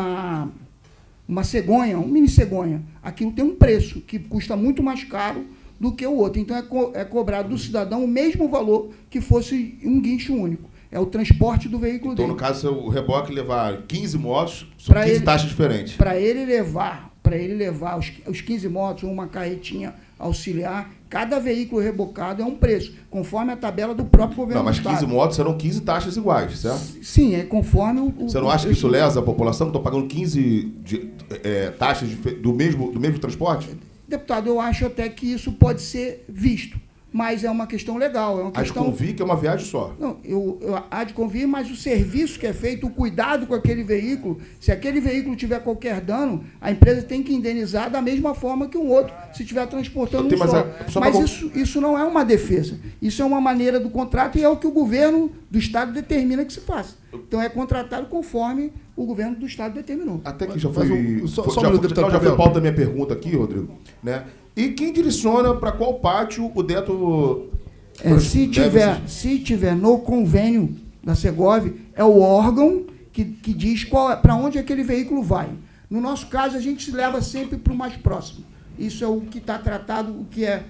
cegonha, um mini cegonha, aquilo tem um preço que custa muito mais caro do que o outro. Então é cobrado do cidadão o mesmo valor que fosse um guincho único. É o transporte do veículo dele. Então, no caso, se o reboque levar 15 motos, são 15 taxas diferentes. Para ele levar os 15 motos ou uma carretinha auxiliar, cada veículo rebocado é um preço, conforme a tabela do próprio governo do Estado. Mas 15 motos serão 15 taxas iguais, certo? Sim, é conforme o... Você não acha que isso lesa a população, que estão pagando 15 taxas do mesmo transporte? Deputado, eu acho até que isso pode ser visto, mas é uma questão legal. É uma questão... Há de convir que é uma viagem só. Não, há de convir, mas o serviço que é feito, o cuidado com aquele veículo, se aquele veículo tiver qualquer dano, a empresa tem que indenizar da mesma forma que um outro, se estiver transportando um só. Mas isso não é uma defesa. Isso é uma maneira do contrato e é o que o governo do Estado determina que se faça. Então é contratado conforme o governo do Estado determinou. Até que já foi... Já foi pauta da minha pergunta aqui, Rodrigo, né? E quem direciona para qual pátio o Detro... Se tiver no convênio da Segov, é o órgão que diz para onde aquele veículo vai. No nosso caso, a gente se leva sempre para o mais próximo. Isso é o que está tratado, o que é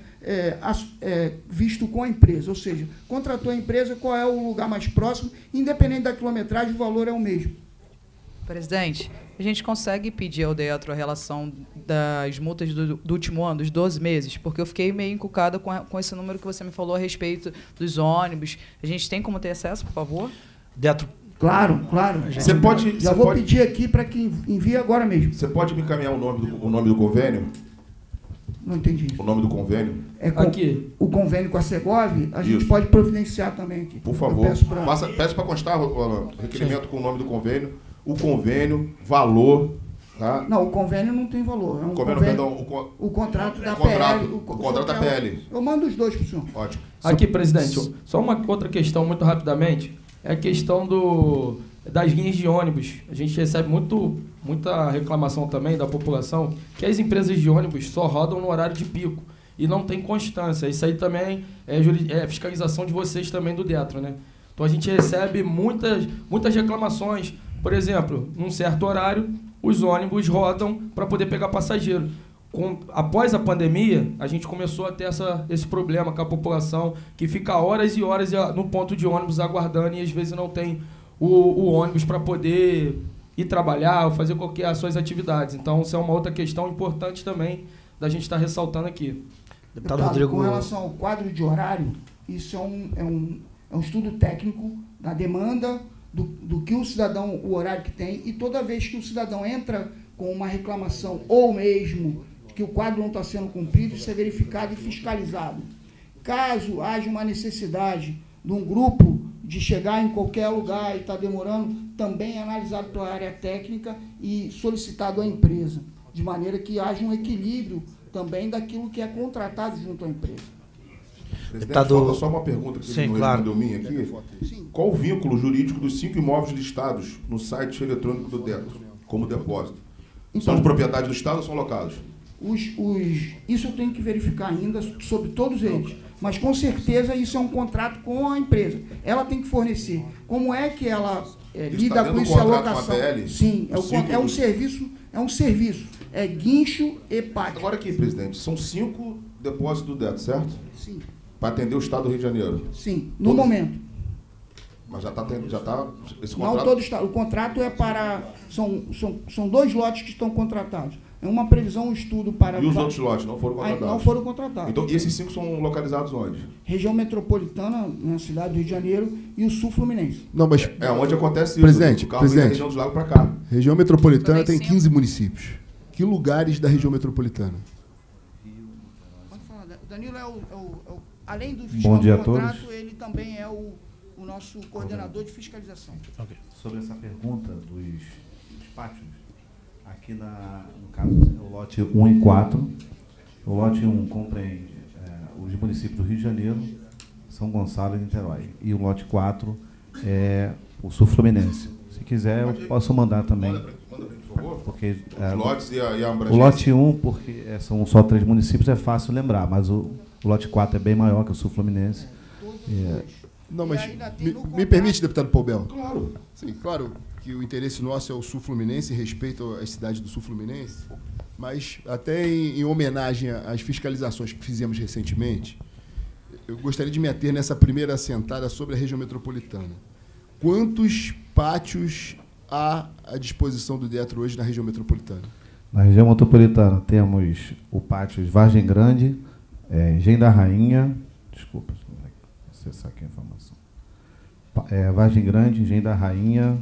visto com a empresa. Ou seja, contratou a empresa, qual é o lugar mais próximo, independente da quilometragem, o valor é o mesmo. Presidente, a gente consegue pedir ao Detro a relação das multas do último ano, dos 12 meses? Porque eu fiquei meio encucada com esse número que você me falou a respeito dos ônibus. A gente tem como ter acesso, por favor? Detro. Claro. Você pode... Já vou pedir aqui para que envie agora mesmo. Você pode me encaminhar o nome do convênio? Não entendi. O nome do convênio? Aqui. O convênio com a Segov, a gente pode providenciar também aqui. Por favor. Peço para constar o requerimento com o nome do convênio. O convênio, valor... Tá? Não, o convênio não tem valor. É um o contrato da PL. O contrato da PL. Eu mando os dois para o senhor. Ótimo. Aqui, presidente, só uma outra questão muito rapidamente. É a questão das linhas de ônibus. A gente recebe muita reclamação também da população que as empresas de ônibus só rodam no horário de pico. e não tem constância. Isso aí também é fiscalização de vocês também do Detro, né? Então a gente recebe muitas reclamações. Por exemplo, num certo horário, os ônibus rodam para poder pegar passageiro. Após a pandemia, a gente começou a ter esse problema com a população, que fica horas e horas no ponto de ônibus aguardando e às vezes não tem o ônibus para poder ir trabalhar ou fazer qualquer as suas atividades. Então, isso é uma outra questão importante também da gente estar ressaltando aqui. Deputado Rodrigo, com relação ao quadro de horário, isso é um estudo técnico da demanda do que o cidadão, o horário que tem, e toda vez que o cidadão entra com uma reclamação ou mesmo que o quadro não está sendo cumprido, isso é verificado e fiscalizado. Caso haja uma necessidade de um grupo de chegar em qualquer lugar e está demorando, também é analisado pela área técnica e solicitado à empresa, de maneira que haja um equilíbrio também daquilo que é contratado junto à empresa. Presidente, só uma pergunta que ele não respondeu minha aqui. Qual o vínculo jurídico dos 5 imóveis listados no site eletrônico do Detro, como depósito? São de propriedade do Estado ou são locados? Isso eu tenho que verificar ainda sobre todos eles. Mas, com certeza, isso é um contrato com a empresa. Ela tem que fornecer. Como é que ela lida com isso? É locação. Sim, é um serviço. É guincho e pátio. Agora aqui, presidente, são 5 depósitos do Detro, certo? Sim. Para atender o Estado do Rio de Janeiro? Sim, no momento. Mas já está esse contrato? Não todo o Estado. O contrato é para... São 2 lotes que estão contratados. É uma previsão, um estudo para... E os outros lotes não foram contratados? Não foram contratados. Então, e esses 5 são localizados onde? Região metropolitana, na cidade do Rio de Janeiro, e o sul fluminense. Não, mas... É onde acontece isso. Presidente, o carro vem da região dos lagos para cá. Região metropolitana tem 15 municípios. Que lugares da região metropolitana? Pode falar. Danilo além do fiscal do contrato, ele também é o nosso coordenador de fiscalização. Okay. Sobre essa pergunta dos pátios, aqui no caso é o lote 1 e 4. O lote 1 compreende os municípios do Rio de Janeiro, São Gonçalo e Niterói. E o lote 4 é o sul fluminense. Se quiser, eu posso mandar também. Manda para mim, por favor. Porque, os lotes e a abrangência. O lote 1, porque são só 3 municípios, é fácil lembrar, mas o lote 4 é bem maior que o sul fluminense. Não, mas me permite, deputado Paubel? Claro. Sim, claro que o interesse nosso é o sul fluminense, respeito às cidades do sul fluminense, mas até em homenagem às fiscalizações que fizemos recentemente, eu gostaria de me ater nessa primeira assentada sobre a região metropolitana. Quantos pátios há à disposição do Detro hoje na região metropolitana? Na região metropolitana temos o pátio Vargem Grande, Engenho da Rainha, desculpa, acessar aqui a informação. Vargem Grande, Engenho da Rainha.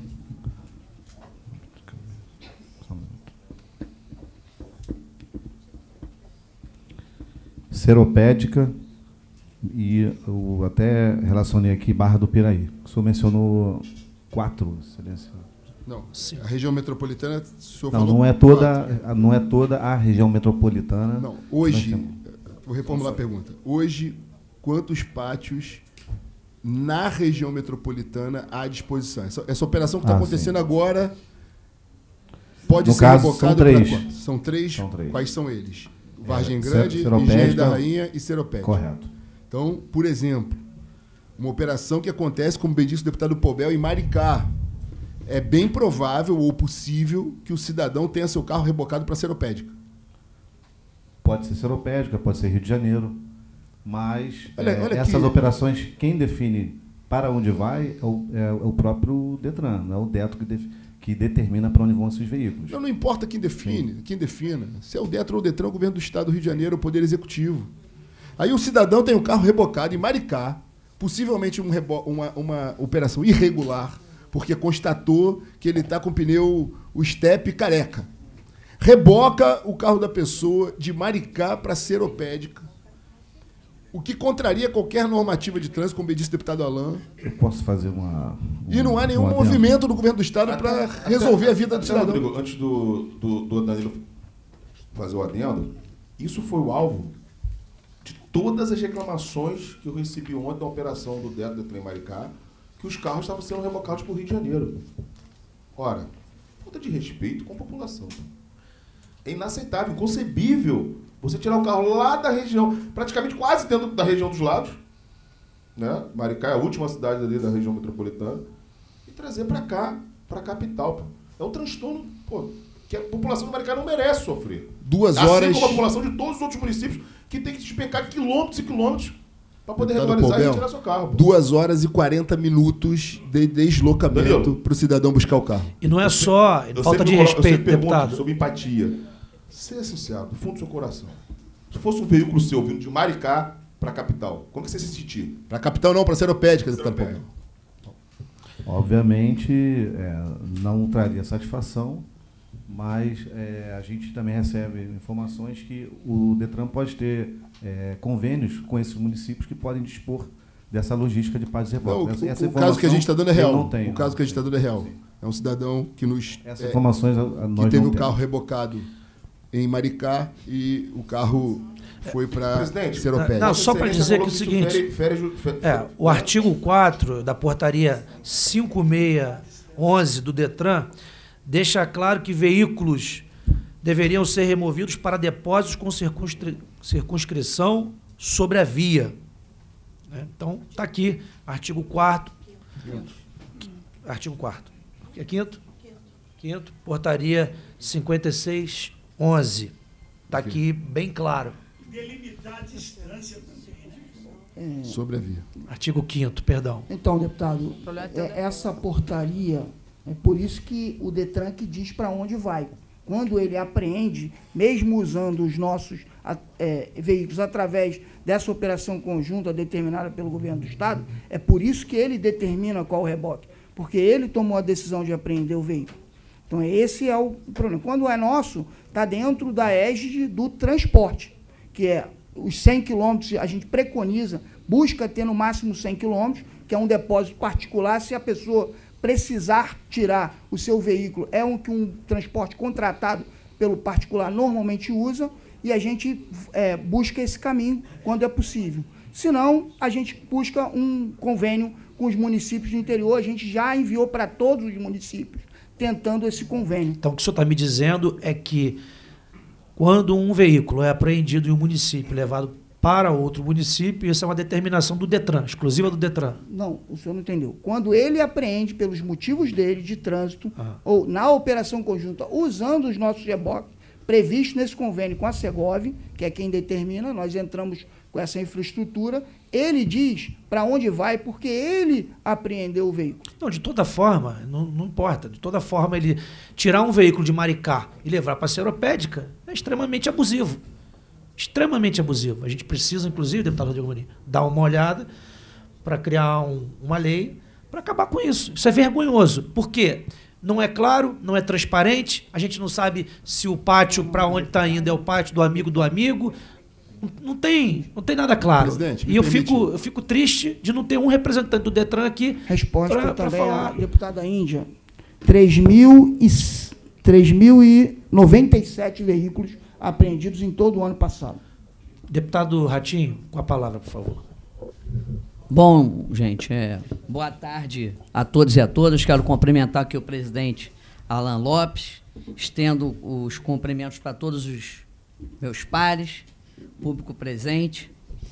Seropédica e eu até relacionei aqui Barra do Piraí. O senhor mencionou 4, excelência. Não, a região metropolitana... Não é toda a região metropolitana. Não, hoje, vou reformular a pergunta. Hoje, quantos pátios na região metropolitana à disposição? Essa operação que está acontecendo agora pode ser revocada? São 3. Quais são eles? Vargem Grande, Engenho da Rainha e Seropédica. Correto. Então, por exemplo, uma operação que acontece, como bem disse o deputado Paubel, em Maricá. É bem provável ou possível que o cidadão tenha seu carro rebocado para Seropédica. Pode ser Seropédica, pode ser Rio de Janeiro. Mas essas operações, quem define para onde vai é o próprio Detran, não é o Detro que determina para onde vão esses veículos. Não importa quem define, quem defina. Se é o Detran ou o Detran, o governo do Estado do Rio de Janeiro, o Poder Executivo. Aí o cidadão tem um carro rebocado em Maricá, possivelmente uma operação irregular, porque constatou que ele está com o pneu, o step careca. Reboca o carro da pessoa de Maricá para Seropédica, o que contraria qualquer normativa de trânsito, como bem disse o deputado Alain. Eu posso fazer e não há nenhum movimento do governo do Estado para resolver a vida do cidadão. Rodrigo, antes do Danilo fazer o adendo, isso foi o alvo de todas as reclamações que eu recebi ontem da operação do Detran em Maricá, que os carros estavam sendo rebocados para o Rio de Janeiro. Ora, falta de respeito com a população. É inaceitável, inconcebível Você tirar o carro lá da região, praticamente quase dentro da região dos lagos, né? Maricá é a última cidade ali da região metropolitana, e trazer para cá, para a capital. Pô. É um transtorno, pô, que a população do Maricá não merece sofrer. 2 horas... Assim como a população de todos os outros municípios que tem que despencar quilômetros e quilômetros para poder regularizar e retirar seu carro. Pô. 2 horas e 40 minutos de deslocamento para o cidadão buscar o carro. E não é só falta de respeito, deputado. Sobre empatia. Seja sincero, do fundo do seu coração. Se fosse um veículo seu vindo de Maricá para a capital, como que você se sentia? Para a capital não, para a Seropédica, deputado Paubel. Obviamente, não traria satisfação, mas a gente também recebe informações que o Detran pode ter convênios com esses municípios que podem dispor dessa logística de paz e reboque. O caso que a gente está dando é real. O caso que a gente está dando é real. É um cidadão que nos... Essas informações que teve o carro rebocado em Maricá e o carro foi para Seropédica. Não, só para dizer que é o seguinte, o artigo 4 da portaria 5611 do Detran deixa claro que veículos deveriam ser removidos para depósitos com circunscrição sobre a via. Então, está aqui, artigo 4º. Artigo 4º. É quinto? Quinto, portaria 5611. Está aqui bem claro. Delimitar a distância também. Sobre a via. Artigo 5º, perdão. Então, deputado, essa portaria, é por isso que o Detran que diz para onde vai. Quando ele apreende, mesmo usando os nossos veículos através dessa operação conjunta determinada pelo governo do Estado, é por isso que ele determina qual o reboque, porque ele tomou a decisão de apreender o veículo. Então, esse é o problema. Quando é nosso, está dentro da égide do transporte, que é os 100 quilômetros, a gente preconiza, busca ter no máximo 100 quilômetros, que é um depósito particular. Se a pessoa precisar tirar o seu veículo, é que um transporte contratado pelo particular normalmente usa, e a gente busca esse caminho quando é possível. Se não, a gente busca um convênio com os municípios do interior. A gente já enviou para todos os municípios, tentando esse convênio. Então, o que o senhor está me dizendo é que quando um veículo é apreendido em um município, levado para outro município, isso é uma determinação do Detran, exclusiva do Detran. Não, o senhor não entendeu. Quando ele apreende pelos motivos dele de trânsito, ou na operação conjunta, usando os nossos reboques, previsto nesse convênio com a Segov, que é quem determina, nós entramos com essa infraestrutura, ele diz para onde vai, porque ele apreendeu o veículo. Não, de toda forma, não importa, de toda forma, ele tirar um veículo de Maricá e levar para a Seropédica é extremamente abusivo. Extremamente abusivo. A gente precisa, inclusive, deputado Rodrigo Amorim, dar uma olhada para criar uma lei para acabar com isso. Isso é vergonhoso. Por quê? Não é claro, não é transparente, a gente não sabe se o pátio para onde está indo é o pátio do amigo. Não tem nada claro. Presidente, e eu fico triste de não ter um representante do Detran aqui. Resposta também à deputada Índia. 3.097 veículos apreendidos em todo o ano passado. Deputado Ratinho, com a palavra, por favor. Bom, gente, boa tarde a todos e a todas. Quero cumprimentar aqui o presidente Alan Lopes. Estendo os cumprimentos para todos os meus pares, público presente.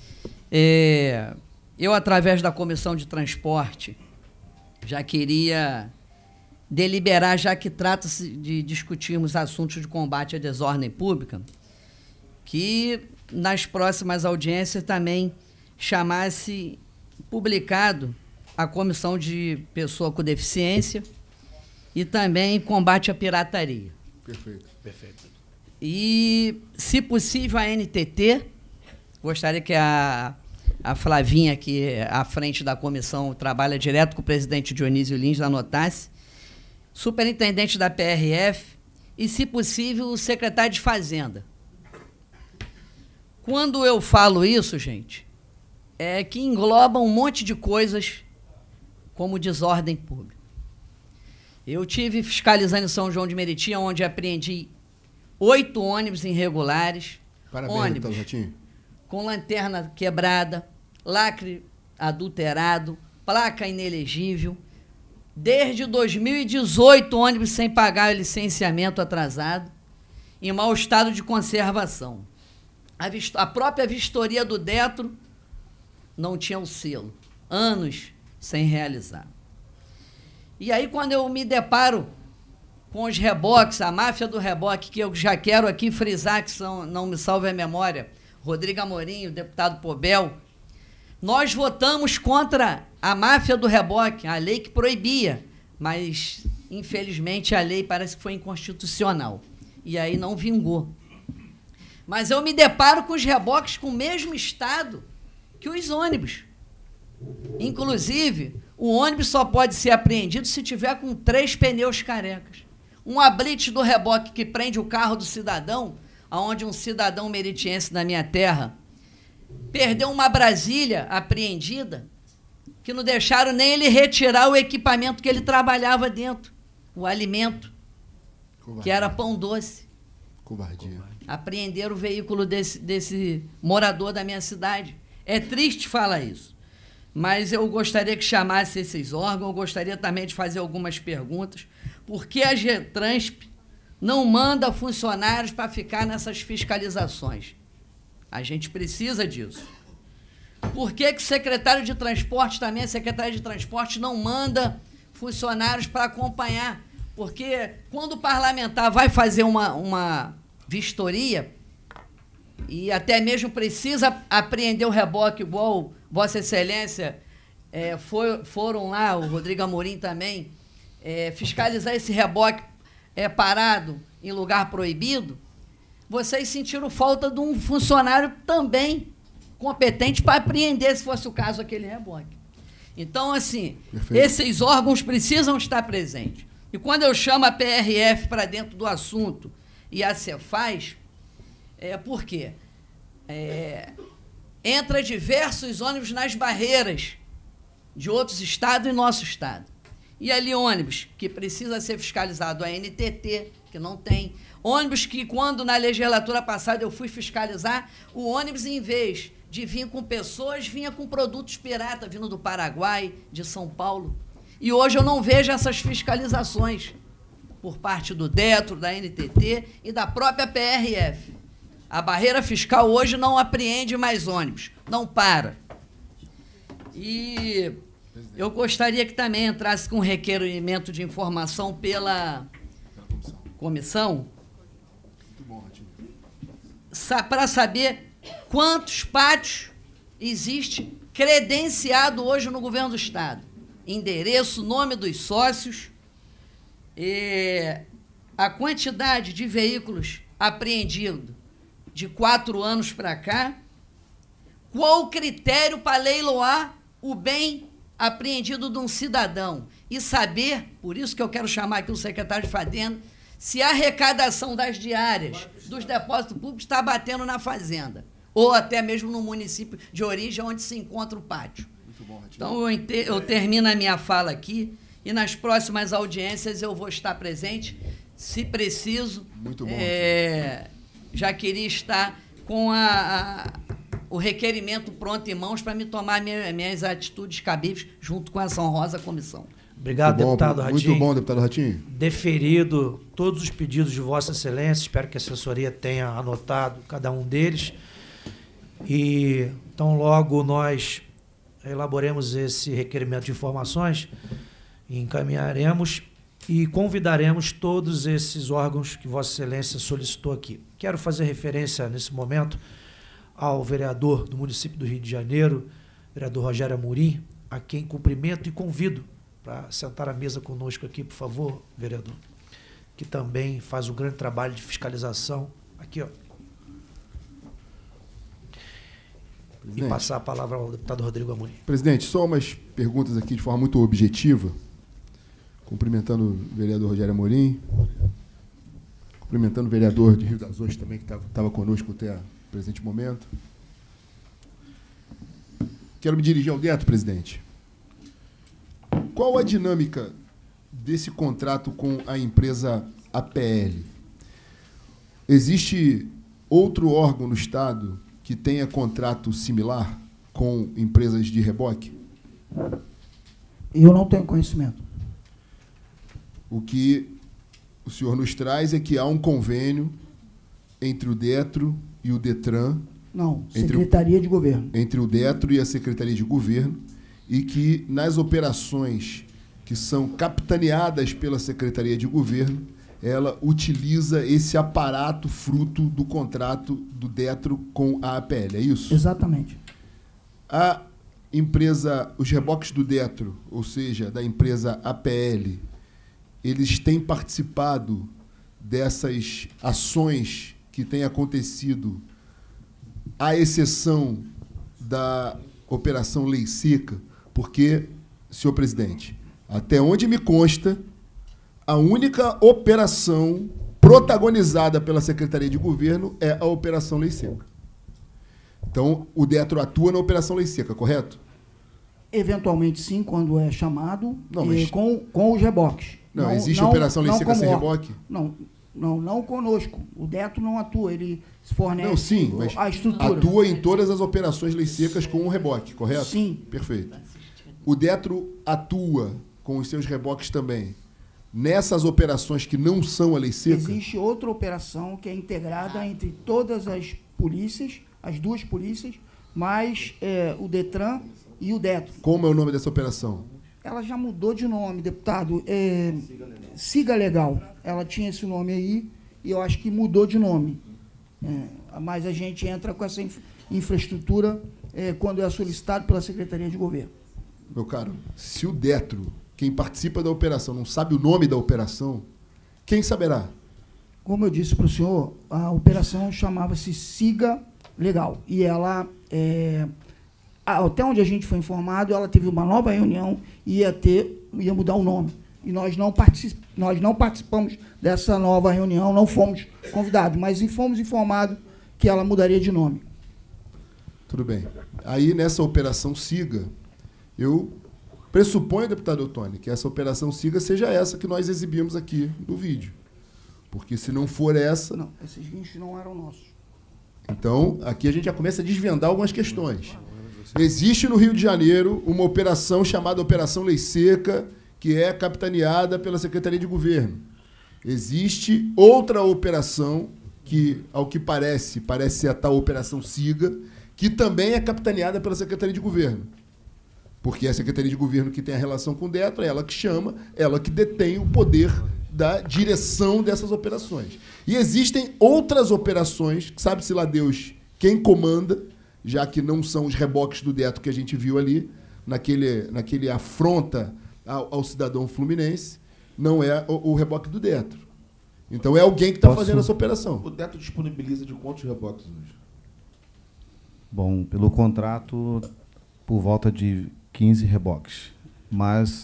Eu, através da Comissão de Transporte, já queria deliberar, já que trata-se de discutirmos assuntos de combate à desordem pública, que nas próximas audiências também chamasse publicado a Comissão de Pessoa com Deficiência e também combate à pirataria. Perfeito. E, se possível, a NTT. Gostaria que a Flavinha, que é à frente da comissão, trabalha direto com o presidente Dionísio Lins, anotasse. Superintendente da PRF e, se possível, o secretário de Fazenda. Quando eu falo isso, gente, é que engloba um monte de coisas como desordem pública. Eu tive fiscalizando em São João de Meriti, onde apreendi 8 ônibus irregulares. Parabéns, ônibus com lanterna quebrada, lacre adulterado, placa inelegível. Desde 2018, ônibus sem pagar o licenciamento atrasado, em mau estado de conservação. A própria vistoria do Detro não tinha o selo. Anos sem realizar. E aí, quando eu me deparo com os reboques, a máfia do reboque, que eu já quero aqui frisar, que não me salve a memória, Rodrigo Amorim, o deputado Pobel, nós votamos contra a máfia do reboque, a lei que proibia, mas, infelizmente, a lei parece que foi inconstitucional. E aí não vingou. Mas eu me deparo com os reboques com o mesmo estado que os ônibus. Inclusive, o ônibus só pode ser apreendido se tiver com 3 pneus carecas. Um blitz do reboque que prende o carro do cidadão, onde um cidadão meritiense da minha terra perdeu uma Brasília apreendida, que não deixaram nem ele retirar o equipamento que ele trabalhava dentro, o alimento, que era pão doce. Covardia. Apreenderam o veículo desse morador da minha cidade. É triste falar isso, mas eu gostaria que chamasse esses órgãos, eu gostaria também de fazer algumas perguntas. Por que a Getransp não manda funcionários para ficar nessas fiscalizações? A gente precisa disso. Por que o secretário de transporte também, a secretária de transporte, não manda funcionários para acompanhar? Porque quando o parlamentar vai fazer uma vistoria, e até mesmo precisa apreender o reboque, igual Vossa Excelência, foram lá, o Rodrigo Amorim também, fiscalizar esse reboque parado em lugar proibido, vocês sentiram falta de um funcionário também competente para apreender, se fosse o caso, aquele reboque. Então, assim, perfeito, esses órgãos precisam estar presentes. E quando eu chamo a PRF para dentro do assunto e a Cefaz, por quê? Entra diversos ônibus nas barreiras de outros estados e nosso estado. E ali ônibus que precisa ser fiscalizado, a NTT, que não tem. Ônibus que, quando na legislatura passada eu fui fiscalizar, o ônibus, em vez de vir com pessoas, vinha com produtos pirata, vindo do Paraguai, de São Paulo. E hoje eu não vejo essas fiscalizações por parte do Detro, da NTT e da própria PRF. A barreira fiscal hoje não apreende mais ônibus, não para. E eu gostaria que também entrasse com requerimento de informação pela comissão, para saber quantos pátios existe credenciado hoje no governo do estado. Endereço, nome dos sócios, a quantidade de veículos apreendidos de 4 anos para cá, qual o critério para leiloar o bem apreendido de um cidadão e saber, por isso que eu quero chamar aqui o secretário de Fazenda, se a arrecadação das diárias dos depósitos públicos está batendo na fazenda, ou até mesmo no município de origem onde se encontra o pátio. Muito bom, então, eu termino a minha fala aqui e nas próximas audiências eu vou estar presente, se preciso. Muito bom, já queria estar com o requerimento pronto em mãos para me tomar minhas atitudes cabíveis junto com essa honrosa comissão. Obrigado, deputado Ratinho. Muito bom, deputado Ratinho. Deferido todos os pedidos de Vossa Excelência, espero que a assessoria tenha anotado cada um deles. E então logo nós elaboremos esse requerimento de informações, encaminharemos e convidaremos todos esses órgãos que Vossa Excelência solicitou aqui. Quero fazer referência, nesse momento, ao vereador do município do Rio de Janeiro, vereador Rogério Amorim, a quem cumprimento e convido para sentar à mesa conosco aqui, por favor, vereador, que também faz um grande trabalho de fiscalização. Aqui, ó. Presidente, e passar a palavra ao deputado Rodrigo Amorim. Presidente, só umas perguntas aqui de forma muito objetiva. Cumprimentando o vereador Rogério Amorim, cumprimentando o vereador de Rio das Ostras também, que estava conosco até o presente momento. Quero me dirigir ao Detro, presidente. Qual a dinâmica desse contrato com a empresa APL? Existe outro órgão no Estado que tenha contrato similar com empresas de reboque? Eu não tenho conhecimento. O que o senhor nos traz é que há um convênio entre o DETRO e o DETRAN. Não, Secretaria de Governo. Entre o DETRO e a Secretaria de Governo, e que nas operações que são capitaneadas pela Secretaria de Governo, ela utiliza esse aparato fruto do contrato do DETRO com a APL, é isso? Exatamente. A empresa, os reboques do DETRO, ou seja, da empresa APL, eles têm participado dessas ações que têm acontecido, à exceção da Operação Lei Seca, porque, senhor presidente, até onde me consta, a única operação protagonizada pela Secretaria de Governo é a Operação Lei Seca. Então, o DETRO atua na Operação Lei Seca, correto? Eventualmente, sim, quando é chamado, não, mas... com os reboques. Não, existe Operação Lei Seca sem reboque? Não conosco. O DETRO não atua, ele fornece não, sim, mas a estrutura. Atua em todas as operações Lei Secas com o reboque, correto? Sim. Perfeito. O DETRO atua com os seus reboques também nessas operações que não são a Lei Seca? Existe outra operação que é integrada entre todas as polícias, as duas polícias, mais o DETRAN e o DETRO. Como é o nome dessa operação? Ela já mudou de nome, deputado. Siga Legal. Ela tinha esse nome aí e eu acho que mudou de nome. Mas a gente entra com essa infraestrutura quando é solicitado pela Secretaria de Governo. Meu caro, se o DETRO, quem participa da operação, não sabe o nome da operação, quem saberá? Como eu disse para o senhor, a operação chamava-se Siga Legal. E ela, até onde a gente foi informado, ela teve uma nova reunião e ia mudar o nome. E nós não participamos dessa nova reunião, não fomos convidados, mas fomos informados que ela mudaria de nome. Tudo bem. Aí, nessa operação Siga, eu pressuponho, deputado Ottoni, que essa operação Siga seja essa que nós exibimos aqui no vídeo. Porque, se não for essa... Não, esses guinchos não eram nossos. Então, aqui a gente já começa a desvendar algumas questões. Existe no Rio de Janeiro uma operação chamada Operação Lei Seca, que é capitaneada pela Secretaria de Governo. Existe outra operação, que, ao que parece ser a tal Operação Siga, que também é capitaneada pela Secretaria de Governo. Porque é a Secretaria de Governo que tem a relação com o DETRO, é ela que chama, ela que detém o poder da direção dessas operações. E existem outras operações, que sabe-se lá Deus quem comanda, já que não são os reboques do DETRO que a gente viu ali, naquele afronta ao cidadão fluminense, não é o reboque do DETRO. Então é alguém que está fazendo essa operação. O DETRO disponibiliza de quantos reboques hoje? Bom, pelo contrato, por volta de 15 reboques. Mas,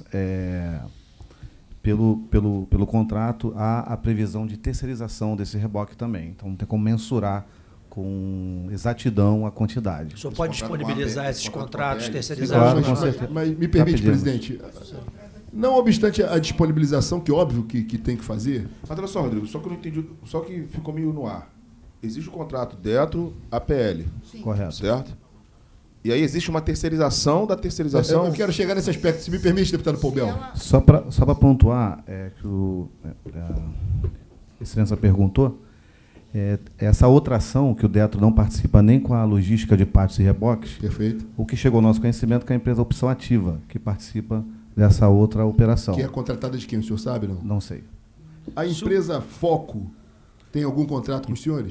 pelo contrato, há a previsão de terceirização desse reboque também. Então, não tem como mensurar com exatidão a quantidade. O senhor pode disponibilizar esses contratos terceirizados? Claro, mas me permite, presidente, não obstante a disponibilização, que óbvio que tem que fazer... Mas olha só, Rodrigo, só que eu não entendi, só que ficou meio no ar. Existe o contrato DETRO, APL. Sim. Correto. Certo? E aí existe uma terceirização da terceirização... Eu quero chegar nesse aspecto, se me permite, deputado Poubel. Só para pontuar, que a excelência perguntou, essa outra ação, que o DETRO não participa nem com a logística de partes e reboques, perfeito. O que chegou ao nosso conhecimento é que a empresa Opção Ativa, que participa dessa outra operação. Que é contratada de quem, o senhor sabe, não? Não sei. A empresa Foco tem algum contrato com os senhores?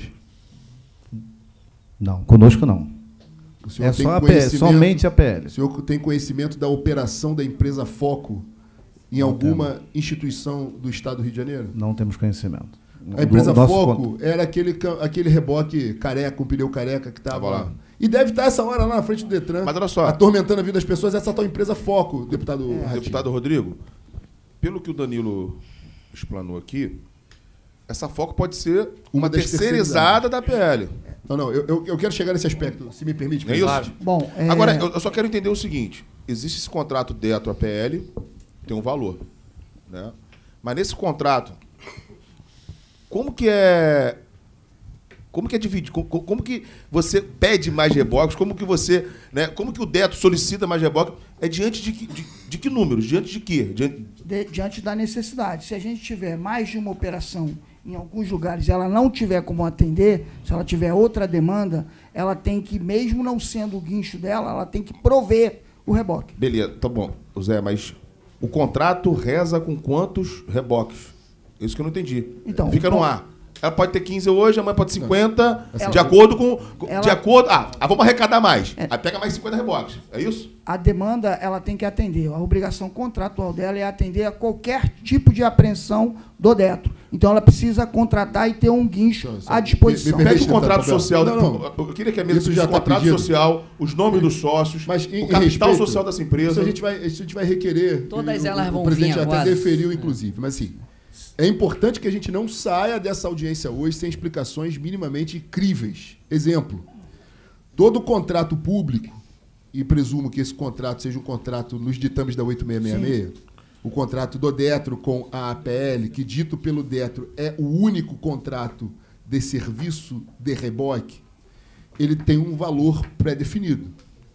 Não, conosco não. É só a PL, somente a PL. O senhor tem conhecimento da operação da empresa Foco em alguma instituição do Estado do Rio de Janeiro? Não temos conhecimento. A empresa Foco era aquele reboque careca, um pneu careca que estava lá. E deve estar essa hora lá na frente do Detran, mas olha só, atormentando a vida das pessoas, essa tal empresa Foco, deputado Deputado Rodrigo, pelo que o Danilo explanou aqui, essa Foco pode ser uma terceirizada da PL. Não, eu quero chegar nesse aspecto, se me permite. É isso? Bom, agora, eu só quero entender o seguinte, existe esse contrato DETRO-APL, tem um valor, né? Mas nesse contrato, como que é dividido? Como que você pede mais reboques? Como que você, né? Como que o DETRO solicita mais reboques? É diante de que números? Diante de quê? Diante da necessidade. Se a gente tiver mais de uma operação em alguns lugares, ela não tiver como atender, se ela tiver outra demanda, ela tem que, mesmo não sendo o guincho dela, ela tem que prover o reboque. Beleza, tá bom. Zé, mas o contrato reza com quantos reboques? Isso que eu não entendi. Então, fica no ar. Ela pode ter 15 hoje, amanhã pode ter 50, de acordo com... de acordo... vamos arrecadar mais. Aí pega mais 50 reboques. É isso? A demanda, ela tem que atender. A obrigação contratual dela é atender a qualquer tipo de apreensão do Detro. Então, ela precisa contratar e ter um guincho à disposição. Pede o contrato social. Eu queria que a mesa tivesse o contrato social, os nomes dos sócios, mas o capital social dessa empresa. Isso a gente vai requerer. Todas elas vão vir. O presidente até deferiu, inclusive. Mas, assim, é importante que a gente não saia dessa audiência hoje sem explicações minimamente críveis. Exemplo, todo contrato público, e presumo que esse contrato seja um contrato nos ditames da 8666, sim, o contrato do Detro com a APL, que dito pelo Detro é o único contrato de serviço de reboque, ele tem um valor pré-definido.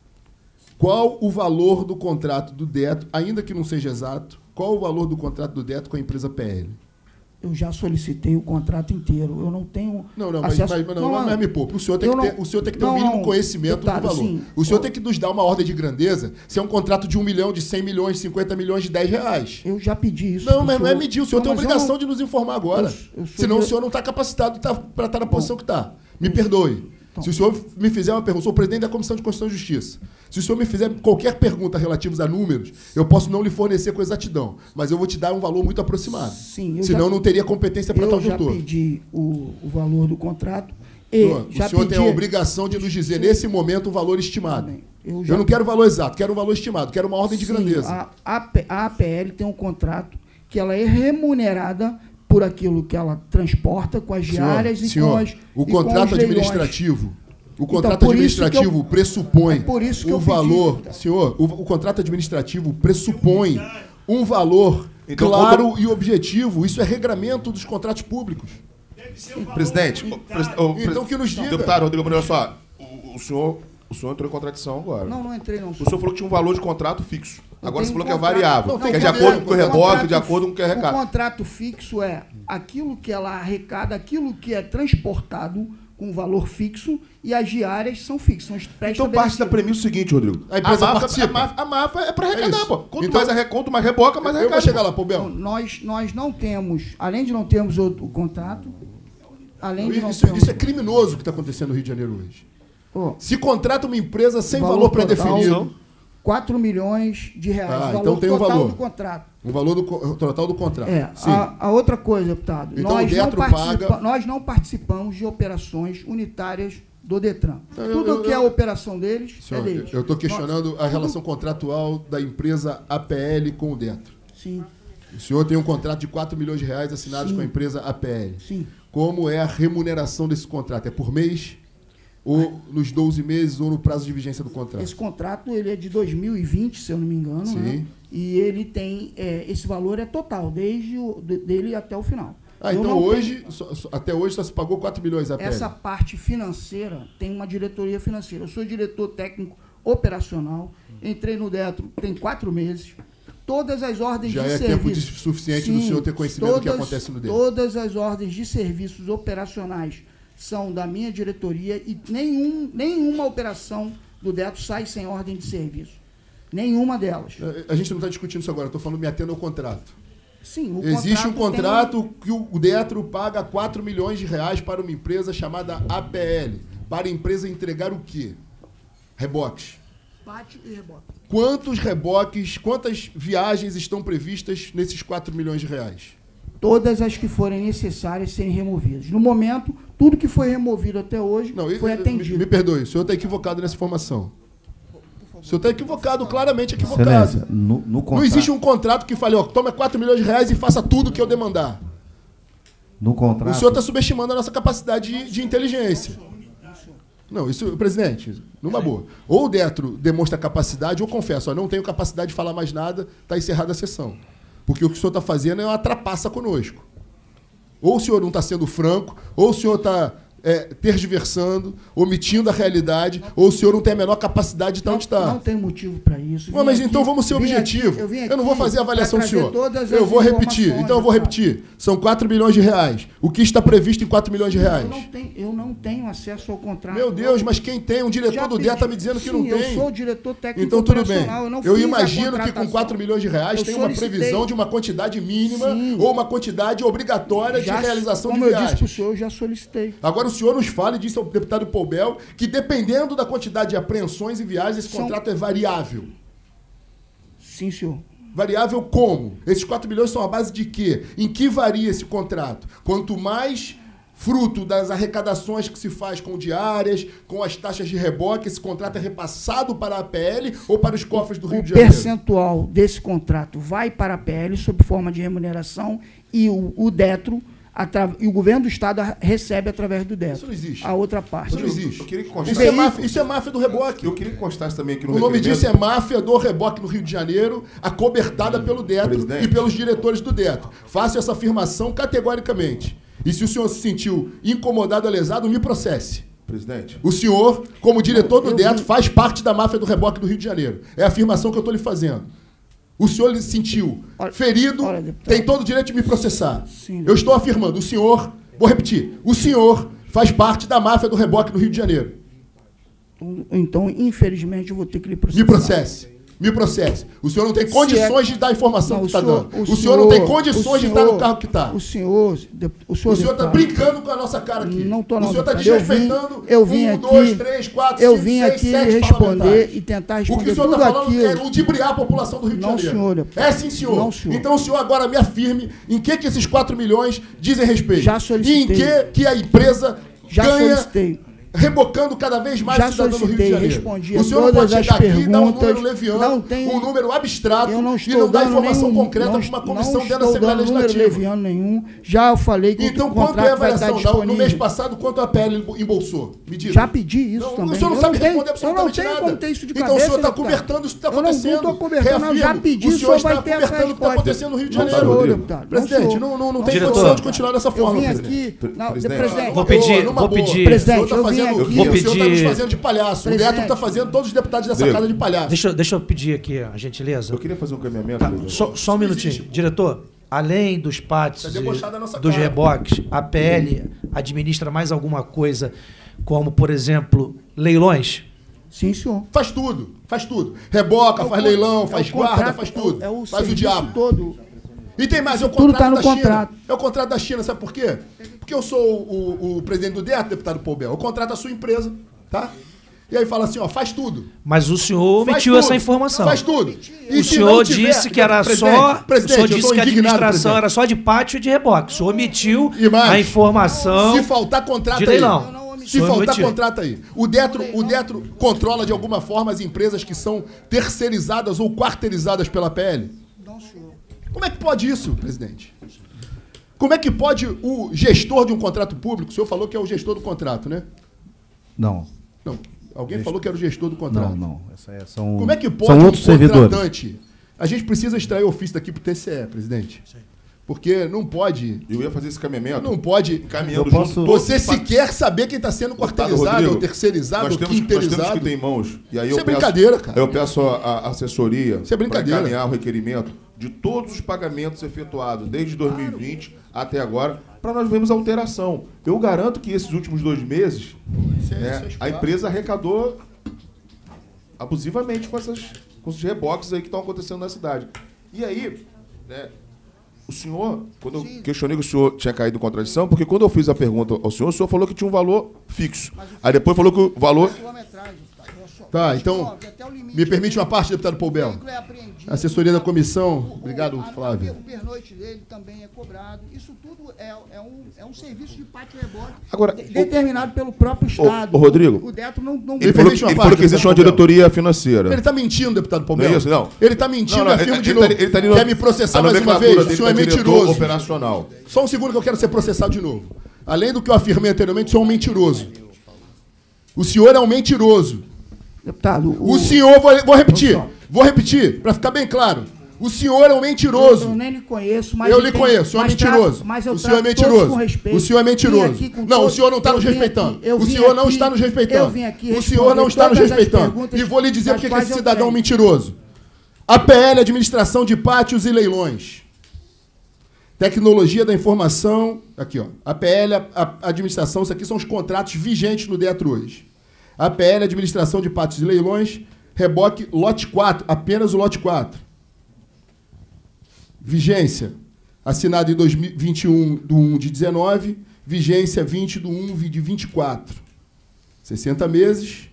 Qual o valor do contrato do Detro, ainda que não seja exato, qual o valor do contrato do Detro com a empresa PL? Eu já solicitei o contrato inteiro. Eu não tenho. Mas me poupa. O senhor tem que ter o mínimo conhecimento do valor. Sim, o senhor tem que nos dar uma ordem de grandeza se é um contrato de 1 milhão, de 100 milhões, de 50 milhões, de 10 reais. Eu já pedi isso. Não, mas não é medir. O senhor tem a obrigação de nos informar agora. Senão o senhor não está capacitado para estar na posição que está. Me perdoe. Se o senhor me fizer uma pergunta, eu sou o presidente da Comissão de Constituição e Justiça. Se o senhor me fizer qualquer pergunta relativa a números, eu posso não lhe fornecer com exatidão, mas eu vou te dar um valor muito aproximado. Sim, senão não teria competência para tal doutor. Eu já pedi o valor do contrato. E o senhor tem a obrigação de nos dizer, nesse momento, o valor estimado. Eu não quero o valor exato, quero o valor estimado, quero uma ordem de grandeza. A APL tem um contrato que ela é remunerada por aquilo que ela transporta com as diárias senhor, e com as o contrato administrativo. O contrato administrativo pressupõe o valor. Senhor, o contrato administrativo pressupõe um valor claro e objetivo. Isso é regramento dos contratos públicos. Presidente, então que nos diga. Deputado Rodrigo, olha só. O senhor entrou em contradição agora. Não entrei não. O senhor falou que tinha um valor de contrato fixo. Agora você falou que é variável. Que é de acordo com o reboque, de acordo com o que é arrecada. O contrato fixo é aquilo que ela arrecada, aquilo que é transportado com valor fixo e as diárias são fixas. Então parte da premissa o seguinte, Rodrigo. A empresa participa. A MAFA é para arrecadar, pô. Quanto mais reboca, mais arrecada. Eu vou chegar lá, pô, Bel. Nós não temos, além de não termos o contrato, isso é criminoso o que está acontecendo no Rio de Janeiro hoje. Se contrata uma empresa sem valor pré-definido... 4 milhões de reais. O valor então tem total o valor do contrato. O valor total do contrato. A outra coisa, deputado. Então nós não participamos de operações unitárias do Detran. Tudo que é a operação deles é deles. Eu estou questionando a relação contratual da empresa APL com o Detran. Sim. O senhor tem um contrato de 4 milhões de reais assinados com a empresa APL. Sim. Como é a remuneração desse contrato? É por mês? Ou nos 12 meses, ou no prazo de vigência do contrato? Esse contrato ele é de 2020, se eu não me engano. Sim. Né? E ele tem... esse valor é total, desde dele até o final. Então hoje, até hoje só se pagou 4 milhões a APL. Essa parte financeira tem uma diretoria financeira. Eu sou diretor técnico operacional, entrei no Detro tem 4 meses. Todas as ordens de serviço... Já é tempo suficiente do senhor ter conhecimento do que acontece no Detro. Todas as ordens de serviços operacionais são da minha diretoria e nenhuma operação do Detro sai sem ordem de serviço. Nenhuma delas. A gente não está discutindo isso agora, estou falando me atendo ao contrato. Sim, existe um contrato que o Detro paga 4 milhões de reais para uma empresa chamada APL. Para a empresa entregar o quê? Reboques. Pátio e reboque. Quantos reboques, quantas viagens estão previstas nesses 4 milhões de reais? Todas as que forem necessárias serem removidas. No momento, tudo que foi removido até hoje foi atendido. Me perdoe, o senhor está equivocado nessa informação. O senhor está equivocado, claramente equivocado. Excelência, no contrato, não existe um contrato que fale, toma 4 milhões de reais e faça tudo o que eu demandar. No contrato... O senhor está subestimando a nossa capacidade de inteligência. Não, isso, presidente, numa boa. Ou o Detro demonstra capacidade, ou confessa, não tenho capacidade de falar mais nada, está encerrada a sessão. Porque o que o senhor está fazendo é uma trapaça conosco. Ou o senhor não está sendo franco, ou o senhor está tergiversando, omitindo a realidade, ou o senhor não tem a menor capacidade de estar onde está? Não tem motivo para isso. Mas então vamos ser objetivo. Eu não vou fazer a avaliação do senhor. Eu vou repetir. Então eu vou repetir. São 4 milhões de reais. O que está previsto em 4 milhões de reais? Eu não tenho acesso ao contrato. Meu Deus, mas quem tem? Um diretor do DEA está me dizendo que não tem. Eu sou o diretor técnico então tudo bem. Eu imagino que com 4 milhões de reais tem uma previsão de uma quantidade mínima ou uma quantidade obrigatória de realização de viagem. Como eu disse para o senhor, eu já solicitei. Agora o senhor nos fala e disse ao deputado Poubel que dependendo da quantidade de apreensões e viagens, esse contrato é variável. Sim, senhor. Variável como? Esses 4 milhões são a base de quê? Em que varia esse contrato? Quanto mais fruto das arrecadações que se faz com diárias, com as taxas de reboque, esse contrato é repassado para a PL ou para os cofres do Rio de Janeiro? O percentual desse contrato vai para a PL sob forma de remuneração e o DETRO, e o governo do Estado recebe através do DETRO. Isso não existe. A outra parte. Isso não existe. Eu queria que constasse... Isso é máfia do reboque. Eu queria que constasse também aqui no O nome disso é máfia do reboque no Rio de Janeiro, acobertada pelo DETRO e pelos diretores do DETRO. Faço essa afirmação categoricamente. E se o senhor se sentiu incomodado ou lesado, me processe. Presidente. O senhor, como diretor do DETRO, faz parte da máfia do reboque do Rio de Janeiro. É a afirmação que eu estou lhe fazendo. O senhor se sentiu ferido, tem todo o direito de me processar. Sim, eu estou afirmando, o senhor, vou repetir, o senhor faz parte da máfia do reboque do Rio de Janeiro. Então, infelizmente, eu vou ter que lhe processar. Me processe. Me processe. O senhor não tem condições de dar a informação que está dando. O senhor não tem condições de estar no carro que está. O senhor está brincando com a nossa cara aqui. Não estou, não. O senhor está desrespeitando eu vim aqui, 2, 3, 4, 5, 6, 7 lhe responder e tentar responder. O que o senhor está falando é ludibriar a população do Rio de Janeiro. Senhor, é sim, senhor. Não, senhor. Então o senhor agora me afirme em que esses 4 milhões dizem respeito. Já solicitei. E em que a empresa ganha... Solicitei. Rebocando cada vez mais o cidadão do Rio de Janeiro. Respondi o senhor não pode chegar aqui e dar um número leviano, um número abstrato e não dar informação concreta para uma comissão dentro da Assembleia Legislativa. Não leviano nenhum. Já falei que então, o contrato quanto é a avaliação? vai estar no mês passado, quanto a PL embolsou? Me diga. Já pedi isso também. O senhor não sabe responder absolutamente nada. Eu não tenho como ter isso de cabeça. Então o senhor está cobertando isso que está acontecendo. Eu não estou cobertando, eu já pedi, o senhor vai ter essa resposta. O que está acontecendo no Rio de Janeiro. Presidente, não tem condição de continuar dessa forma. Eu vim aqui... Presidente, vou pedir... Presidente, eu vim aqui... Vou pedir... Está nos fazendo de palhaço. O DETRO está fazendo todos os deputados dessa casa de palhaço. Deixa eu pedir aqui a gentileza. Eu queria fazer um caminhamento. Só um minutinho. Diretor, além dos pátios dos reboques, a PL administra mais alguma coisa, como, por exemplo, leilões? Sim, senhor. Faz tudo. Reboca, faz leilão, faz guarda, faz tudo. Faz o diabo. Todo. E tem mais, é o contrato da China. É o contrato da China, sabe por quê? Porque eu sou o presidente do DETRO, deputado Poubel. Eu contrato a sua empresa, tá? E aí fala assim, ó, faz tudo. Mas o senhor omitiu essa informação. Faz tudo. O senhor disse que era só... O senhor disse que a administração era só de pátio e de reboque. O senhor omitiu a informação... Se faltar contrato de leilão. Se faltar contrato aí. O DETRO controla de alguma forma as empresas que são terceirizadas ou quarteirizadas pela PL? Não, senhor. Como é que pode isso, presidente? Como é que pode o gestor de um contrato público... O senhor falou que é o gestor do contrato, né? Não. Alguém falou que era o gestor do contrato. Não. São, como é que pode são outros contratante... A gente precisa extrair o ofício daqui para o TCE, presidente. Sim. Porque não pode... Eu ia fazer esse caminhamento. Não pode... Caminhando junto. Você sequer saber quem está sendo quarteirizado, ou terceirizado, ou quinteirizado. Nós temos que ter em mãos. E aí isso é brincadeira, cara. Eu peço a assessoria para encaminhar o requerimento de todos os pagamentos efetuados desde 2020 até agora, para nós vermos a alteração. Eu garanto que esses últimos 2 meses, a empresa arrecadou abusivamente com esses reboques aí que estão acontecendo na cidade. E aí, o senhor, quando eu questionei que o senhor tinha caído em contradição, porque quando eu fiz a pergunta ao senhor, o senhor falou que tinha um valor fixo. Aí depois falou que o valor... Tá, então, me permite uma parte, deputado Poubel. Assessoria da comissão. Obrigado, Flávio. O pernoite dele também é cobrado. Isso tudo é um serviço de pátio e reboque agora, determinado pelo próprio Estado. Rodrigo, o DETRO não ele falou que existe uma diretoria financeira. Ele está mentindo, deputado Poubel. Não é isso, não. Ele está mentindo, afirmo de novo. Quer me processar mais uma vez? O senhor é mentiroso. Operacional. Só um segundo que eu quero ser processado de novo. Além do que eu afirmei anteriormente, o senhor é um mentiroso. O senhor é um mentiroso. Deputado, o senhor, vou repetir, para ficar bem claro. O senhor é um mentiroso. Eu nem lhe conheço, mas... Eu lhe conheço, o senhor é mentiroso. Mas eu o senhor é mentiroso. O senhor é mentiroso. Não, o senhor não está nos respeitando. O senhor não está nos respeitando. O senhor não está nos respeitando. E vou lhe dizer porque que esse cidadão é um mentiroso. APL, Administração de Pátios e Leilões. Tecnologia da Informação. Aqui, ó. APL, Administração. Isso aqui são os contratos vigentes no Detro hoje. APL, Administração de Pátios e Leilões. Reboque, lote 4. Apenas o lote 4. Vigência, assinado em 2021 do 1 de 19, vigência 20 do 1 de 24. 60 meses,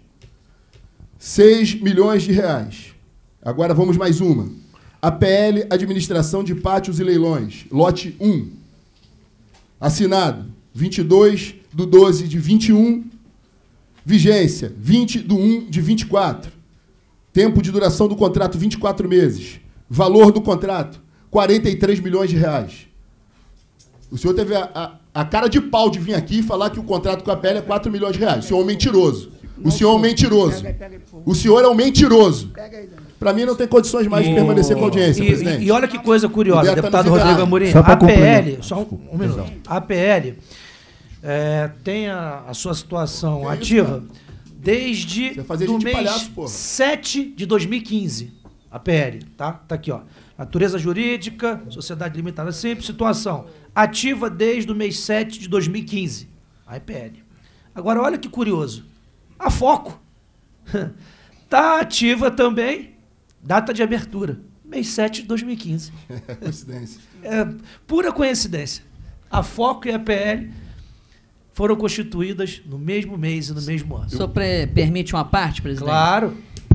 6 milhões de reais. Agora vamos mais uma. APL, Administração de Pátios e Leilões, lote 1. Assinado 22 do 12 de 21, vigência 20 do 1 de 24. Tempo de duração do contrato, 24 meses. Valor do contrato, 43 milhões de reais. O senhor teve a cara de pau de vir aqui e falar que o contrato com a APL é 4 milhões de reais. O senhor é um mentiroso. O senhor é um mentiroso. O senhor é um mentiroso. Para mim não tem condições mais de permanecer com a audiência, presidente. E olha que coisa curiosa, deputado Rodrigo Amorim. A APL, só um minuto. A APL tem a sua situação ativa desde o mês 7 de 2015. A PL, tá? Tá aqui, ó. Natureza jurídica, sociedade limitada simples, situação ativa desde o mês 7 de 2015. A EPL. Agora, olha que curioso. A Foco tá ativa também, data de abertura, mês 7 de 2015. Coincidência. É pura coincidência. A Foco e a EPL foram constituídas no mesmo mês e no mesmo ano. O senhor permite uma parte, presidente? Claro.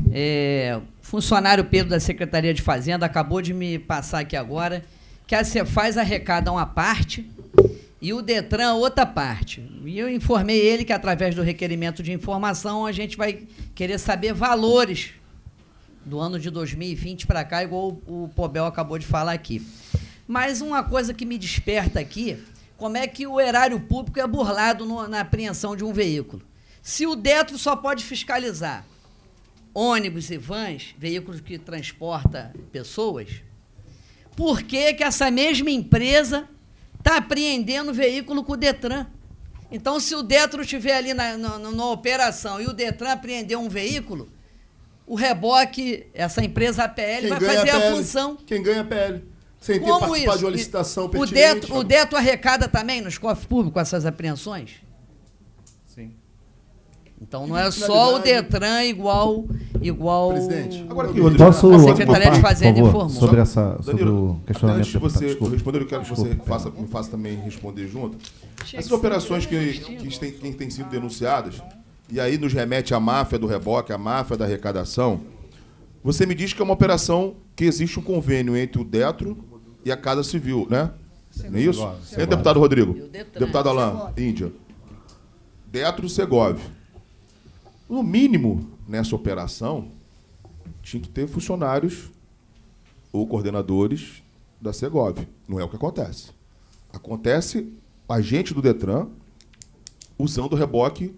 Funcionário Pedro da Secretaria de Fazenda acabou de me passar aqui agora que a Cefaz arrecada uma parte e o Detran outra parte. E eu informei ele que, através do requerimento de informação, a gente vai querer saber valores do ano de 2020 para cá, igual o Pobel acabou de falar aqui. Mas uma coisa que me desperta aqui, como é que o erário público é burlado na apreensão de um veículo? Se o Detro só pode fiscalizar ônibus e vans, veículos que transportam pessoas, por que essa mesma empresa está apreendendo veículo com o Detran? Então, se o Detro estiver ali na operação e o Detran apreender um veículo, o reboque, essa empresa APL, vai fazer a função. Quem ganha a PL? Sem ter participado de uma licitação pertinente. O Detro arrecada também nos cofres públicos essas apreensões? Sim. Então não é só o Detran igual presidente. Agora aqui, a Secretaria de Fazenda informou. Sobre o questionamento. Antes de você responder, eu quero que você me faça também responder junto. Essas operações que têm sido denunciadas, e aí nos remete à máfia do reboque, à máfia da arrecadação, você me diz que é uma operação que existe um convênio entre o Detro e a Casa Civil, né? Não é isso? É, deputado Rodrigo? Deputado Alain, Índia. Detro Segov. No mínimo, nessa operação, tinha que ter funcionários ou coordenadores da Segov. Não é o que acontece. Acontece agente do Detran usando o reboque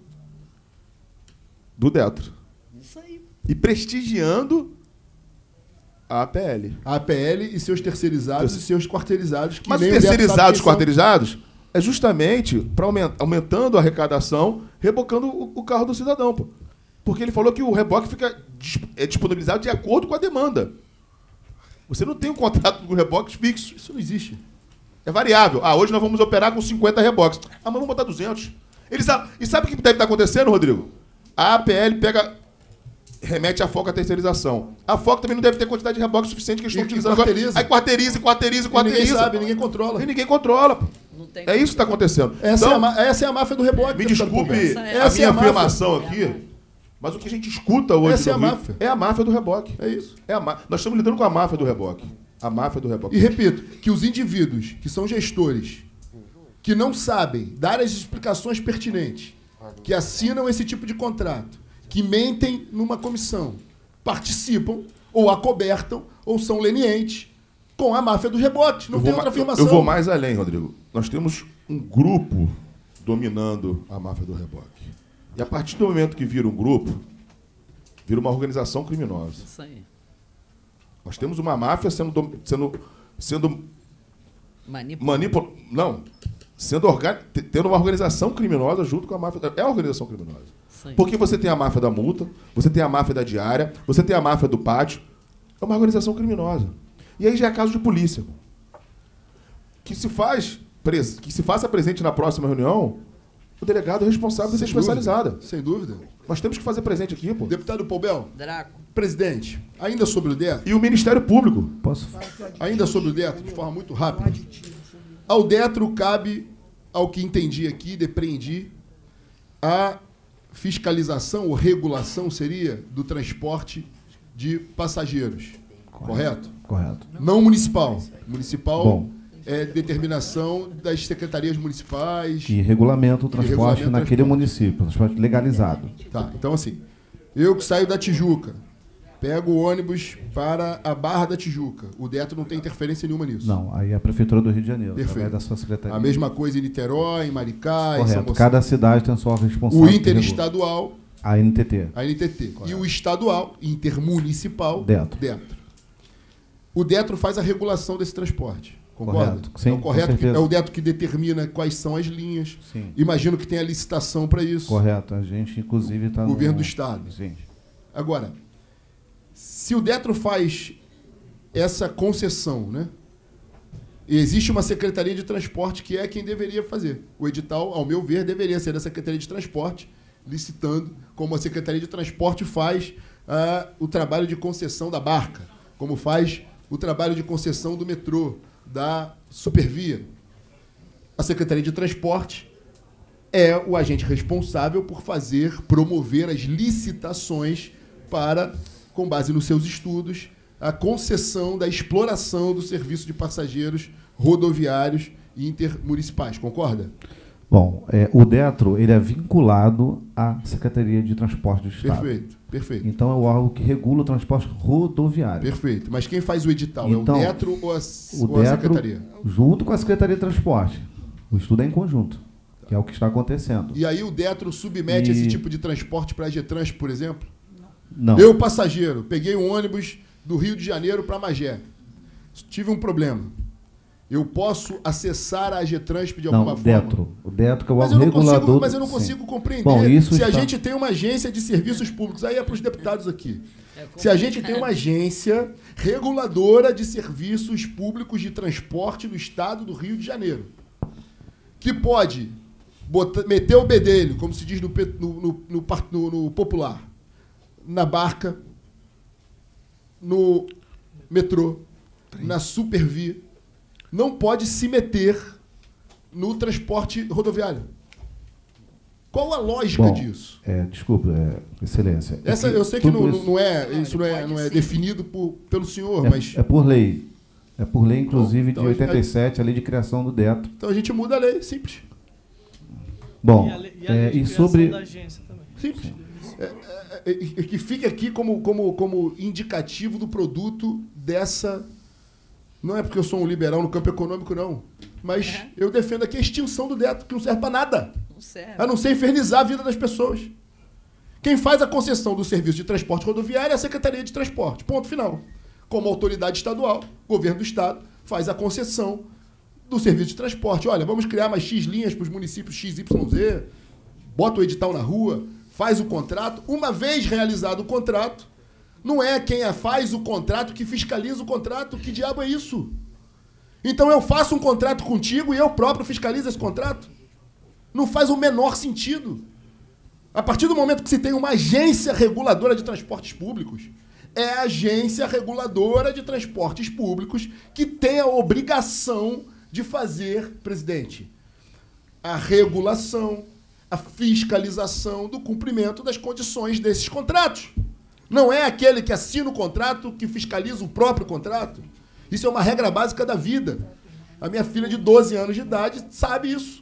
do Detro. Isso aí. E prestigiando a APL. A APL e seus terceirizados e seus quarteirizados. Mas os terceirizados e quarteirizados é justamente para aumentando a arrecadação, rebocando o carro do cidadão. Pô. Porque ele falou que o reboque fica disponibilizado de acordo com a demanda. Você não tem um contrato com reboques fixo. Isso não existe. É variável. Hoje nós vamos operar com 50 reboques. Mas vamos botar 200. E sabe o que deve estar acontecendo, Rodrigo? A APL remete à Foco à terceirização. A Foco também não deve ter quantidade de reboques suficiente que eles estão utilizando agora. Aí quarteiriza. Ninguém sabe, ninguém controla. E ninguém controla. É isso que está acontecendo. Essa é a máfia do reboque. Me desculpe a minha afirmação aqui, mas o que a gente escuta hoje é a máfia do reboque. É isso. Nós estamos lidando com a máfia do reboque. A máfia do reboque. E repito, que os indivíduos que são gestores, que não sabem dar as explicações pertinentes, que assinam esse tipo de contrato, que mentem numa comissão, participam, ou acobertam, ou são lenientes com a máfia dos reboques. Não tem outra afirmação. Eu vou mais além, Rodrigo. Nós temos um grupo dominando a máfia do reboque. E a partir do momento que vira um grupo, vira uma organização criminosa. Isso aí. Nós temos uma máfia sendo tendo uma organização criminosa junto com a máfia. É uma organização criminosa. Sim. Porque você tem a máfia da multa, você tem a máfia da diária, você tem a máfia do pátio. É uma organização criminosa. E aí já é caso de polícia. Que se faça presente na próxima reunião o delegado responsável de ser especializada. Sem dúvida. Nós temos que fazer presente aqui, pô. Deputado Poubel. Draco. Presidente, ainda sobre o DETRO. E o Ministério Público. Posso? Ainda sobre o DETRO, de forma muito rápida. Ao DETRO cabe, ao que entendi aqui, depreendi, a fiscalização ou regulação, seria, do transporte de passageiros. Correto? Correto. Não municipal. Municipal é determinação das secretarias municipais. Que regulamenta o transporte naquele município, transporte legalizado. Tá, então assim, eu que saio da Tijuca, pego o ônibus para a Barra da Tijuca. O DETRO não tem interferência nenhuma nisso. Não, aí a Prefeitura do Rio de Janeiro, perfeito, da sua secretaria. A mesma coisa em Niterói, em Maricá, correto. Em São Gonçalo. Cada cidade tem a sua responsável. O interestadual. A NTT. A NTT. Correto. E o estadual, intermunicipal. DETRO. O DETRO faz a regulação desse transporte. Concorda? Correto. Sim, então, correto, é o DETRO que determina quais são as linhas. Sim. Imagino que tem a licitação para isso. Correto. A gente, inclusive, está no governo do Estado. Sim. Agora, se o DETRO faz essa concessão, né? Existe uma Secretaria de Transporte que é quem deveria fazer. O edital, ao meu ver, deveria ser da Secretaria de Transporte, licitando, como a Secretaria de Transporte faz o trabalho de concessão da barca, como faz o trabalho de concessão do metrô, da Supervia. A Secretaria de Transporte é o agente responsável por promover as licitações para, com base nos seus estudos, a concessão da exploração do serviço de passageiros rodoviários e intermunicipais. Concorda? Bom, o DETRO ele é vinculado à Secretaria de Transporte do Estado. Perfeito, perfeito. Então é o órgão que regula o transporte rodoviário. Perfeito. Mas quem faz o edital? Então, é o DETRO ou a Secretaria? Junto com a Secretaria de Transporte. O estudo é em conjunto, que é o que está acontecendo. E aí o DETRO submete esse tipo de transporte para a Getrans, por exemplo? Não. Eu, passageiro, peguei um ônibus do Rio de Janeiro para Magé. Tive um problema. Eu posso acessar a Getrans de alguma forma? O DETRO que é o órgão regulador... Mas eu não consigo compreender. Bom, se a gente tem uma agência de serviços públicos, aí é para os deputados aqui. Se a gente tem uma agência reguladora de serviços públicos de transporte no estado do Rio de Janeiro, que pode meter o bedelho, como se diz no popular, na barca, no metrô, na Supervia, não pode se meter no transporte rodoviário. Qual a lógica disso? Desculpa, Excelência. Eu sei que não é definido pelo senhor, mas... É por lei. É por lei, inclusive, de 87, a lei de criação do DETRO. Então a gente muda a lei, simples. Bom, e a lei de criação da agência também. Simples. Que fique aqui como indicativo do produto dessa... Não é porque eu sou um liberal no campo econômico, não. Mas eu defendo aqui a extinção do DETRO, que não serve para nada. Não serve. A não ser infernizar a vida das pessoas. Quem faz a concessão do serviço de transporte rodoviário é a Secretaria de Transporte. Ponto final. Como autoridade estadual, governo do Estado faz a concessão do serviço de transporte. Olha, vamos criar mais X linhas para os municípios XYZ, bota o edital na rua, faz o contrato. Uma vez realizado o contrato, não é quem faz o contrato que fiscaliza o contrato. Que diabo é isso? Então eu faço um contrato contigo e eu próprio fiscalizo esse contrato? Não faz o menor sentido. A partir do momento que se tem uma agência reguladora de transportes públicos, é a agência reguladora de transportes públicos que tem a obrigação de fazer, presidente, a regulação, a fiscalização do cumprimento das condições desses contratos. Não é aquele que assina o contrato que fiscaliza o próprio contrato. Isso é uma regra básica da vida. A minha filha de 12 anos de idade sabe isso.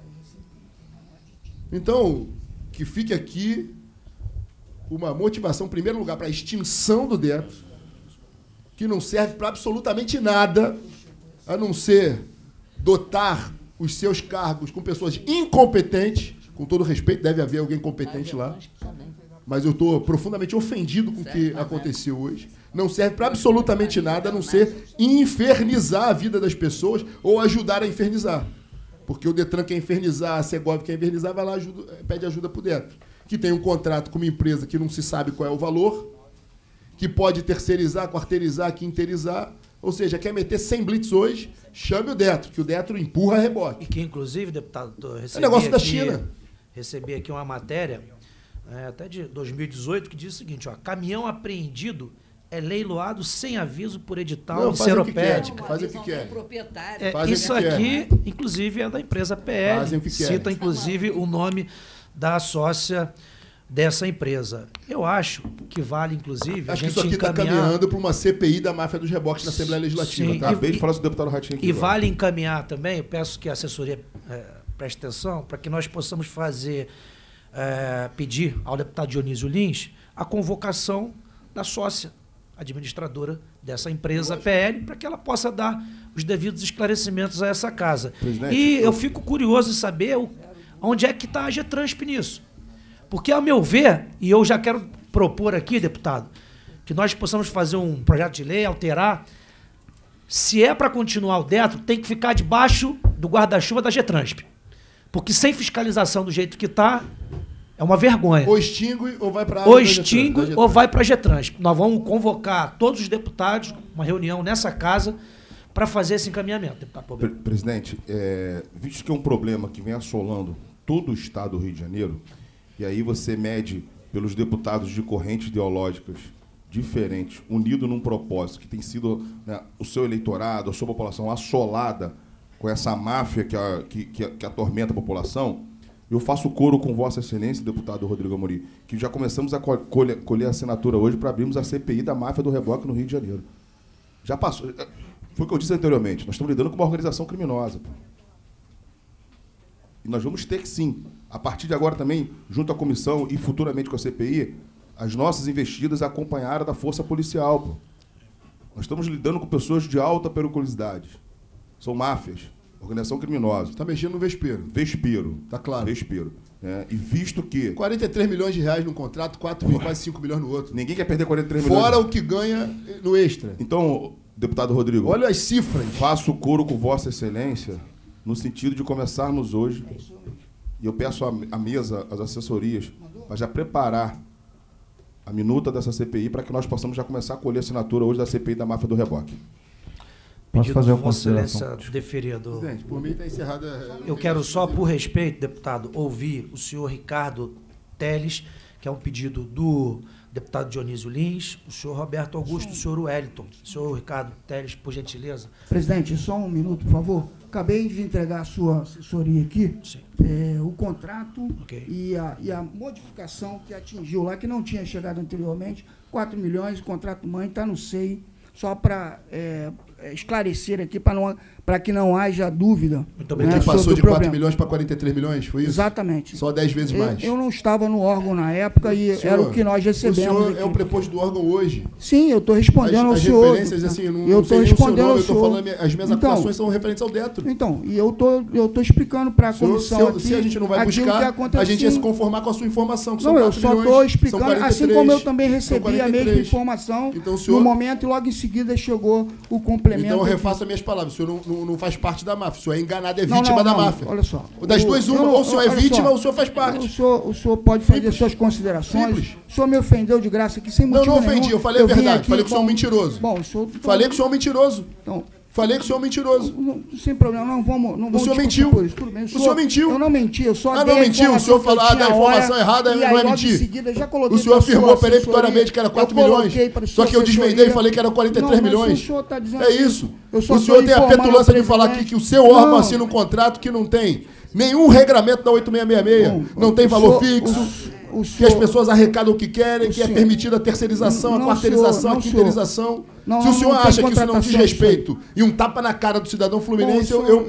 Então, que fique aqui uma motivação, em primeiro lugar, para a extinção do DETRO, que não serve para absolutamente nada, a não ser dotar os seus cargos com pessoas incompetentes. Com todo respeito, deve haver alguém competente lá. mas eu estou profundamente ofendido com o que aconteceu hoje. Não serve para absolutamente nada, a não ser infernizar a vida das pessoas ou ajudar a infernizar. Porque o Detran quer infernizar, a Segov quer infernizar, vai lá, pede ajuda para o Detran. Que tem um contrato com uma empresa que não se sabe qual é o valor, que pode terceirizar, quarteirizar, quinteirizar, ou seja, quer meter 100 blitz hoje, chame o Detran, que o Detran empurra a rebote. E que, inclusive, deputado, é negócio da China. Recebi aqui uma matéria, até de 2018, que diz o seguinte, ó, caminhão apreendido é leiloado sem aviso por edital de seropédica. Faz o que quer. Isso aqui, inclusive, é da empresa PL. Cita, inclusive, o nome da sócia dessa empresa. Eu acho que vale, inclusive, acho que isso aqui está caminhando para uma CPI da máfia dos reboques na Assembleia Legislativa. Sim, tá? Acabei de falar com o deputado Ratinho aqui. E vale encaminhar também, eu peço que a assessoria preste atenção, para que nós possamos pedir ao deputado Dionísio Lins a convocação da sócia administradora dessa empresa PL, para que ela possa dar os devidos esclarecimentos a essa casa. Presidente, e eu fico curioso em saber onde é que está a Getransp nisso. Porque, ao meu ver, e eu já quero propor aqui, deputado, que nós possamos fazer um projeto de lei, alterar, se é para continuar o Detran, tem que ficar debaixo do guarda-chuva da Getransp. Porque sem fiscalização do jeito que está, é uma vergonha. Ou extingue ou vai para a Ou extingue ou vai para a Getransp. Nós vamos convocar todos os deputados, uma reunião nessa casa, para fazer esse encaminhamento, deputado. Presidente, visto que é um problema que vem assolando todo o estado do Rio de Janeiro, e aí você mede pelos deputados de correntes ideológicas diferentes, unidos num propósito que tem sido, né, o seu eleitorado, a sua população assolada com essa máfia que atormenta a população, eu faço coro com Vossa Excelência, deputado Rodrigo Amorim, que já começamos a colher a assinatura hoje para abrirmos a CPI da máfia do reboque no Rio de Janeiro. Já passou. Foi o que eu disse anteriormente. Nós estamos lidando com uma organização criminosa. E nós vamos ter que, sim, a partir de agora também, junto à comissão e futuramente com a CPI, as nossas investidas acompanharam da força policial. Pô. Nós estamos lidando com pessoas de alta periculosidade. São máfias, organização criminosa. Está mexendo no vespeiro. Vespeiro. Está claro. Vespeiro. E visto que... 43 milhões de reais num contrato, quase 5 milhões no outro. Ninguém quer perder 43 milhões. Fora o que ganha no extra. Então, deputado Rodrigo... Olha as cifras. Faço coro com Vossa Excelência no sentido de começarmos hoje, e eu peço à mesa, às assessorias, para já preparar a minuta dessa CPI para que nós possamos já começar a colher a assinatura hoje da CPI da máfia do reboque. Posso fazer uma Vossa consideração? Excelência deferido. Presidente, por mim está encerrada. Eu quero só, por respeito, deputado, ouvir o senhor Ricardo Teles, que é um pedido do deputado Dionísio Lins, o senhor Roberto Augusto, o senhor Wellington. O senhor Ricardo Teles, por gentileza. Presidente, só um minuto, por favor. Acabei de entregar à sua assessoria aqui o contrato e a modificação que atingiu lá, que não tinha chegado anteriormente, 4 milhões, contrato mãe, está no SEI, só para esclarecer aqui, para que não haja dúvida. Muito bem. Passou de 4 milhões para 43 milhões, foi isso? Exatamente. Só 10 vezes mais. Eu não estava no órgão na época e era o que nós recebemos. O senhor é o preposto do órgão hoje. Sim, eu estou respondendo ao senhor. As referências, assim, eu estou respondendo ao senhor. Eu estou falando, as minhas atuações são referentes ao Detran. Então, e eu tô explicando para a comissão aqui. Se a gente não vai buscar, a gente ia se conformar com a sua informação, que não, eu só estou explicando, assim como eu também recebi a mesma informação então, senhor, no momento e logo em seguida chegou o complemento. Então eu refaço as minhas palavras. O senhor não faz parte da máfia. O senhor é enganado, é vítima da máfia. Olha só. Das duas, uma, ou o senhor é vítima ou o senhor faz parte. O senhor pode fazer suas considerações. Simples. O senhor me ofendeu de graça aqui sem motivo nenhum. Não ofendi, eu falei a verdade. Falei que o senhor é um mentiroso. Bom, o senhor... Falei que o senhor é um mentiroso. Então... Falei que o senhor é mentiroso. Sem problema, não vamos o senhor mentiu. Por isso. Tudo bem. O senhor mentiu. Eu não menti, eu só dei não mentiu. O senhor falou da informação errada, não é mentir. Seguida, já coloquei o senhor afirmou peremptoriamente que era 4 milhões. Só que eu desvendei e falei que era 43 milhões. O senhor tá dizendo é isso. O senhor tem a petulância de falar aqui que o seu órgão assina um contrato que não tem nenhum regramento da 8666. Não tem valor fixo. Que as pessoas arrecadam o que querem, que é permitida a terceirização, a quarteirização, a quinteirização. Se o senhor acha que isso não diz respeito e um tapa na cara do cidadão fluminense,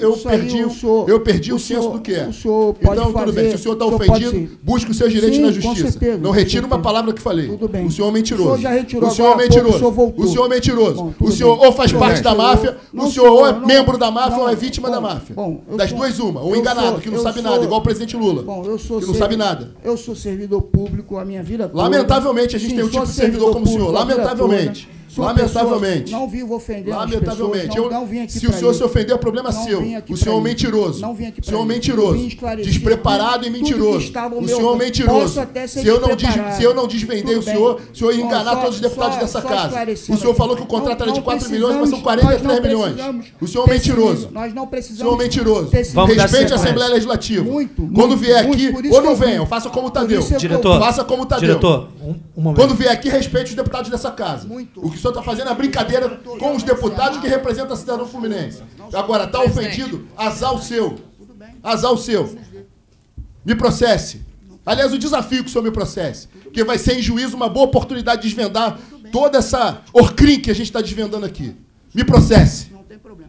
eu perdi o senso do que é. Então, tudo bem. Se o senhor está ofendido, busque os seus direitos na justiça. Não retire uma palavra que falei. O senhor é mentiroso. O senhor é mentiroso. O senhor é mentiroso. O senhor ou faz parte da máfia, o senhor ou é membro da máfia ou é vítima da máfia. Das duas, uma. Ou enganado, que não sabe nada, igual o presidente Lula, que não sabe nada. Eu sou servidor servidor público a minha vida toda. Lamentavelmente, a gente tem um tipo de servidor como o senhor. Lamentavelmente. Lamentavelmente. Não vivo ofendendo Lamentavelmente. as pessoas. Não vim aqui se o senhor se ofender, o problema é seu. O senhor é um mentiroso. Não vim aqui o senhor é um mentiroso. Despreparado e mentiroso. O senhor é um mentiroso. Se eu não desvendei o senhor ia enganar todos os deputados dessa casa. O senhor falou que o contrato era de 4 milhões, mas são 43 milhões. O senhor é um mentiroso. Nós não precisamos. O senhor é um mentiroso. Respeite a Assembleia Legislativa. Quando vier aqui, ou não venham, faça como o Tadeu. Faça como o Tadeu. Diretor, quando vier aqui, respeite os deputados dessa casa. O que o senhor está fazendo é brincadeira com os deputados que representam a cidadão fluminense. Agora, está ofendido, azar o seu. Azar o seu. Me processe. Aliás, o desafio que o senhor me processe. Porque vai ser em juízo uma boa oportunidade de desvendar toda essa orcrim que a gente está desvendando aqui. Me processe. Não tem problema.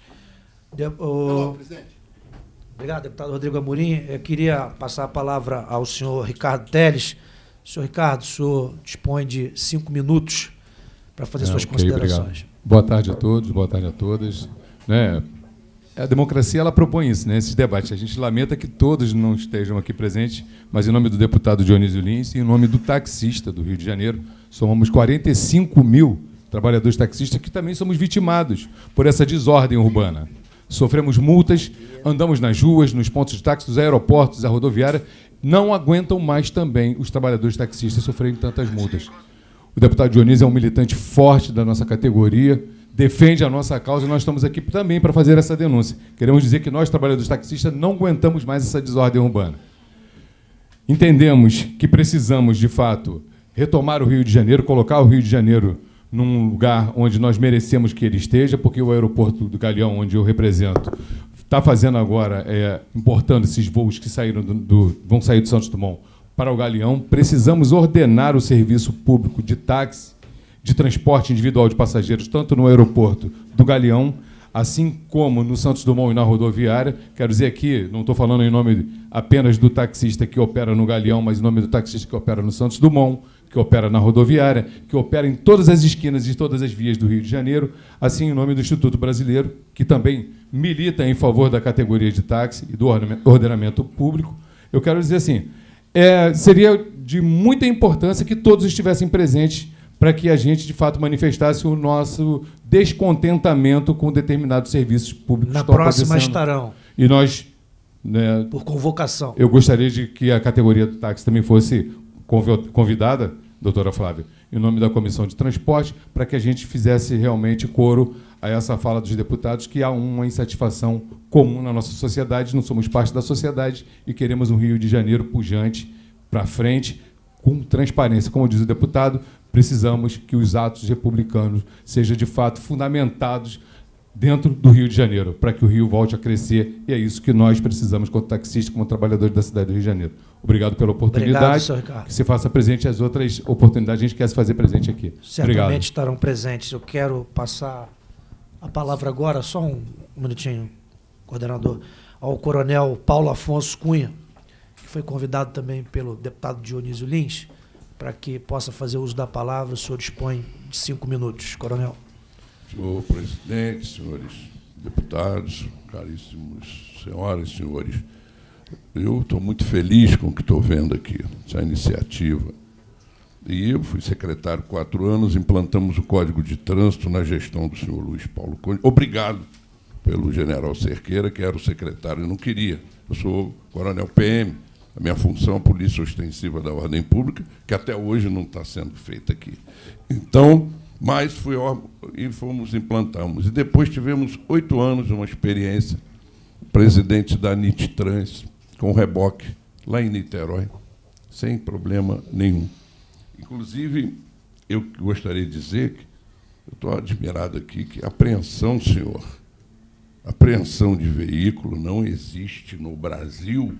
Obrigado, deputado Rodrigo Amorim. Eu queria passar a palavra ao senhor Ricardo Teles. Senhor Ricardo, o senhor dispõe de 5 minutos para fazer suas considerações. Obrigado. Boa tarde a todos, boa tarde a todas. Né? A democracia ela propõe isso, né? Esses debates. A gente lamenta que todos não estejam aqui presentes, mas em nome do deputado Dionísio Lins e em nome do taxista do Rio de Janeiro, somos 45 mil trabalhadores taxistas que também somos vitimados por essa desordem urbana. Sofremos multas, andamos nas ruas, nos pontos de táxi, nos aeroportos, a rodoviária, não aguentam mais também os trabalhadores taxistas sofrerem tantas multas. O deputado Dionísio é um militante forte da nossa categoria, defende a nossa causa e nós estamos aqui também para fazer essa denúncia. Queremos dizer que nós, trabalhadores taxistas, não aguentamos mais essa desordem urbana. Entendemos que precisamos, de fato, retomar o Rio de Janeiro, colocar o Rio de Janeiro num lugar onde nós merecemos que ele esteja, porque o aeroporto do Galeão, onde eu represento, está fazendo agora, importando esses voos que saíram vão sair do Santos Dumont para o Galeão. Precisamos ordenar o serviço público de táxi, de transporte individual de passageiros, tanto no aeroporto do Galeão, assim como no Santos Dumont e na rodoviária. Quero dizer aqui, não estou falando em nome apenas do taxista que opera no Galeão, mas em nome do taxista que opera no Santos Dumont, que opera na rodoviária, que opera em todas as esquinas e todas as vias do Rio de Janeiro, assim em nome do Instituto Brasileiro, que também milita em favor da categoria de táxi e do ordenamento público. Eu quero dizer assim, seria de muita importância que todos estivessem presentes para que a gente, de fato, manifestasse o nosso descontentamento com determinados serviços públicos. Na próxima estarão. E nós... por convocação. Eu gostaria de que a categoria do táxi também fosse convidada, doutora Flávia, em nome da Comissão de Transporte, para que a gente fizesse realmente coro a essa fala dos deputados, que há uma insatisfação comum na nossa sociedade, não somos parte da sociedade e queremos um Rio de Janeiro pujante, para frente, com transparência. Como diz o deputado, precisamos que os atos republicanos sejam, de fato, fundamentados dentro do Rio de Janeiro, para que o Rio volte a crescer, e é isso que nós precisamos, como taxistas, como trabalhadores da cidade do Rio de Janeiro. Obrigado pela oportunidade. Obrigado, que se faça presente as outras oportunidades, a gente quer se fazer presente aqui. Certamente Obrigado. Estarão presentes. Eu quero passar a palavra agora, só um minutinho, coordenador, ao coronel Paulo Afonso Cunha, que foi convidado também pelo deputado Dionísio Lins, para que possa fazer uso da palavra. O senhor dispõe de 5 minutos, coronel. Senhor presidente, senhores deputados, caríssimos senhoras e senhores, eu estou muito feliz com o que estou vendo aqui, essa iniciativa. E eu fui secretário 4 anos, implantamos o Código de Trânsito na gestão do senhor Luiz Paulo Conde. Obrigado pelo general Cerqueira, que era o secretário, eu não queria. Eu sou coronel PM, a minha função é a Polícia Ostensiva da Ordem Pública, que até hoje não está sendo feita aqui. Então, mas implantamos. E depois tivemos 8 anos, uma experiência, presidente da NIT-Trans, com reboque, lá em Niterói, sem problema nenhum. Inclusive, eu gostaria de dizer que eu estou admirado aqui que apreensão, senhor, apreensão de veículo não existe no Brasil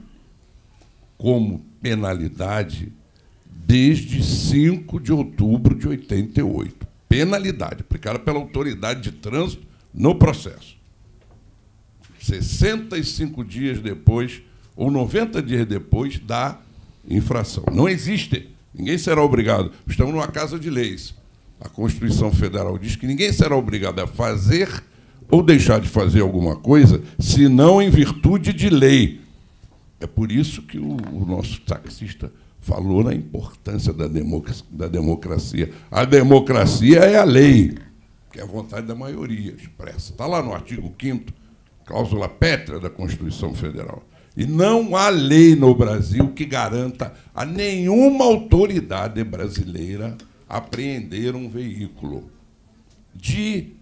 como penalidade desde 5 de outubro de 88. Penalidade aplicada pela autoridade de trânsito no processo. 65 dias depois, ou 90 dias depois da infração. Não existe. Ninguém será obrigado. Estamos numa casa de leis. A Constituição Federal diz que ninguém será obrigado a fazer ou deixar de fazer alguma coisa, senão em virtude de lei. É por isso que o nosso taxista falou na importância da democracia. A democracia é a lei, que é a vontade da maioria expressa. Está lá no artigo 5º, cláusula pétrea da Constituição Federal. E não há lei no Brasil que garanta a nenhuma autoridade brasileira apreender um veículo. De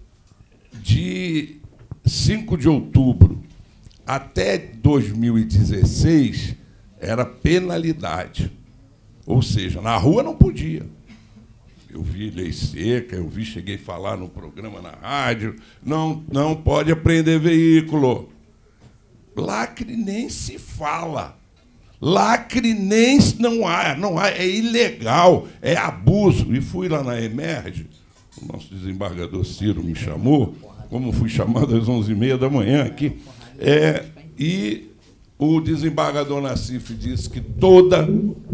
5 de outubro até 2016, era penalidade. Ou seja, na rua não podia. Eu vi lei seca, cheguei a falar no programa na rádio, não pode apreender veículo. Lacre nem se fala. Lacre nem não há, é ilegal, é abuso. E fui lá na Emerge, o nosso desembargador Ciro me chamou, como fui chamado às 11h30 da manhã aqui, e o desembargador Nassif disse que toda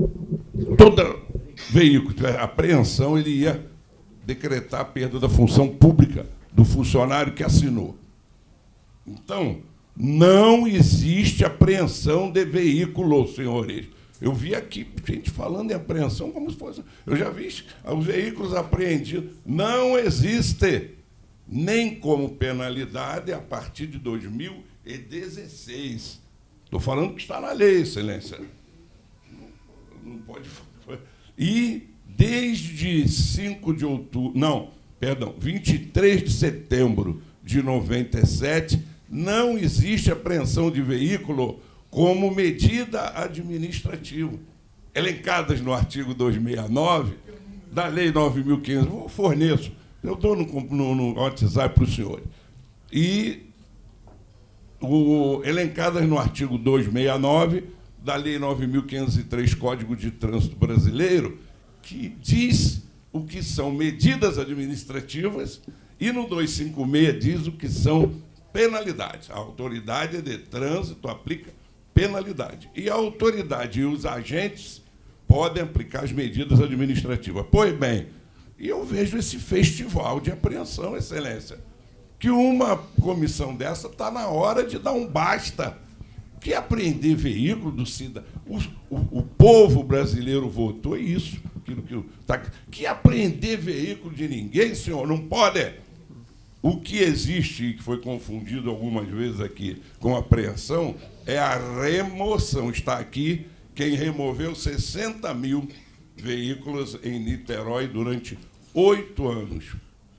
veículo que tiver apreensão, ele ia decretar a perda da função pública do funcionário que assinou. Então, não existe apreensão de veículo, senhores. Eu vi aqui gente falando em apreensão como se fosse... Eu já vi os veículos apreendidos. Não existe, nem como penalidade, a partir de 2016. Estou falando que está na lei, excelência. Não pode... E desde 23 de setembro de 97, não existe apreensão de veículo como medida administrativa. Elencadas no artigo 269 da Lei 9.500. Eu forneço. Eu dou no WhatsApp para o senhor. E elencadas no artigo 269 da Lei 9.503, Código de Trânsito Brasileiro, que diz o que são medidas administrativas, e no 256 diz o que são penalidades. A autoridade de trânsito aplica penalidade. E a autoridade e os agentes podem aplicar as medidas administrativas. Pois bem, e eu vejo esse festival de apreensão, excelência, que uma comissão dessa está na hora de dar um basta. Que apreender veículo do cidadão. O povo brasileiro votou isso. Que apreender veículo de ninguém, senhor, não pode. O que existe, e que foi confundido algumas vezes aqui com apreensão, é a remoção. Está aqui quem removeu 60 mil veículos em Niterói durante 8 anos.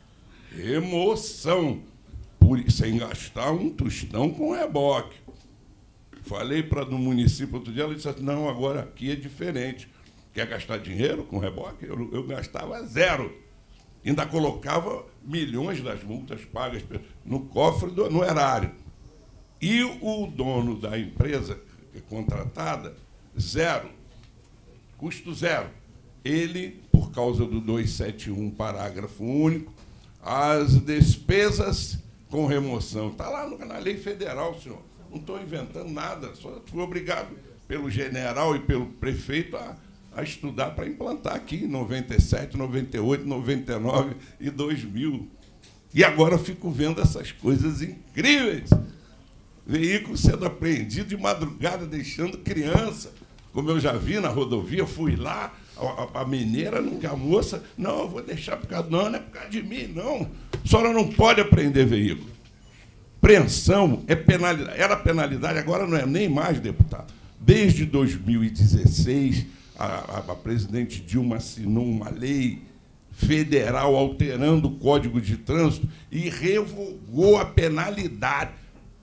Remoção, sem gastar um tostão com reboque. Falei para no município outro dia, ela disse assim, não, agora aqui é diferente. Quer gastar dinheiro com reboque? Eu gastava 0. Ainda colocava milhões das multas pagas no cofre no erário. E o dono da empresa contratada, 0. Custo 0. Ele, por causa do 271, parágrafo único, as despesas com remoção. Está lá na lei federal, senhor. Não estou inventando nada, só fui obrigado pelo general e pelo prefeito a estudar para implantar aqui em 97, 98, 99 e 2000. E agora fico vendo essas coisas incríveis. Veículo sendo apreendido de madrugada, deixando criança. Como eu já vi na rodovia, fui lá, a mineira, a moça, não, eu vou deixar por causa... Não é por causa de mim, não. A senhora não pode apreender veículo. Apreensão é penalidade. Era penalidade, agora não é nem mais, deputado. Desde 2016, a presidente Dilma assinou uma lei federal alterando o Código de Trânsito e revogou a penalidade.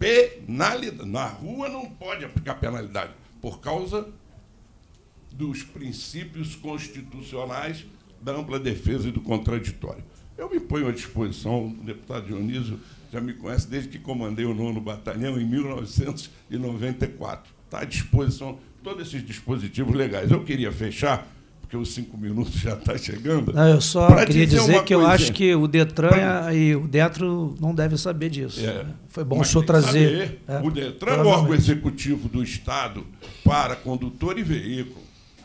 Na rua não pode aplicar penalidade, por causa dos princípios constitucionais da ampla defesa e do contraditório. Eu me ponho à disposição, o deputado Dionísio já me conhece desde que comandei o 9º Batalhão em 1994. Está à disposição todos esses dispositivos legais. Eu queria fechar, porque os 5 minutos já estão chegando. Não, eu só queria dizer que eu acho que o Detran e o Detro não devem saber disso. Foi bom o senhor trazer. O Detran é o órgão executivo do Estado para condutor e veículo.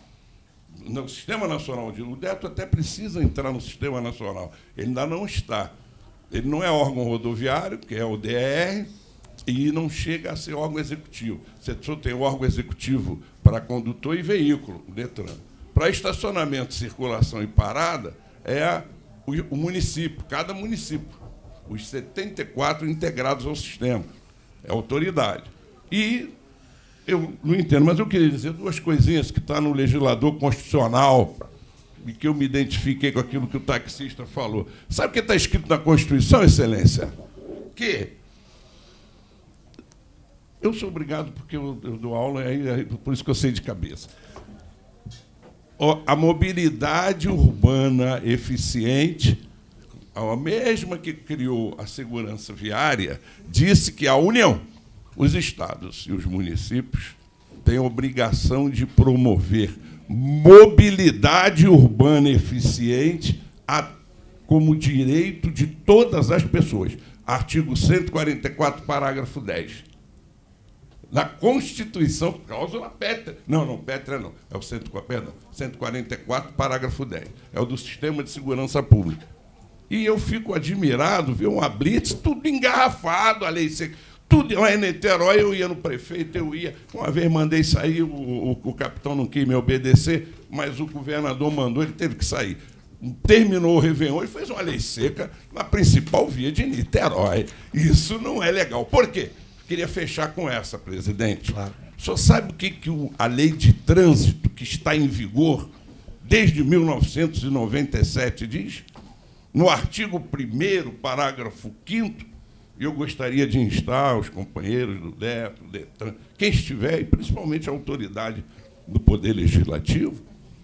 No Sistema Nacional de... O Detro até precisa entrar no Sistema Nacional. Ele ainda não está. Ele não é órgão rodoviário, que é o DR, e não chega a ser órgão executivo. Você só tem o órgão executivo para condutor e veículo, o DETRAN. Para estacionamento, circulação e parada, é o município, cada município. Os 74 integrados ao sistema. É a autoridade. E eu não entendo, mas eu queria dizer duas coisinhas que estão no legislador constitucional e que eu me identifiquei com aquilo que o taxista falou. Sabe o que está escrito na Constituição, Excelência? Que eu sou obrigado, porque eu dou aula, por isso que eu sei de cabeça. A mobilidade urbana eficiente, a mesma que criou a segurança viária, disse que a União, os estados e os municípios têm a obrigação de promover mobilidade urbana eficiente como direito de todas as pessoas. Artigo 144, parágrafo 10. Na Constituição, cláusula pétrea. Não, pétrea não. É o 144, parágrafo 10. É o do Sistema de Segurança Pública. E eu fico admirado ver uma blitz, tudo engarrafado, a lei seca. Tudo lá em Niterói, eu ia no prefeito, uma vez mandei sair, o capitão não quis me obedecer, mas o governador mandou, ele teve que sair. Terminou o Réveillon e fez uma lei seca na principal via de Niterói. Isso não é legal. Por quê? Queria fechar com essa, presidente. Claro. O senhor sabe o que a lei de trânsito, que está em vigor desde 1997, diz? No artigo 1º, parágrafo 5º, e eu gostaria de instar os companheiros do DETRAN, quem estiver, e principalmente a autoridade do Poder Legislativo,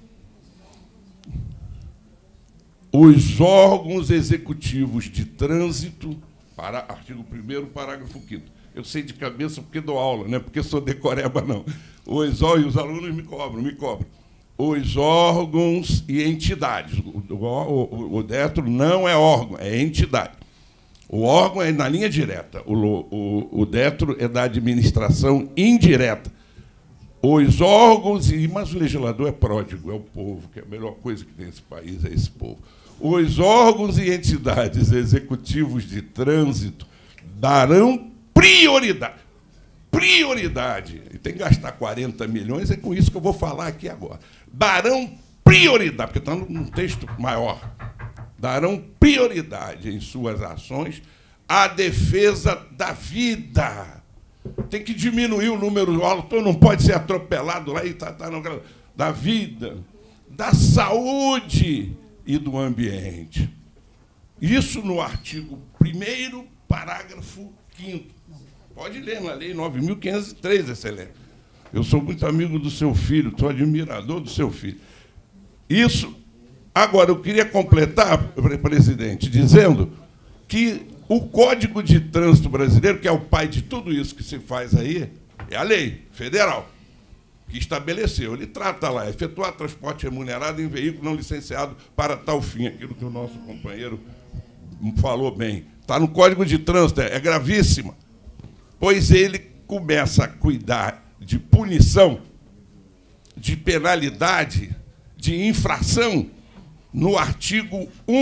os órgãos executivos de trânsito, artigo 1º, parágrafo 5º. Eu sei de cabeça porque dou aula, não é porque sou decoreba, não. Os alunos me cobram. Os órgãos e entidades. O DETRO não é órgão, é entidade. O órgão é na linha direta, o DETRO é da administração indireta. Os órgãos, mas o legislador é pródigo, é o povo, que é a melhor coisa que tem nesse país, é esse povo. Os órgãos e entidades executivos de trânsito darão prioridade. Prioridade. E tem que gastar 40 milhões, é com isso que eu vou falar aqui agora. Darão prioridade, porque está num texto maior. Darão prioridade em suas ações à defesa da vida. Tem que diminuir o número do autor, não pode ser atropelado lá e da vida, da saúde e do ambiente. Isso no artigo 1º, parágrafo 5º. Pode ler na Lei 9.503, Excelência. Eu sou muito amigo do seu filho, sou admirador do seu filho. Isso. Agora, eu queria completar, presidente, dizendo que o Código de Trânsito Brasileiro, que é o pai de tudo isso que se faz aí, é a lei federal que estabeleceu. Ele trata lá, efetuar transporte remunerado em veículo não licenciado para tal fim, aquilo que o nosso companheiro falou bem. Está no Código de Trânsito, é gravíssima, pois ele começa a cuidar de punição, de penalidade, de infração, no artigo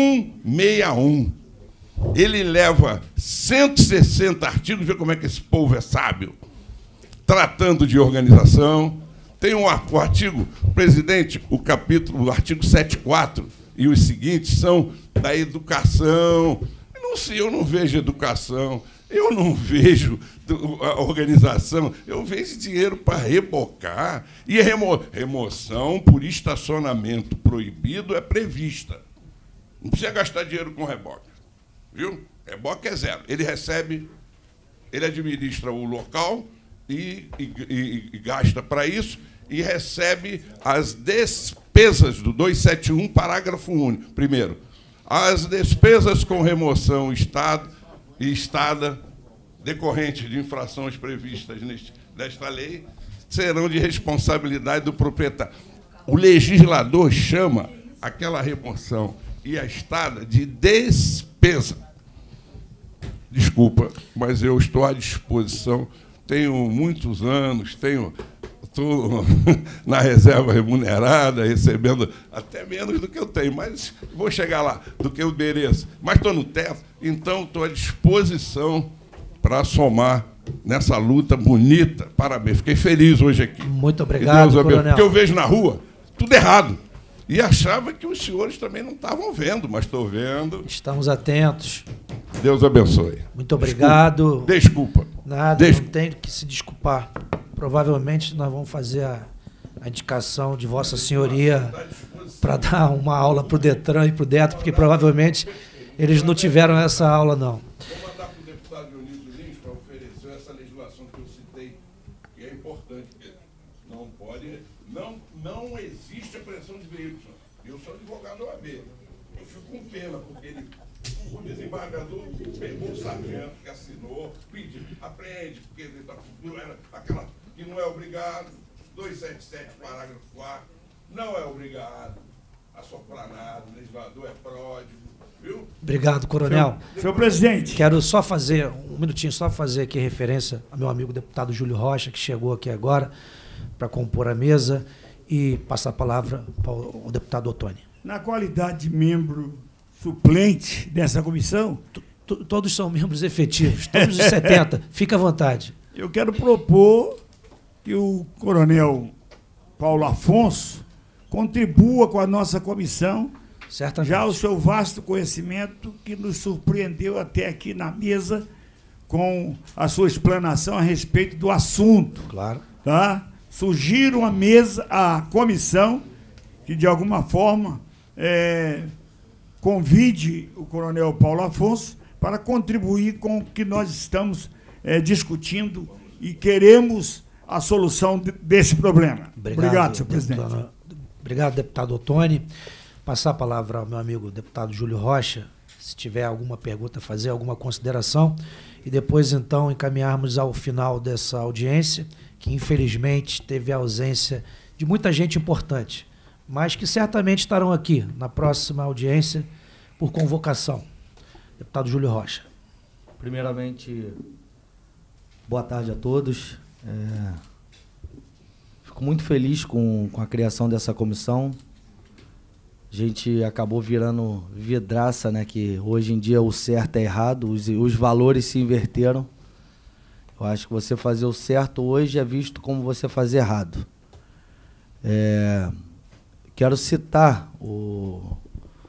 161. Ele leva 160 artigos, vê como é que esse povo é sábio, tratando de organização. Tem o artigo, presidente, o artigo 74 e os seguintes são da educação. Eu não vejo educação, eu não vejo a organização, eu vejo dinheiro para rebocar. E a remoção por estacionamento proibido é prevista. Não precisa gastar dinheiro com reboque. Viu? Reboque é zero. Ele recebe, ele administra o local e gasta para isso e recebe as despesas do 271, parágrafo único. Primeiro, as despesas com remoção estada decorrentes de infrações previstas nesta lei serão de responsabilidade do proprietário. O legislador chama aquela remoção e a estada de despesa. Desculpa, mas eu estou à disposição. Tenho muitos anos, estou na reserva remunerada, recebendo até menos do que eu tenho, mas vou chegar lá, do que eu mereço. Mas estou no teto, então estou à disposição para somar nessa luta bonita. Parabéns. Fiquei feliz hoje aqui. Muito obrigado, coronel. Porque eu vejo na rua tudo errado. E achava que os senhores também não estavam vendo, mas estou vendo. Estamos atentos. Deus abençoe. Muito obrigado. Desculpa. Nada, não tem que se desculpar. Provavelmente nós vamos fazer a indicação de Vossa Senhoria para dar uma aula para o Detran e para o Detro, porque provavelmente eles não tiveram essa aula, não. Vou mandar para o deputado Dionísio Lins para oferecer essa legislação que eu citei, que é importante. Não pode, não existe apreensão de veículos. Eu sou advogado da OAB. Eu fico com pena, porque o desembargador pegou o sargento que assinou, pediu, apreende, porque ele era aquela que não é obrigado, 277, parágrafo 4, não é obrigado a soprar nada, o legislador é pródigo, viu? Obrigado, coronel. Senhor presidente. Quero só fazer, um minutinho, só fazer aqui referência ao meu amigo deputado Júlio Rocha, que chegou aqui agora para compor a mesa, e passar a palavra para o deputado Ottoni. Na qualidade de membro suplente dessa comissão... Todos são membros efetivos, todos os 70. Fica à vontade. Eu quero propor que o coronel Paulo Afonso contribua com a nossa comissão, certamente, já o seu vasto conhecimento que nos surpreendeu até aqui na mesa com a sua explanação a respeito do assunto. Claro. Tá? Sugiro a comissão que, de alguma forma, convide o coronel Paulo Afonso para contribuir com o que nós estamos discutindo e queremos a solução desse problema. Obrigado, senhor presidente. Obrigado, deputado Ottoni. Passar a palavra ao meu amigo deputado Júlio Rocha, se tiver alguma pergunta a fazer, alguma consideração, e depois, então, encaminharmos ao final dessa audiência, que infelizmente teve a ausência de muita gente importante, mas que certamente estarão aqui na próxima audiência por convocação. Deputado Júlio Rocha. Primeiramente, boa tarde a todos. Fico muito feliz com a criação dessa comissão. A gente acabou virando vidraça, né, que hoje em dia o certo é errado, os valores se inverteram. Eu acho que você fazer o certo hoje é visto como você fazer errado. Quero citar o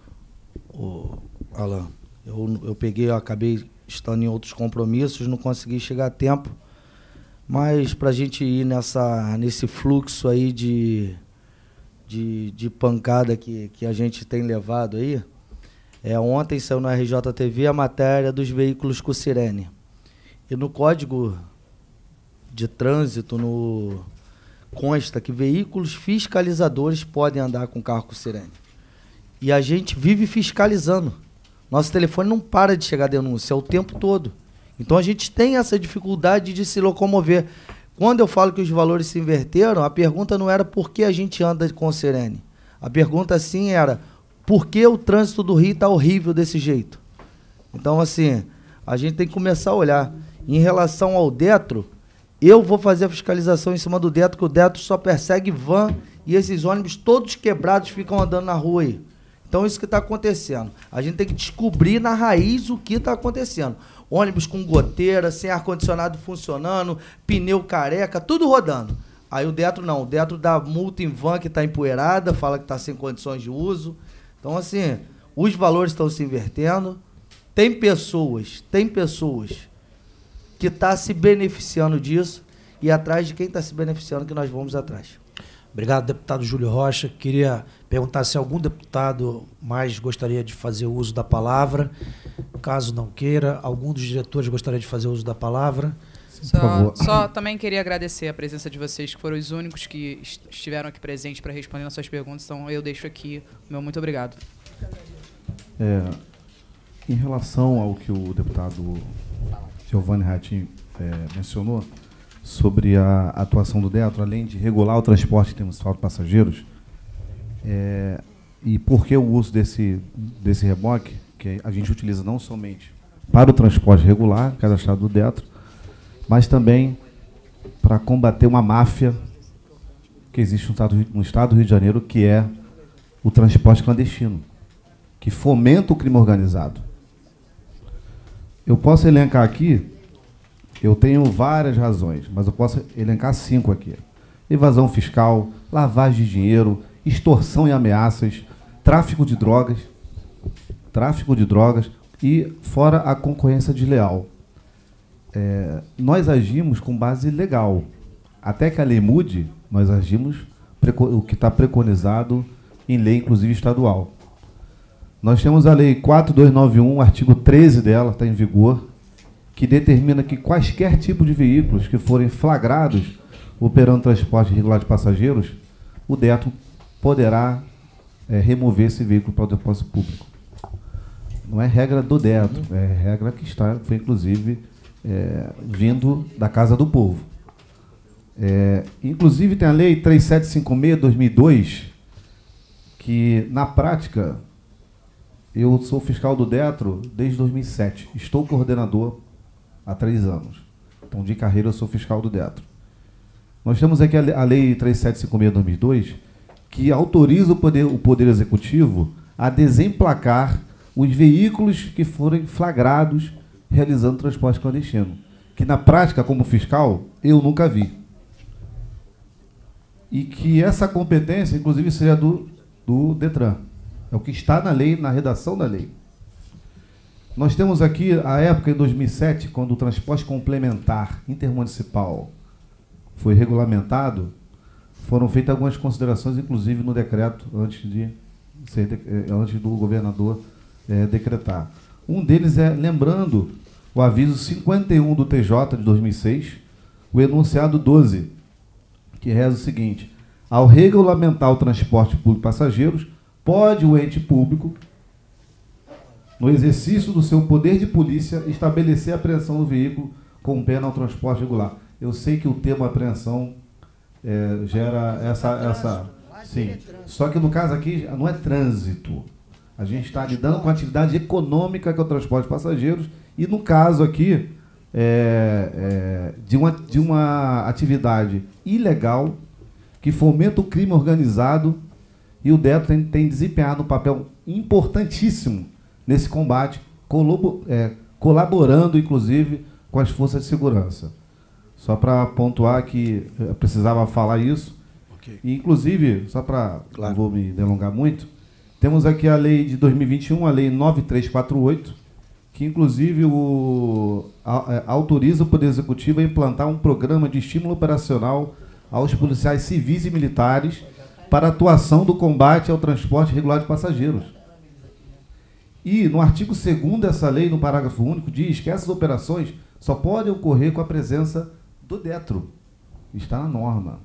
Alan. Eu acabei estando em outros compromissos, não consegui chegar a tempo, mas para a gente ir nesse fluxo aí de pancada que a gente tem levado aí, ontem saiu na RJTV a matéria dos veículos com sirene. E no Código de Trânsito consta que veículos fiscalizadores podem andar com carro com sirene. E a gente vive fiscalizando. Nosso telefone não para de chegar denúncia o tempo todo. Então a gente tem essa dificuldade de se locomover. Quando eu falo que os valores se inverteram, a pergunta não era por que a gente anda com sirene. A pergunta sim era por que o trânsito do Rio está horrível desse jeito. Então, assim, a gente tem que começar a olhar. Em relação ao Detro, eu vou fazer a fiscalização em cima do Detro, que o Detro só persegue van e esses ônibus todos quebrados ficam andando na rua aí. Então, isso que está acontecendo. A gente tem que descobrir na raiz o que está acontecendo. Ônibus com goteira, sem ar-condicionado funcionando, pneu careca, tudo rodando. Aí o Detro não. O Detro dá multa em van que está empoeirada, fala que está sem condições de uso. Então, assim, os valores estão se invertendo. Tem pessoas que estão se beneficiando disso e atrás de quem está se beneficiando que nós vamos atrás. Obrigado, deputado Júlio Rocha. Queria perguntar se algum deputado mais gostaria de fazer uso da palavra. Caso não queira, algum dos diretores gostaria de fazer uso da palavra. Só também queria agradecer a presença de vocês, que foram os únicos que estiveram aqui presentes para responder as suas perguntas. Então, eu deixo aqui o meu muito obrigado. Em relação ao que o deputado Giovanni Ratinho mencionou, sobre a atuação do Detro, além de regular o transporte intermunicipal de passageiros, e por que o uso desse reboque, que a gente utiliza não somente para o transporte regular, cadastrado do Detro, mas também para combater uma máfia que existe no estado do Rio de Janeiro, que é o transporte clandestino, que fomenta o crime organizado. Eu posso elencar aqui Eu tenho várias razões, mas eu posso elencar 5 aqui. Evasão fiscal, lavagem de dinheiro, extorsão e ameaças, tráfico de drogas e fora a concorrência desleal. Nós agimos com base legal. Até que a lei mude, nós agimos o que está preconizado em lei, inclusive estadual. Nós temos a Lei 4291, artigo 13 dela, está em vigor, que determina que quaisquer tipo de veículos que forem flagrados operando transporte irregular de passageiros, o DETRO poderá remover esse veículo para o depósito público. Não é regra do DETRO, é regra que foi inclusive vindo da Casa do Povo. Inclusive tem a Lei 3756/2002, que na prática eu sou fiscal do DETRO desde 2007, estou coordenador há 3 anos. Então, de carreira, eu sou fiscal do DETRO. Nós temos aqui a Lei 3756/2002, que autoriza o Poder Executivo a desemplacar os veículos que forem flagrados realizando transporte clandestino, que na prática, como fiscal, eu nunca vi. E que essa competência, inclusive, seria do DETRAN. É o que está na lei, na redação da lei. Nós temos aqui a época, em 2007, quando o transporte complementar intermunicipal foi regulamentado, foram feitas algumas considerações, inclusive no decreto, antes do governador decretar. Um deles é, lembrando o aviso 51 do TJ de 2006, o enunciado 12, que reza o seguinte: ao regulamentar o transporte público de passageiros, pode o ente público, no exercício do seu poder de polícia, estabelecer a apreensão do veículo com pena ao transporte regular. Eu sei que o termo apreensão gera essa... Sim. Só que no caso aqui não é trânsito. A gente está lidando com a atividade econômica, que é o transporte de passageiros, e no caso aqui de uma atividade ilegal que fomenta o crime organizado, e o DETRO tem desempenhado um papel importantíssimo nesse combate, colaborando, inclusive, com as forças de segurança. Só para pontuar que eu precisava falar isso. Okay. E, inclusive, só para... Claro. Não vou me delongar muito, temos aqui a lei de 2021, a lei 9348, que, inclusive, autoriza o Poder Executivo a implantar um programa de estímulo operacional aos policiais civis e militares para a atuação do combate ao transporte irregular de passageiros. E, no artigo 2º dessa lei, no parágrafo único, diz que essas operações só podem ocorrer com a presença do DETRO. Está na norma.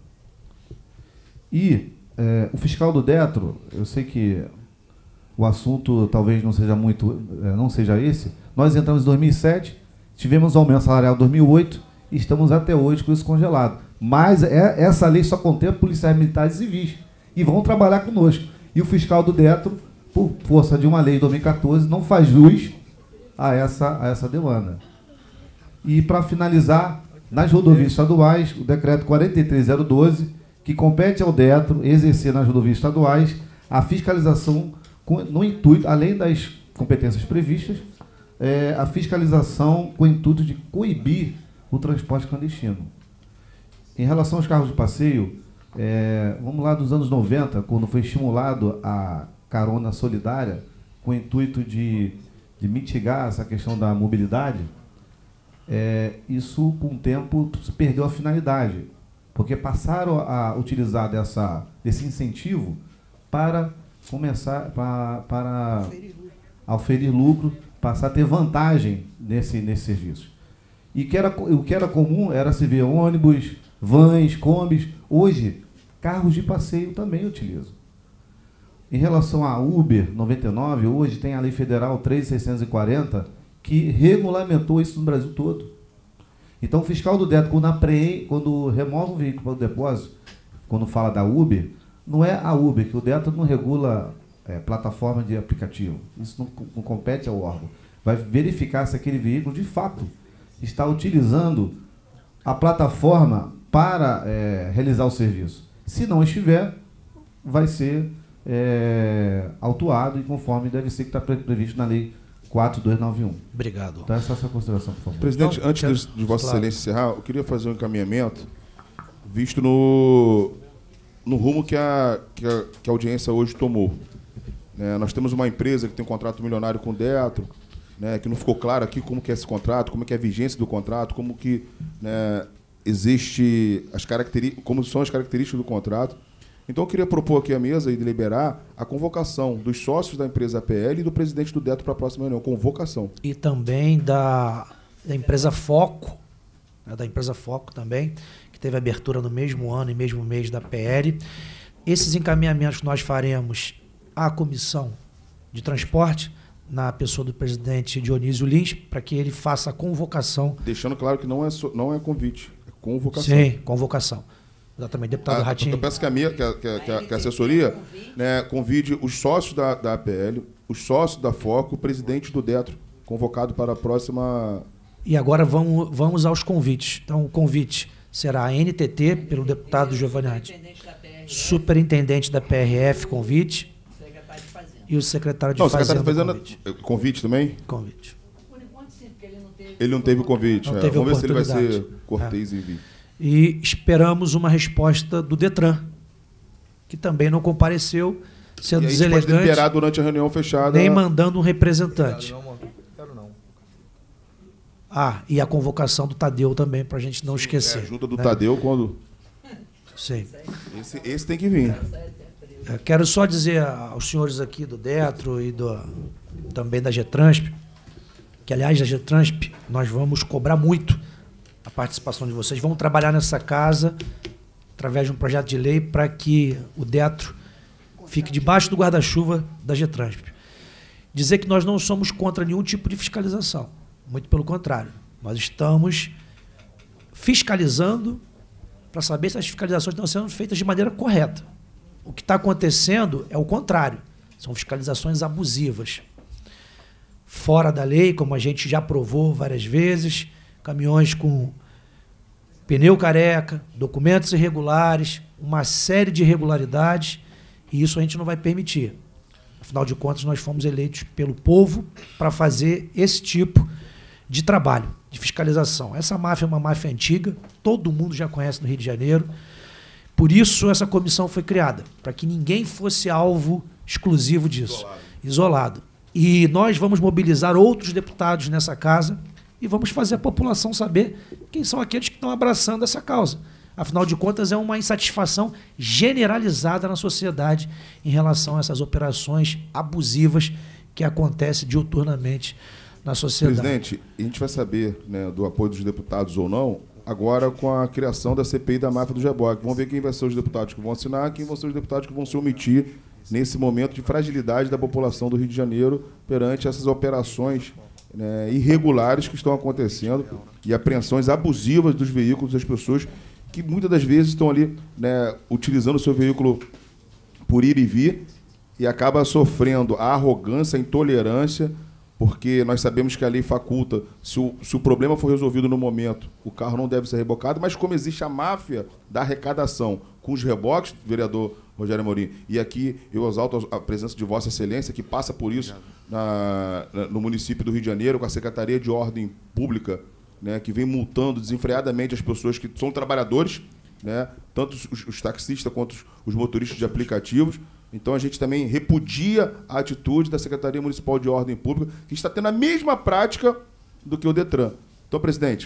E o fiscal do DETRO, eu sei que o assunto talvez não seja esse. Nós entramos em 2007, tivemos aumento salarial em 2008 e estamos até hoje com isso congelado. Mas essa lei só contempla policiais militares e civis, e vão trabalhar conosco. E o fiscal do DETRO, por força de uma lei de 2014, não faz jus a essa demanda. E, para finalizar, nas rodovias estaduais, o decreto 43012, que compete ao DETRO exercer nas rodovias estaduais a fiscalização no intuito, além das competências previstas, a fiscalização com o intuito de coibir o transporte clandestino. Em relação aos carros de passeio, vamos lá dos anos 90, quando foi estimulado a carona solidária, com o intuito de mitigar essa questão da mobilidade, isso, com o tempo, perdeu a finalidade, porque passaram a utilizar desse incentivo para começar, para auferir lucro, passar a ter vantagem nesse serviço. E o que era comum era se ver ônibus, vans, combis. Hoje, carros de passeio também utilizam. Em relação à Uber 99, hoje tem a Lei Federal 3.640, que regulamentou isso no Brasil todo. Então, o fiscal do DETRO, quando remove um veículo para o depósito, quando fala da Uber, não é a Uber, que o DETRO não regula plataforma de aplicativo. Isso não compete ao órgão. Vai verificar se aquele veículo, de fato, está utilizando a plataforma para realizar o serviço. Se não estiver, vai ser autuado, e conforme deve ser que está previsto na Lei 4291. Obrigado. Então, essa é a sua consideração, por favor. Presidente, Então, antes de Vossa Excelência encerrar, eu queria fazer um encaminhamento, visto no rumo que a audiência hoje tomou. Nós temos uma empresa que tem um contrato milionário com o Detro, que não ficou claro aqui como que é esse contrato, como que é a vigência do contrato, como que existe como são as características do contrato. Então eu queria propor aqui à mesa e deliberar a convocação dos sócios da empresa APL e do presidente do Detro para a próxima reunião, convocação. E também da empresa Foco, também, que teve abertura no mesmo ano e mesmo mês da PL. Esses encaminhamentos que nós faremos à comissão de transporte, na pessoa do presidente Dionísio Lins, para que ele faça a convocação. Deixando claro que não é convite, é convocação. Sim, convocação. Exatamente, deputado Ratinho. Eu peço que a assessoria convide os sócios da APL, os sócios da FOCO, o presidente do Detro, convocado para a próxima... E agora vamos aos convites. Então, o convite será a NTT, pelo deputado Giovanni Ratinho. Superintendente da PRF, convite. E o secretário de Fazenda. O secretário está fazendo convite também? Convite. Por enquanto, sim, porque ele não teve. Ele não teve o convite. Não teve Vamos ver se ele vai ser cortês e envio. E esperamos uma resposta do Detran, que também não compareceu, sendo deselegante. Pode liberar durante a reunião fechada. Nem mandando um representante. Quero não. E a convocação do Tadeu também, para a gente não esquecer. A ajuda do Tadeu quando... Sim. Esse tem que vir. Eu quero só dizer aos senhores aqui do Detro e também da Getransp, que, aliás, a Getransp, nós vamos cobrar muito a participação de vocês. Vamos trabalhar nessa casa, através de um projeto de lei, para que o Detro fique debaixo do guarda-chuva da Getransp. Dizer que nós não somos contra nenhum tipo de fiscalização. Muito pelo contrário. Nós estamos fiscalizando para saber se as fiscalizações estão sendo feitas de maneira correta. O que está acontecendo é o contrário. São fiscalizações abusivas. Fora da lei, como a gente já provou várias vezes, caminhões com pneu careca, documentos irregulares, uma série de irregularidades, e isso a gente não vai permitir. Afinal de contas, nós fomos eleitos pelo povo para fazer esse tipo de trabalho, de fiscalização. Essa máfia é uma máfia antiga, todo mundo já conhece no Rio de Janeiro. Por isso, essa comissão foi criada, para que ninguém fosse alvo exclusivo disso, isolado. E nós vamos mobilizar outros deputados nessa casa e vamos fazer a população saber quem são aqueles que estão abraçando essa causa. Afinal de contas, é uma insatisfação generalizada na sociedade em relação a essas operações abusivas que acontecem diuturnamente na sociedade. Presidente, a gente vai saber do apoio dos deputados ou não, agora com a criação da CPI da máfia do Jeboc. Vamos ver quem vai ser os deputados que vão assinar, quem vão ser os deputados que vão se omitir nesse momento de fragilidade da população do Rio de Janeiro perante essas operações irregulares que estão acontecendo e apreensões abusivas dos veículos das pessoas que muitas das vezes estão ali utilizando o seu veículo por ir e vir e acaba sofrendo a arrogância, a intolerância, porque nós sabemos que a lei faculta, se o problema for resolvido no momento, o carro não deve ser rebocado, mas como existe a máfia da arrecadação com os reboques, vereador Rogério Amorim, e aqui eu exalto a presença de Vossa Excelência, que passa por isso no município do Rio de Janeiro, com a Secretaria de Ordem Pública, que vem multando desenfreadamente as pessoas que são trabalhadores, tanto os taxistas quanto os motoristas de aplicativos. Então a gente também repudia a atitude da Secretaria Municipal de Ordem Pública, que está tendo a mesma prática do que o Detran. Então, presidente,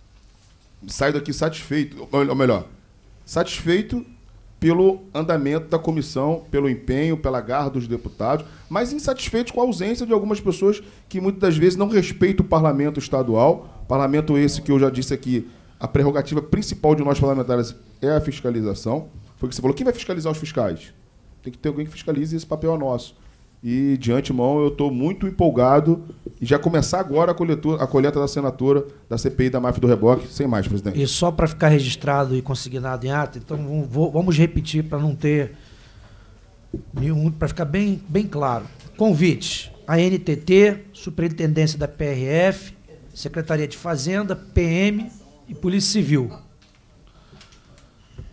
saio daqui satisfeito, ou melhor, satisfeito pelo andamento da comissão, pelo empenho, pela garra dos deputados, mas insatisfeitos com a ausência de algumas pessoas que muitas das vezes não respeitam o parlamento estadual, parlamento esse que eu já disse aqui, a prerrogativa principal de nós parlamentares é a fiscalização. Foi o que você falou, quem vai fiscalizar os fiscais? Tem que ter alguém que fiscalize, esse papel é nosso. E, de antemão, eu estou muito empolgado e já começar agora a coleta da assinatura da CPI da máfia do reboque. Sem mais, presidente. E só para ficar registrado e consignado em ata, então vamos repetir para não ter nenhum, para ficar bem claro. Convites: a NTT, Superintendência da PRF, Secretaria de Fazenda, PM e Polícia Civil.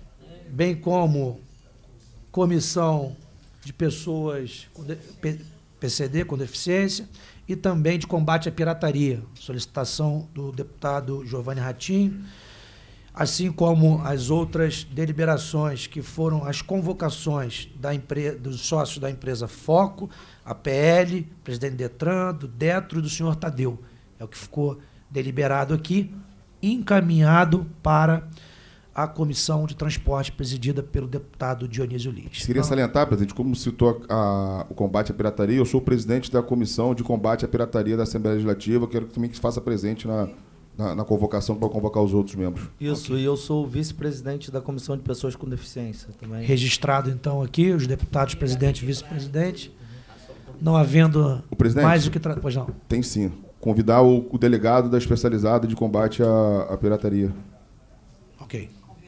Bem como comissão de pessoas PCD com deficiência, e também de combate à pirataria, solicitação do deputado Giovanni Ratinho, assim como as outras deliberações, que foram as convocações dos sócios da empresa Foco, a PL, presidente Detran, do Detro e do senhor Tadeu. É o que ficou deliberado aqui, encaminhado para a Comissão de Transporte, presidida pelo deputado Dionísio Lins. Queria salientar, presidente, como citou o combate à pirataria, eu sou o presidente da Comissão de Combate à Pirataria da Assembleia Legislativa, quero também que se faça presente na convocação para convocar os outros membros. Isso, e eu sou o vice-presidente da Comissão de Pessoas com Deficiência também. Registrado, então, aqui, os deputados presidente e vice-presidente. Não havendo mais o que... Pois não. Tem sim. Convidar o delegado da especializada de combate à pirataria. Ok.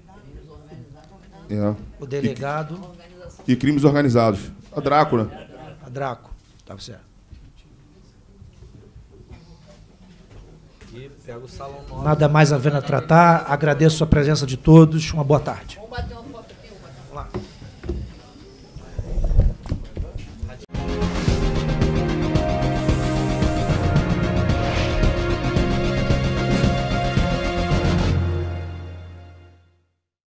É. O delegado... E crimes organizados. A Draco, né? A Draco. Tá certo. E pega o salão 9. Nada mais havendo a tratar. Agradeço a presença de todos. Uma boa tarde. Vamos bater uma foto aqui. Vamos lá.